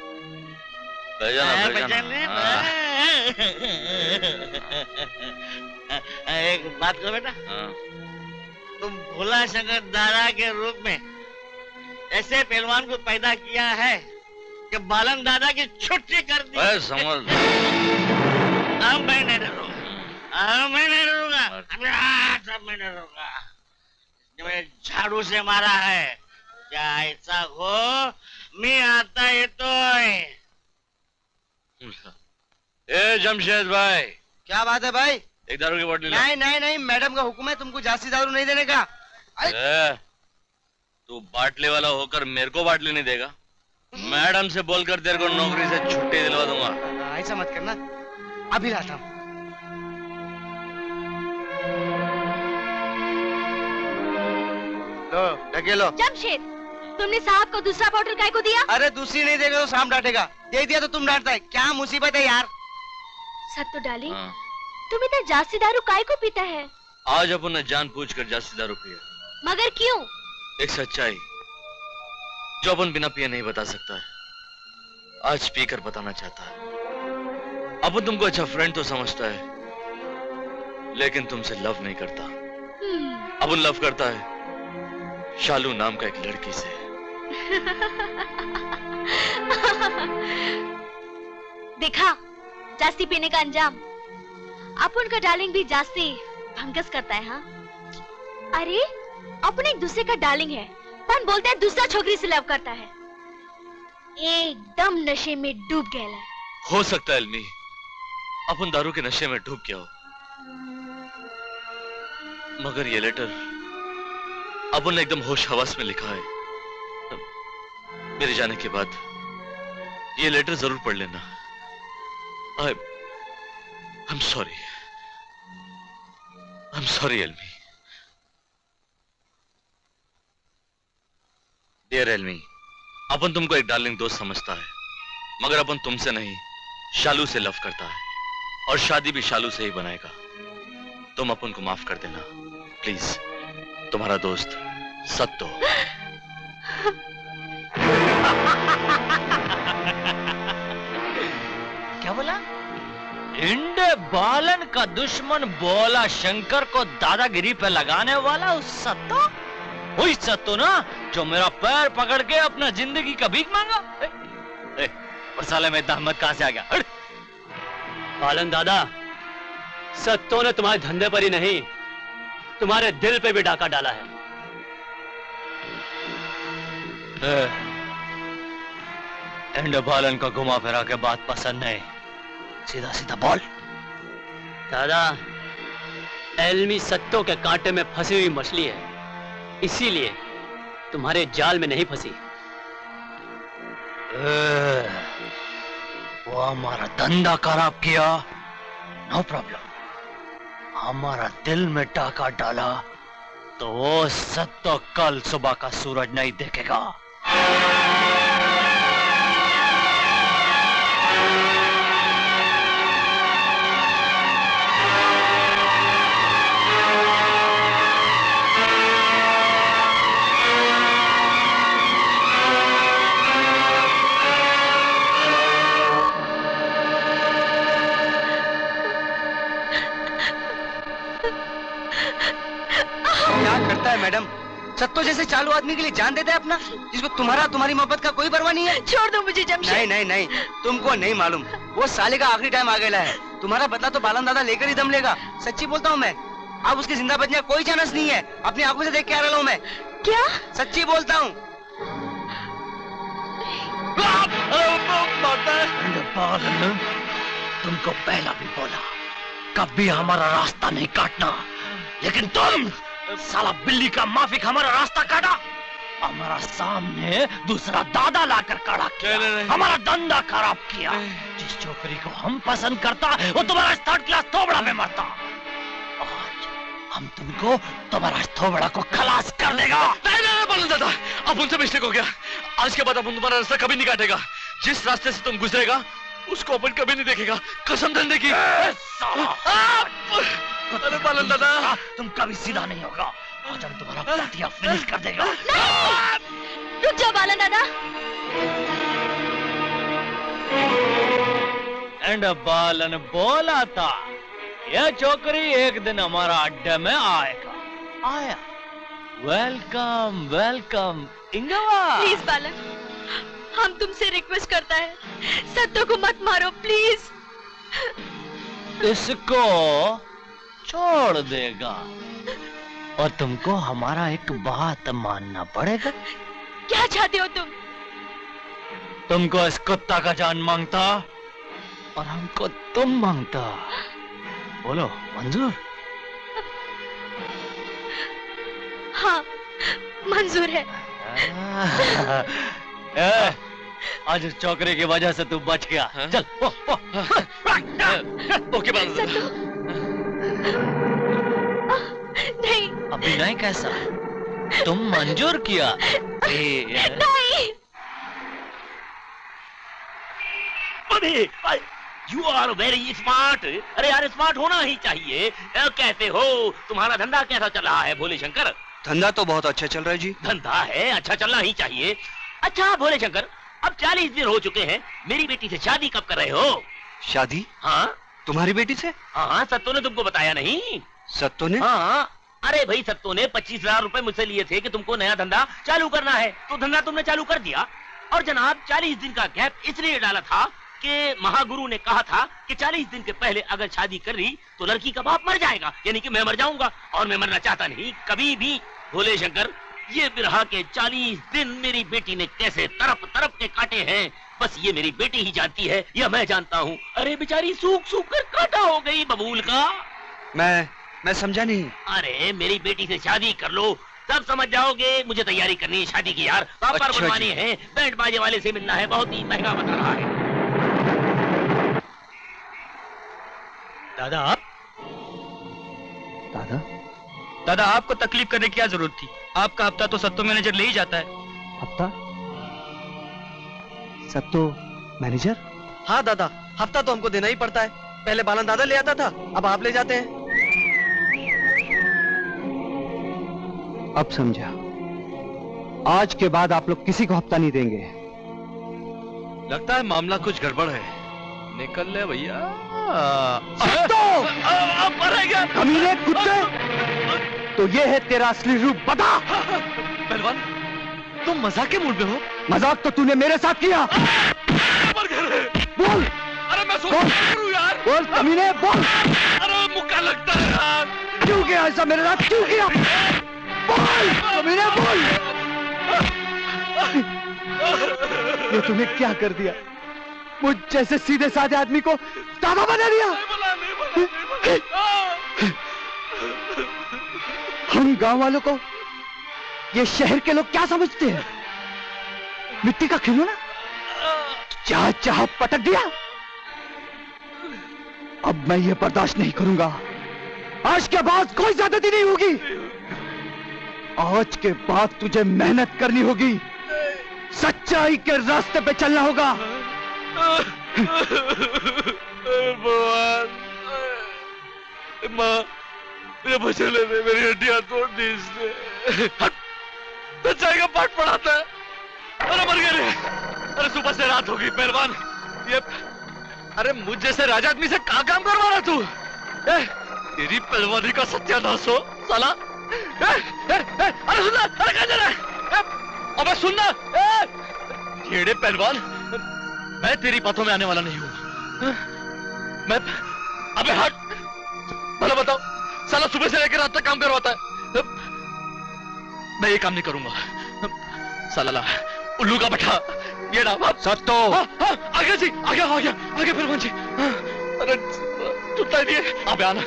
एक बात करो बेटा, तुम भोलाशंकर दादा के रूप में ऐसे पहलवान को पैदा किया है कि बालन दादा की छुट्टी कर दी। समझ। अब मैं नहीं डरूंगा, अब मैं नहीं डरूंगा, अब मैं नहीं डरूंगा। मुझे झाड़ू से मारा है, क्या ऐसा हो मैं आता है तो। ए जमशेद भाई, क्या बात है भाई? एक दारू की बोतल। नहीं नहीं नहीं, मैडम का हुक्म है तुमको जास्ती दारू नहीं देने का। तू बाटले वाला होकर मेरे को बाटली नहीं देगा? मैडम से बोलकर तेरे को नौकरी से छुट्टी दिलवा दूंगा। ऐसा मत करना, अभी लाता हूँ। लो ढकेलो। जमशेद, तुमने साहब को दूसरा बोतल काय को दिया? अरे दूसरी नहीं देगा तो साहब डांटेगा, दे दिया तो तुम डांटता है, क्या मुसीबत है यार। सत्तू डार्लिंग, तुम इतना जास्ती दारू काय को पीता है? आज अपन ने जान पूछ कर जास्ती दारू पिया। मगर क्यों? एक सच्चाई जो अपन बिना पिए नहीं बता सकता है, आज पीकर बताना चाहता है। अपन तुमको अच्छा फ्रेंड तो समझता है, लेकिन तुमसे लव नहीं करता। अपन लव करता है शालू नाम का एक लड़की से। देखा जास्ती पीने का अंजाम। अपन का डार्लिंग भी जास्ती भंगस करता है। हाँ, अरे अपन एक दूसरे का डार्लिंग है, पर बोलते हैं दूसरा छोकरी से लव करता है। एकदम नशे में डूब गया है। हो सकता है अलमी, अपन दारू के नशे में डूब गया हो, मगर ये लेटर अपन ने एकदम होश हवास में लिखा है। मेरे जाने के बाद ये लेटर जरूर पढ़ लेना। I'm sorry. I'm sorry, Elmi. Dear Elmi, अपन तुमको एक डार्लिंग दोस्त समझता है, मगर अपन तुमसे नहीं शालू से लव करता है, और शादी भी शालू से ही बनाएगा। तुम अपन को माफ कर देना प्लीज। तुम्हारा दोस्त सत्तू। क्या बोला? इंडे बालन का दुश्मन भोलाशंकर को दादागिरी पे लगाने वाला उस सत्तू? वही सत्तू ना जो मेरा पैर पकड़ के अपना जिंदगी का भीख मांगा। और साले में इतना हिम्मत कहां से आ गया? बालन दादा, सत्तू ने तुम्हारे धंधे पर ही नहीं, तुम्हारे दिल पे भी डाका डाला है। इंडे बालन का घुमा फिरा के बात पसंद नहीं, सीधा सीधा बोल। दादा, एल्मी सत्तू के कांटे में फंसी हुई मछली है, इसीलिए तुम्हारे जाल में नहीं फंसी। वो हमारा धंधा खराब किया, नो प्रॉब्लम। हमारा दिल में टाका डाला तो वो सत्तू कल सुबह का सूरज नहीं देखेगा। मैडम, सत्तू जैसे चालू आदमी के लिए जान देता है अपना, जिसको तुम्हारी मोहब्बत का कोई परवाह नहीं है। छोड़ दो मुझे जमशेद। नहीं नहीं नहीं, तुमको नहीं मालूम, वो साले का आखिरी टाइम आ गया है। तुम्हारा बदला तो बालन दादा लेकर ही दम लेगा। सच्ची बोलता हूँ मैं, अब उसके जिंदा बचने का कोई चांस नहीं है। अपनी आंखों से देख के आ रहा हूँ मैं। क्या? सच्ची बोलता हूँ। तुमको पहला भी बोला कभी हमारा रास्ता नहीं काटना, लेकिन तुम साला बिल्ली का माफिक हमारा रास्ता काटा। हमारा सामने दूसरा दादा लाकर खड़ा किया, हमारा धंधा खराब किया। जिस छोकरी को हम पसंद करता वो तुम्हारा थर्ड क्लास थोबड़ा में मरता। आज हम तुमको तुम्हारा थोबड़ा को खलास कर देगा। नहीं बालन दादा, अब उनसे मिस्टेक हो गया। आज के बाद अपन तुम्हारा रास्ता कभी नहीं काटेगा। जिस रास्ते से तुम गुजरेगा उसको अपन कभी नहीं देखेगा, कसम धंधे की। अरे बालन दादा, तुम कभी सीधा नहीं होगा। आज हम तुम्हारा पार्टिया फिनिश कर देगा। रुक जाओ बालन दादा। एंड बालन बोला था यह छोकरी एक दिन हमारा अड्डे में आएगा। आया। वेलकम वेलकम इंगवा। प्लीज बालन, हम तुमसे रिक्वेस्ट करता है, सत्तू को मत मारो प्लीज। इसको छोड़ देगा और तुमको हमारा एक बात मानना पड़ेगा। क्या चाहते हो तुम? तुमको इस कुत्ता का जान मांगता और हमको तुम मांगता। बोलो मंजूर? हाँ मंजूर है। आज इस छोकरे की वजह से तू बच गया। चल ओके बालन। नहीं अभी नहीं कैसा तुम मंजूर किया? नहीं। You are very smart. अरे यार स्मार्ट होना ही चाहिए। कहते हो तुम्हारा धंधा कैसा चल रहा है भोले शंकर? धंधा तो बहुत अच्छा चल रहा है जी। धंधा है अच्छा चलना ही चाहिए। अच्छा भोले शंकर, अब 40 दिन हो चुके हैं, मेरी बेटी से शादी कब कर रहे हो? शादी? हाँ तुम्हारी बेटी से? हाँ सत्तू ने तुमको बताया नहीं? सत्तू ने? हाँ अरे भाई सत्तू ने 25,000 रुपए मुझसे लिए थे कि तुमको नया धंधा चालू करना है, तो धंधा तुमने चालू कर दिया। और जनाब 40 दिन का गैप इसलिए डाला था कि महागुरु ने कहा था कि 40 दिन के पहले अगर शादी कर ली तो लड़की का बाप मर जाएगा, यानी कि मैं मर जाऊंगा, और मैं मरना चाहता नहीं कभी भी। भोले शंकर, ये बिरहा के 40 दिन मेरी बेटी ने कैसे तरफ तरफ के काटे हैं, बस ये मेरी बेटी ही जानती है या मैं जानता हूँ। अरे बेचारी सूख सूख कर काटा हो गई बबूल का। मैं समझा नहीं। अरे मेरी बेटी से शादी कर लो, तब समझ जाओगे। मुझे तैयारी करनी है शादी की यार, पापड़ बनवाने हैं, बैंड बाजे वाले से मिलना है, बहुत ही महंगा बता रहा है। दादा आप? दादा आपको तकलीफ करने की क्या जरूरत थी? आपका हफ्ता तो सत्तू मैनेजर ले ही जाता है। हफ्ता? सत्तू मैनेजर? हाँ दादा, हफ्ता तो हमको देना ही पड़ता है। पहले बालन दादा ले आता था, अब आप ले जाते हैं। अब समझा। आज के बाद आप लोग किसी को हफ्ता नहीं देंगे। लगता है मामला कुछ गड़बड़ है। निकल ले भैया। कमीने कुत्ते, तो ये है तेरा असली रूप, बता। पहलवान, तुम मजाक के मूड में हो? मजाक तो तूने मेरे साथ किया। बोल। अरे मैं सोच यार। बोल कमीने बोल। अरे मुक्का लगता है यार। क्यों किया ऐसा मेरे साथ, क्यों किया? बोल कमीने बोल। ये तूने क्या कर दिया? मुझ जैसे सीधे साधे आदमी को दादा बना दिया। हम गांव वालों को, ये शहर के लोग क्या समझते हैं? मिट्टी का खिलौना? चाह चाह पटक दिया। अब मैं ये बर्दाश्त नहीं करूंगा। आज के बाद कोई ज्यादती नहीं होगी। आज के बाद तुझे मेहनत करनी होगी, सच्चाई के रास्ते पे चलना होगा। माँ, ये बच्चे ले मेरी हड्डियां तोड़ दी इसने। सच्चाई का पाठ पढ़ाता है। अरे मर गए। अरे सुबह से रात होगी पहलवान। ये अरे मुझ जैसे राजा आदमी से क्या काम करवा रहा तू? तेरी पहलवानी का सत्यानाश हो साला। अरे सुनना, अरे कहाँ जा रहा है? अबे सुनना, टेढ़े पहलवान, मैं तेरी बातों में आने वाला नहीं हूँ। मैं अबे हट। भला बताओ, साला सुबह से लेकर रात तक काम करवाता है। मैं ये काम नहीं करूंगा। साला उल्लू का बट्टा, ये ना सत्तो। आगे जी, आगे पहलवान जी। अरे टूटता ही नहीं है। अबे आना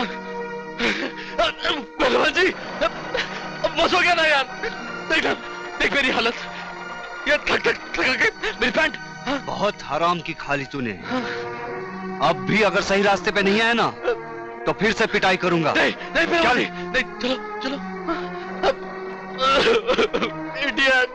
पहलवान जी, बस हो गया ना यार। देख मेरी हालत, ये थक थक थक के मेरी पैंट। बहुत हराम की खा ली तूने। अब भी अगर सही रास्ते पे नहीं आया ना तो फिर से पिटाई करूंगा। नहीं नहीं चल। नहीं, चलो चलो। इडियट।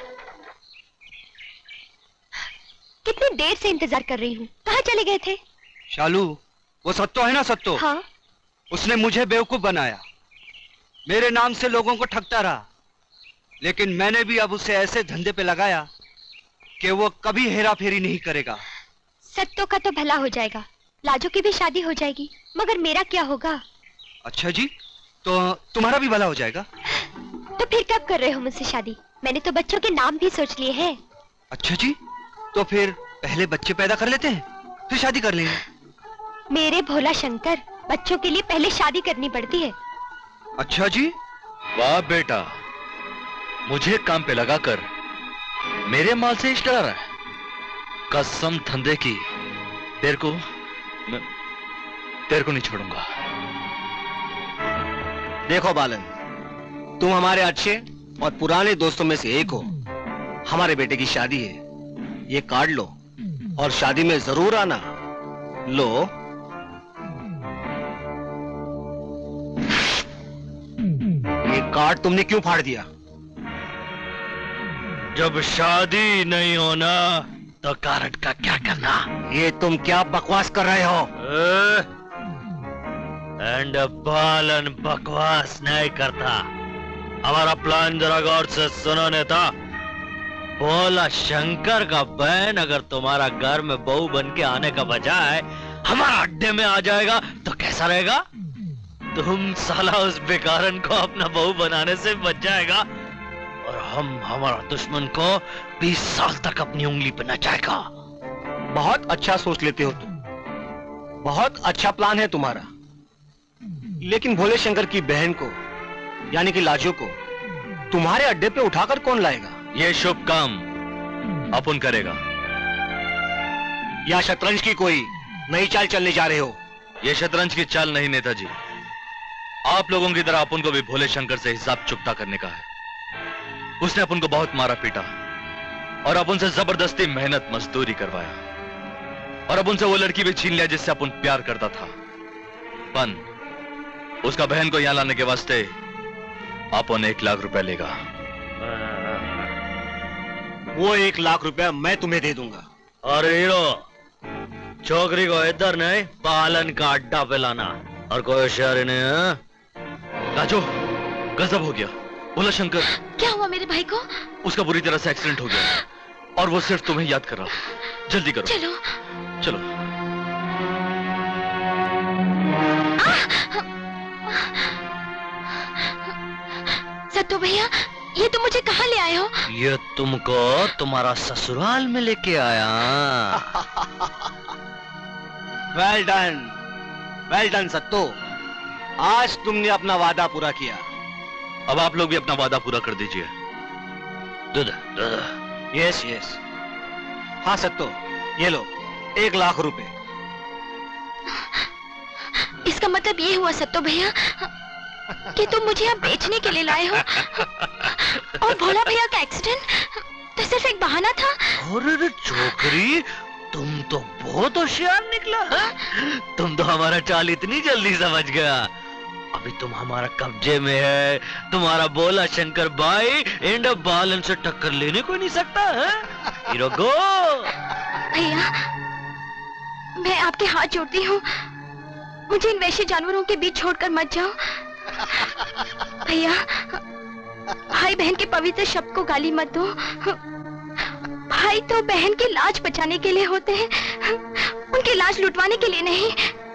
कितनी देर से इंतजार कर रही हूँ, कहाँ चले गए थे? शालू, वो सत्तो है ना सत्तो? हाँ। उसने मुझे बेवकूफ बनाया, मेरे नाम से लोगों को ठगता रहा, लेकिन मैंने भी अब उसे ऐसे धंधे पे लगाया कि वो कभी हेरा फेरी नहीं करेगा। सत्तो का तो भला हो जाएगा, लाजो की भी शादी हो जाएगी, मगर मेरा क्या होगा? अच्छा जी, तो तुम्हारा भी भला हो जाएगा। तो फिर कब कर रहे हो मुझसे शादी? मैंने तो बच्चों के नाम भी सोच लिए हैं। अच्छा जी, तो फिर पहले बच्चे पैदा कर लेते हैं, फिर शादी कर लेंगे। मेरे भोला शंकर, बच्चों के लिए पहले शादी करनी पड़ती है। अच्छा जी। वाह बेटा, मुझे काम पे लगाकर मेरे माल से इश्क करा रहा है। कसम धंधे की, तेरे को नहीं छोड़ूंगा। देखो बालन, तुम हमारे अच्छे और पुराने दोस्तों में से एक हो। हमारे बेटे की शादी है, ये कार्ड लो और शादी में जरूर आना। लो। ये कार्ड तुमने क्यों फाड़ दिया? जब शादी नहीं होना तो कार्ड का क्या करना? ये तुम क्या बकवास कर रहे हो? एंड बालन बकवास नहीं करता। हमारा प्लान जरा गौर से सुनो नेता। भोला शंकर का बहन अगर तुम्हारा घर में बहू बन के आने का बजाय हमारा अड्डे में आ जाएगा तो कैसा रहेगा? तुम साला उस बेकारन को अपना बहू बनाने से बच जाएगा और हम हमारा दुश्मन को 20 साल तक अपनी उंगली पे नचाएगा। बहुत अच्छा सोच लेते हो तुम, बहुत अच्छा प्लान है तुम्हारा, लेकिन भोले शंकर की बहन को यानी कि लाजो को तुम्हारे अड्डे पे उठाकर कौन लाएगा? ये शुभ काम अपन करेगा। या शतरंज की कोई नई चाल चलने जा रहे हो? ये शतरंज की चाल नहीं नेताजी, आप लोगों की तरह अपन को भी भोले शंकर से हिसाब चुकता करने का है। उसने अपन को बहुत मारा पीटा और अपन से जबरदस्ती मेहनत मजदूरी करवाया और अपन से वो लड़की भी छीन लिया जिससे अपन प्यार करता था। पन उसका बहन को यहां लाने के वास्ते अपन 1 लाख रुपए लेगा। वो 1 लाख रुपया मैं तुम्हें दे दूंगा। अरे हीरो, छोकरी को इधर नहीं बालन का अड्डा पे लाना और कोई होशियारी नहीं है। राजू, गजब हो गया। भोला शंकर, क्या हुआ मेरे भाई को? उसका बुरी तरह से एक्सीडेंट हो गया और वो सिर्फ तुम्हें याद कर रहा। जल्दी करो। चलो चलो। सत्तू भैया, ये तुम मुझे कहाँ ले आए हो? ये तुमको तुम्हारा ससुराल में लेके आया। वेल डन सत्तू, आज तुमने अपना वादा पूरा किया। अब आप लोग भी अपना वादा पूरा कर दीजिए। Yes yes. हाँ सत्तू, ये लो 1 लाख रुपए। इसका मतलब ये हुआ सत्तू भैया कि तुम मुझे यहाँ बेचने के लिए लाए हो और भोला भैया का एक्सीडेंट तो सिर्फ एक बहाना था। अरे छोकरी, तुम तो बहुत होशियार निकला है? तुम तो हमारा चाल इतनी जल्दी समझ गया। अभी तुम हमारा कब्जे में है। तुम्हारा भोला शंकर भाई एंड बालन से टक्कर लेने को नहीं सकता है। Hero go. भैया, मैं आपके हाथ जोड़ती हूँ, मुझे इन वैश्य जानवरों के बीच छोड़कर मत जाओ। भैया, भाई बहन के पवित्र शब्द को गाली मत दो। भाई तो बहन की लाज बचाने के लिए होते हैं, उनकी लाज लुटवाने के लिए नहीं।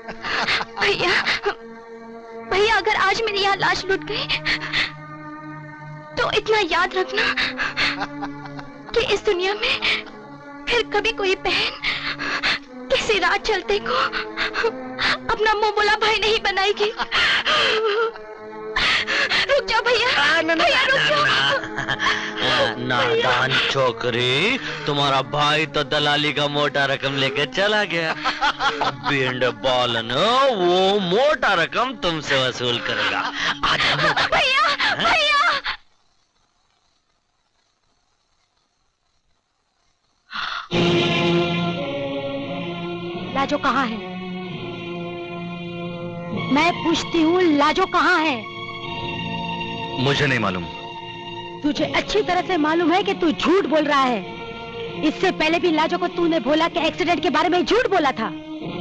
भैया, अगर आज मेरी यहाँ लाश लुट गई तो इतना याद रखना कि इस दुनिया में फिर कभी कोई बहन किसी राह चलते को अपना मुंह बोला भाई नहीं बनाएगी। रुक जाओ भैया, भैया रुक जाओ। नादान छोकरी, तुम्हारा भाई तो दलाली का मोटा रकम लेके चला गया। अभी एंड बालन वो मोटा रकम तुमसे वसूल करेगा। भैया, भैया। लाजो कहाँ है? मैं पूछती हूँ लाजो कहाँ है? मुझे नहीं मालूम। तुझे अच्छी तरह से मालूम है कि तू झूठ बोल रहा है। इससे पहले भी लाजो को तूने भोला के एक्सीडेंट के बारे में झूठ बोला था।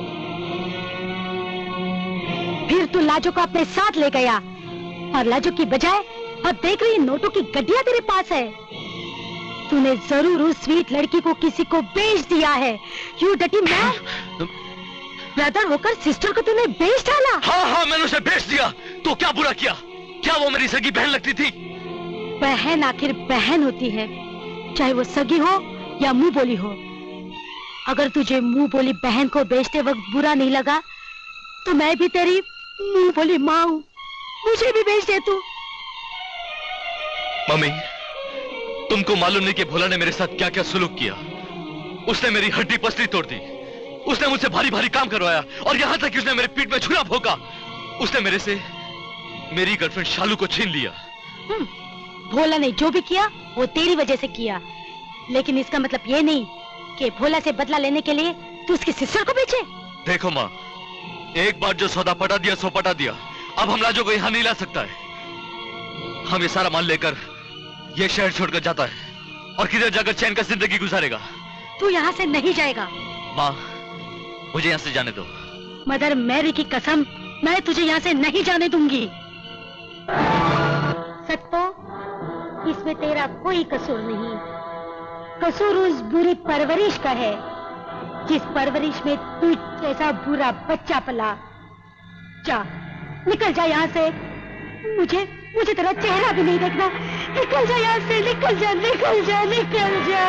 फिर तू लाजो को अपने साथ ले गया और लाजो की बजाय अब देख रही नोटों की गड्डियां तेरे पास है। तूने जरूर उस स्वीट लड़की को किसी को बेच दिया है। यू डटी मैन। ब्रदर होकर सिस्टर को तूने बेच डाला। हाँ, मैंने उसे बेच दिया। तो क्या बुरा किया? क्या वो मेरी सगी बहन लगती थी? बहन आखिर बहन होती है, चाहे वो सगी हो या मुंह बोली हो। अगर तुझे मुंह बोली बहन को बेचते वक्त बुरा नहीं लगा तो मैं भी तेरी मुंह बोली माँ हूँ, मुझे भी बेच दे तू। मम्मी, तुमको मालूम नहीं कि भोला ने मेरे साथ क्या क्या सुलूक किया। उसने मेरी हड्डी पसली तोड़ दी, उसने मुझसे भारी भारी काम करवाया और यहाँ तक कि उसने मेरे पीठ में छुरा भोंका। उसने मेरे से मेरी गर्लफ्रेंड शालू को छीन लिया। भोला ने जो भी किया वो तेरी वजह से किया, लेकिन इसका मतलब ये नहीं कि भोला से बदला लेने के लिए तू उसकी सिस्टर को बेचे। देखो माँ, एक बार जो सौदा पटा दिया सो पटा दिया। अब हम लाजो को यहाँ नहीं ला सकता है। हम ये सारा माल लेकर ये शहर छोड़कर जाता है और किधर जाकर चैन का जिंदगी गुजारेगा। तू यहाँ से नहीं जाएगा। माँ, मुझे यहाँ से जाने दो। मदर मैरी की कसम, मैं तुझे यहाँ से नहीं जाने दूंगी। सत्तो, इसमें तेरा कोई कसूर नहीं। कसूर उस बुरी परवरिश का है जिस परवरिश में तू जैसा बुरा बच्चा पला। जा, निकल जा यहाँ से। मुझे तेरा चेहरा भी नहीं देखना। निकल जा यहाँ से, निकल जा, निकल जा, निकल जा।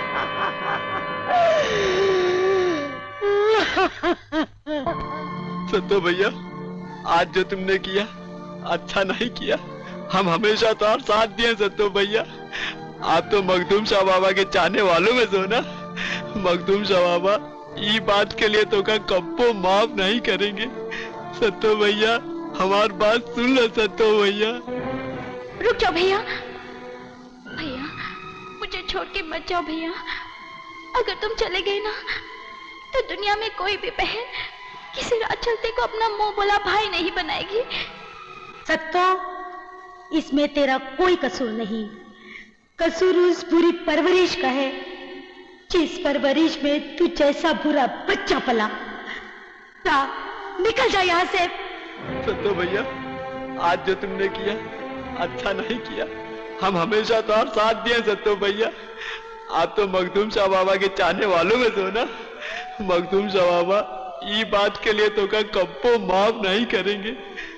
सत्तो भैया, आज जो तुमने किया अच्छा नहीं किया। हम हमेशा तो और साथ दिए सत्तो भैया। आप तो मखदूम शाह बाबा के चाहने वालों में सो ना। मखदूम शाह बाबा ये बात के लिए तो का कब्बो माफ नहीं करेंगे। सत्तो भैया, हमारी बात सुन लो सत्तो भैया। रुक जाओ भैया, भैया मुझे छोड़ के मत जाओ भैया। अगर तुम चले गए ना तो दुनिया में कोई भी बहन किसी राह चलते को अपना मुंह बोला भाई नहीं बनाएगी। सत्तो, इसमें तेरा कोई कसूर नहीं। कसूर उस बुरी परवरिश का है जिस परवरिश में तू जैसा बुरा बच्चा पला। जा, निकल जा यहाँ से। सत्तो भैया, आज जो तुमने किया अच्छा नहीं किया। हम हमेशा तो और साथ दिए सत्तो भैया। आप तो मखदूम शाह बाबा के चाहने वालों में तो ना। मखदूम शाह बाबा ये बात के लिए तो का कब्बो माफ नहीं करेंगे।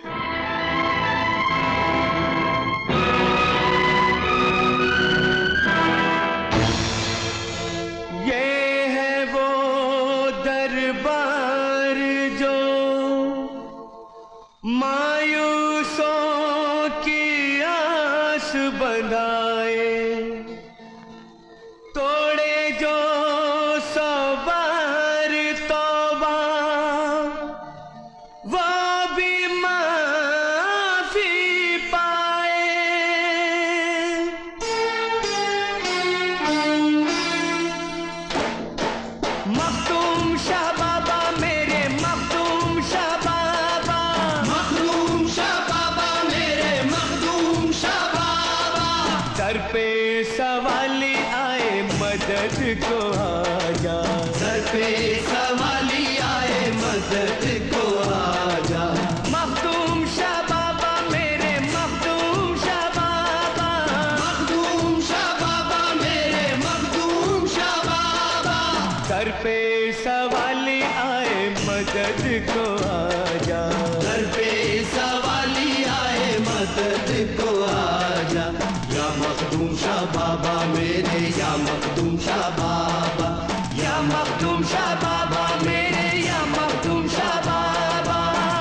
ये है वो दरबार जो मायूसों की आस बनाए, तोड़े जो सवार तौबा वो भी माफी पाए। मखदूम शाह बाबा मेरे, मखदूम शाह बाबा, मखदूम शाह बाबा मेरे, मखदूम शाह बाबा। सर पे सवाली आए मदद को आजा, सर पे सवाली आए मदद को आजा। मखदूम शाह बाबा मेरे, मखदूम शाह बाबा, मखदूम शाह बाबा मेरे, मखदूम शाह बाबा। सर पे सवाली आए मदद को आजा, सर पे सवाली आए मदद को आजा। या मखदूम शाह बाबा मेरे, या मखदूम शाह बाबा, या मखदूम शाह बाबा मेरे, या मखदूम शाह बाबा।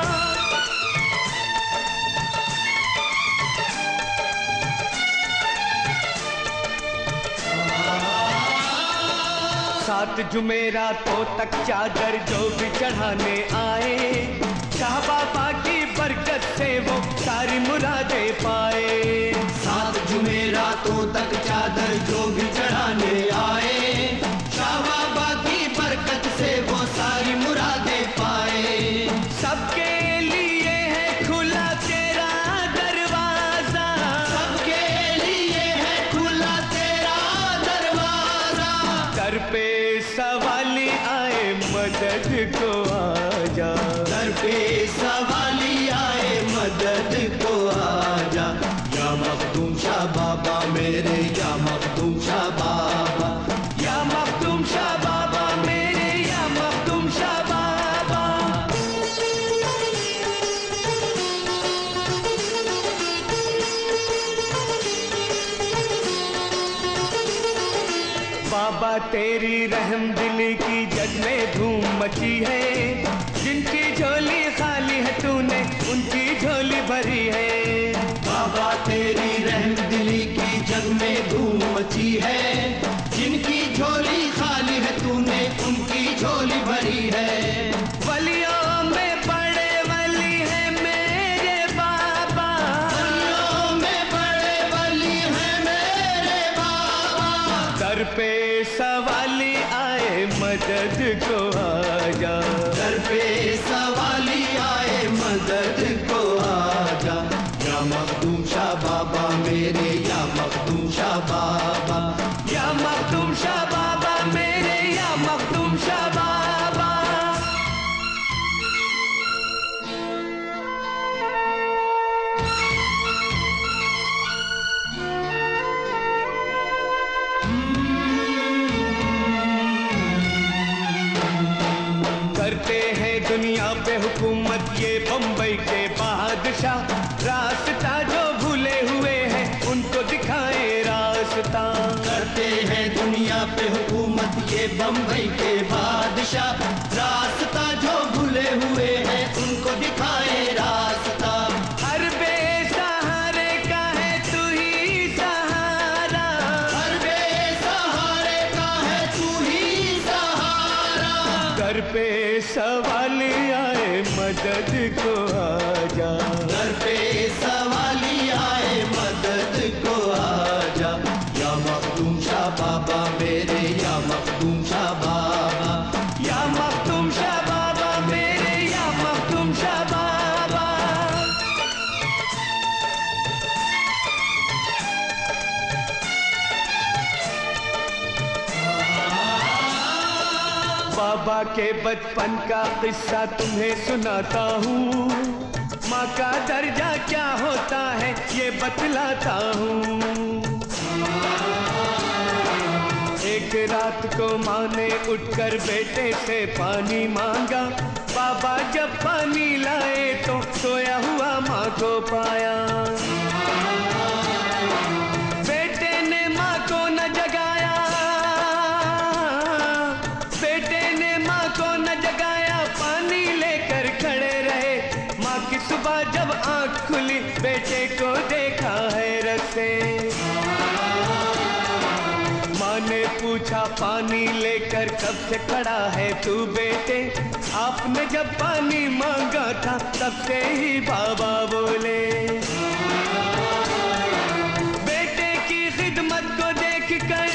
सात जुमेरातों तक चादर जो भी चढ़ाने आए, शाह बाबा की बरकत से वो सारी मुरादें पाए। सात जुमेरातों तक चादर जो भी चढ़ाने आए, शाह बाबा की बरकत से वो सारी मुरादें तेरी रहम दिली की जग में धूम मची है, जिनकी झोली खाली है तूने उनकी झोली भरी है। बाबा तेरी रहम दिली की जग में धूम मची है, जिनकी झोली खाली है तूने उनकी झोली भरी है। वलियों में बड़े वली है मेरे बाबा, वलियों में बड़े वली है मेरे बाबा। दर पे सवाली आए मदद को आजा, दर पे सवाली आए मदद को आजा। या मखदूम शाह बाबा मेरे, या मखदूम शाह बाबा, या मखदूम शाह बाबा मेरे, या मखदूम शाह बाबा। करते हैं दुनिया पे हुकूमत ये बम्बई के बादशाह, रास्ता जो भूले हुए हैं उनको दिखाए रास्ता। करते हैं दुनिया पे हुकूमत ये बम्बई के बादशाह, रास्ता जो भूले हुए हैं उनको दिखाए रास्ता। हर बेसहारे का है तू ही सहारा, हर बेसहारे का है तू ही सहारा। दर पे सवाली आए मदद को आजा, दर पे सवाली आए मदद को आजा। या मखदूम शाह बाबा मेरे, या मखदूम शाह बाबा, या मखदूम शाह बाबा मेरे, या मखदूम शाह बाबा। बाबा के बचपन का किस्सा तुम्हें सुनाता हूँ, माँ का दर्जा क्या होता है ये बतलाता हूँ। एक रात को माँ ने उठकर बेटे से पानी मांगा, बाबा जब पानी लाए तो सोया हुआ माँ को पाया। बेटे ने माँ को न जगाया, बेटे ने माँ को न जगाया, पानी लेकर खड़े रहे। माँ की सुबह जब आँख खुली बेटे को देखा हैरत से। माँ ने पूछा पानी लेकर कब से खड़ा है तू बेटे, आपने जब पानी मांगा था तब से ही बाबा बोले। बेटे की खिदमत को देखकर,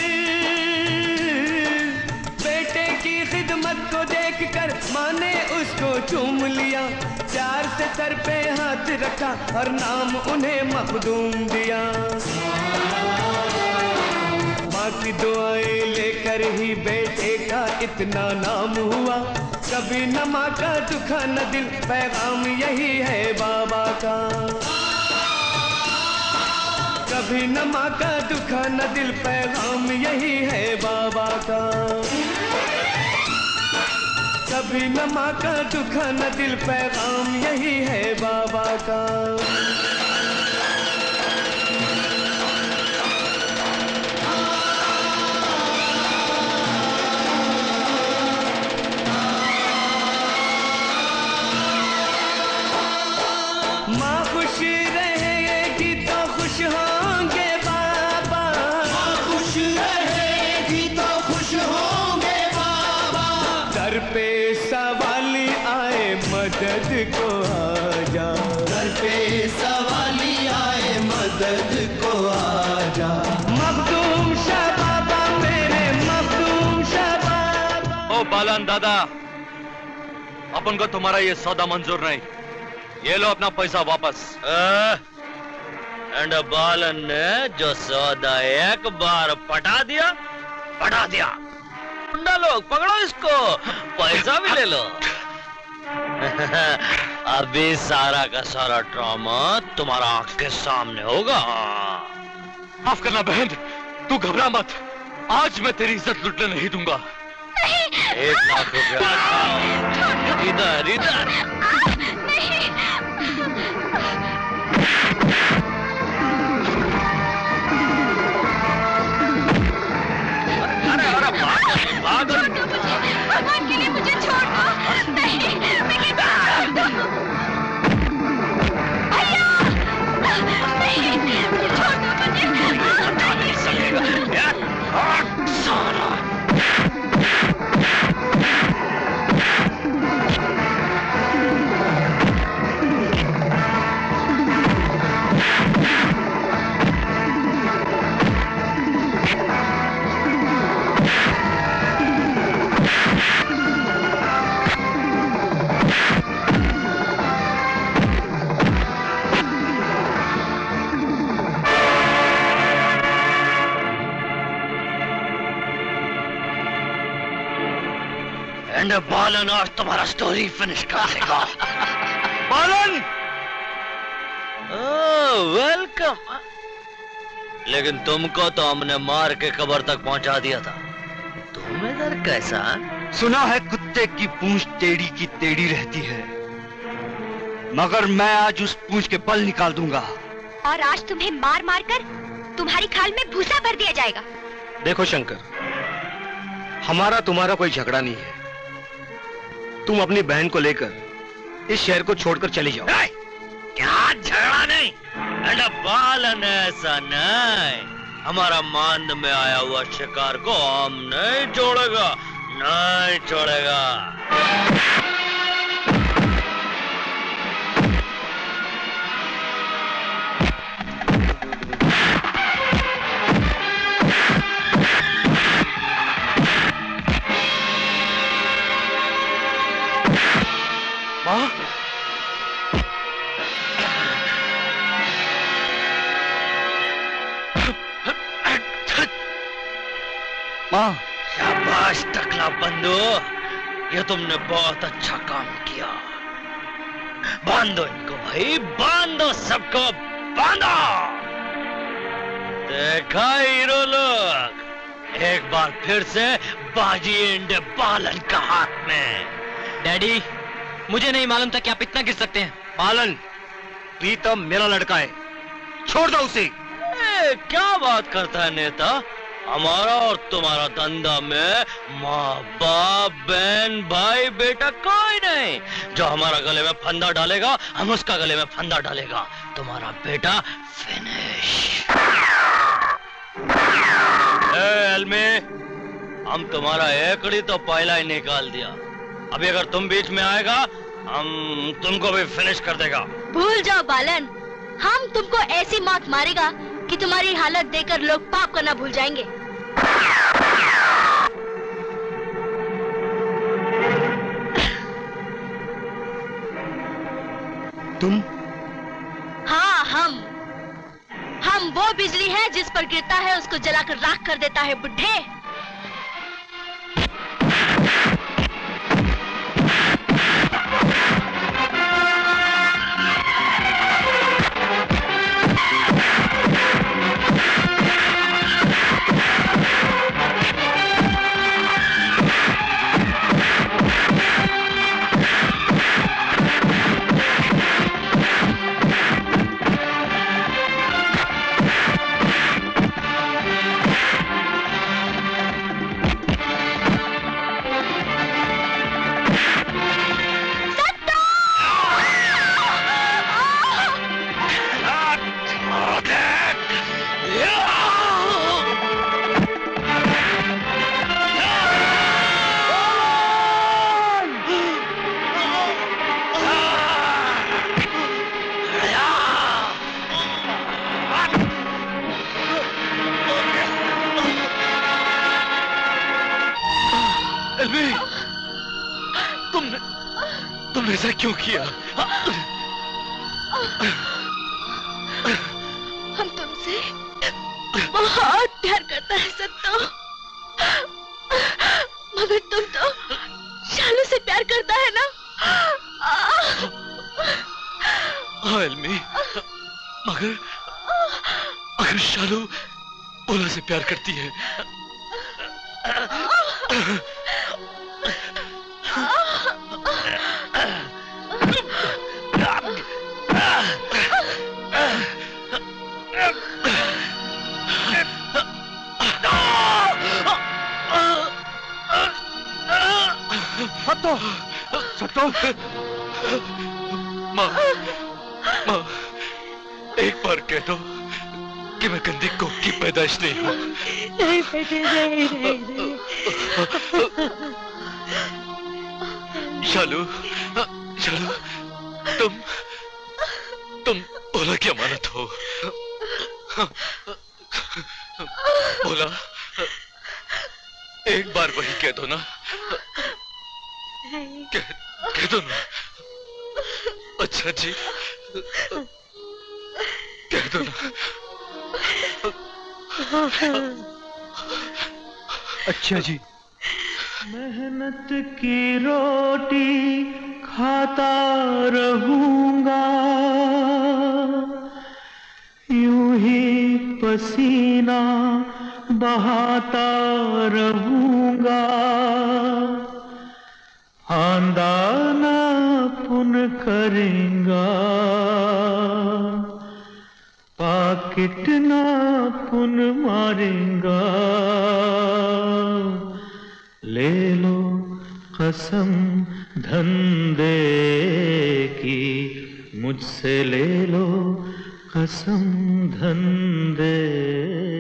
बेटे की खिदमत को देखकर माँ ने उसको चूम लिया, प्यार से सर पे हाथ रखा और नाम उन्हें मखदूम दिया। माँ की दुआएं लेकर ही बेटे का इतना नाम हुआ, कभी न माँ का दुखा न दिल, पैगाम यही है बाबा का। कभी न माँ का दुखा न दिल, पैगाम यही है बाबा का। कभी न माँ का दुखा न दिल, पैगाम यही है बाबा का। माँ खुश रहेगी तो खुश होंगे बाबा, माँ खुश रहेगी तो खुश होंगे बाबा। दर पे सवाली आए मदद को आजा, दर पे सवाली आए मदद को आजा। मखदूम शाह बाबा मेरे, मखदूम शाह बाबा। ओ बालन दादा, अपन को तुम्हारा ये सौदा मंजूर नहीं, ये लो अपना पैसा वापस। एंड बालन ने जो सौदा एक बार पटा दिया, पटा दिया। गुंडा लोग पकड़ो इसको, पैसा भी ले लो। अभी सारा का सारा ड्रामा तुम्हारा आंख के सामने होगा। माफ करना बहन, तू घबरा मत, आज मैं तेरी इज्जत लुटने नहीं दूंगा। 1 लाख रुपया इधर इधर। अरे अरे हमने बालन आज तुम्हारा स्टोरी फिनिश कर देगा। बालन वेलकम। लेकिन तुमको तो हमने मार के कब्र तक पहुंचा दिया था, तुम इधर कैसा? सुना है कुत्ते की पूंछ टेढ़ी की टेढ़ी रहती है, मगर मैं आज उस पूंछ के बल निकाल दूंगा। और आज तुम्हें मार मार कर तुम्हारी खाल में भूसा भर दिया जाएगा। देखो शंकर, हमारा तुम्हारा कोई झगड़ा नहीं है। तुम अपनी बहन को लेकर इस शहर को छोड़कर चले जाओ। क्या झगड़ा नहीं? बालन ऐसा नहीं, हमारा मान में आया हुआ शिकार को हम नहीं छोड़ेगा, नहीं छोड़ेगा। माँ, माँ, शाबाश टकला बंधु, ये तुमने बहुत अच्छा काम किया। बांधो इनको भाई, बांधो सबको, बांधो। देखा हीरो लोग, एक बार फिर से बाजी इंडे बालन का हाथ में। डैडी, मुझे नहीं मालूम था कि आप इतना गिर सकते हैं। बालन, प्रीतम मेरा लड़का है, छोड़ दो उसे। क्या बात करता है नेता? हमारा और तुम्हारा धंधा में माँ बाप बहन भाई बेटा कोई नहीं। जो हमारा गले में फंदा डालेगा हम उसका गले में फंदा डालेगा। तुम्हारा बेटा फिनिश। एलमी, हम तुम्हारा एकड़ी तो पहला ही निकाल दिया, अभी अगर तुम बीच में आएगा हम तुमको भी फिनिश कर देगा। भूल जाओ बालन, हम तुमको ऐसी मौत मारेगा कि तुम्हारी हालत देखकर लोग पाप करना भूल जाएंगे। तुम? हाँ, हम वो बिजली है जिस पर गिरता है उसको जलाकर राख कर देता है बुड्ढे। तुमने ऐसा क्यों किया? हम तुमसे बहुत प्यार करता है सत्तू, मगर तुम तो शालू से प्यार करता है ना? हाँ एलमी, मगर शालू भोला से प्यार करती है। सत्तू, माँ, एक बार कह दो कि मैं गंदी कोख की पैदाइश नहीं हूँ। नहीं बेटे, नहीं। शालू, तुम भोला की अमानत हो। भोला, एक बार वही कह दो ना, कह दो ना। अच्छा जी, कह दो ना। अच्छा जी, मेहनत की रोटी खाता रहूंगा, यूं ही पसीना बहाता रहूंगा, आंदाना पुन करेंगा, पाकिट ना पुन मारेंगा। ले लो कसम धंधे की, मुझसे ले लो कसम धंधे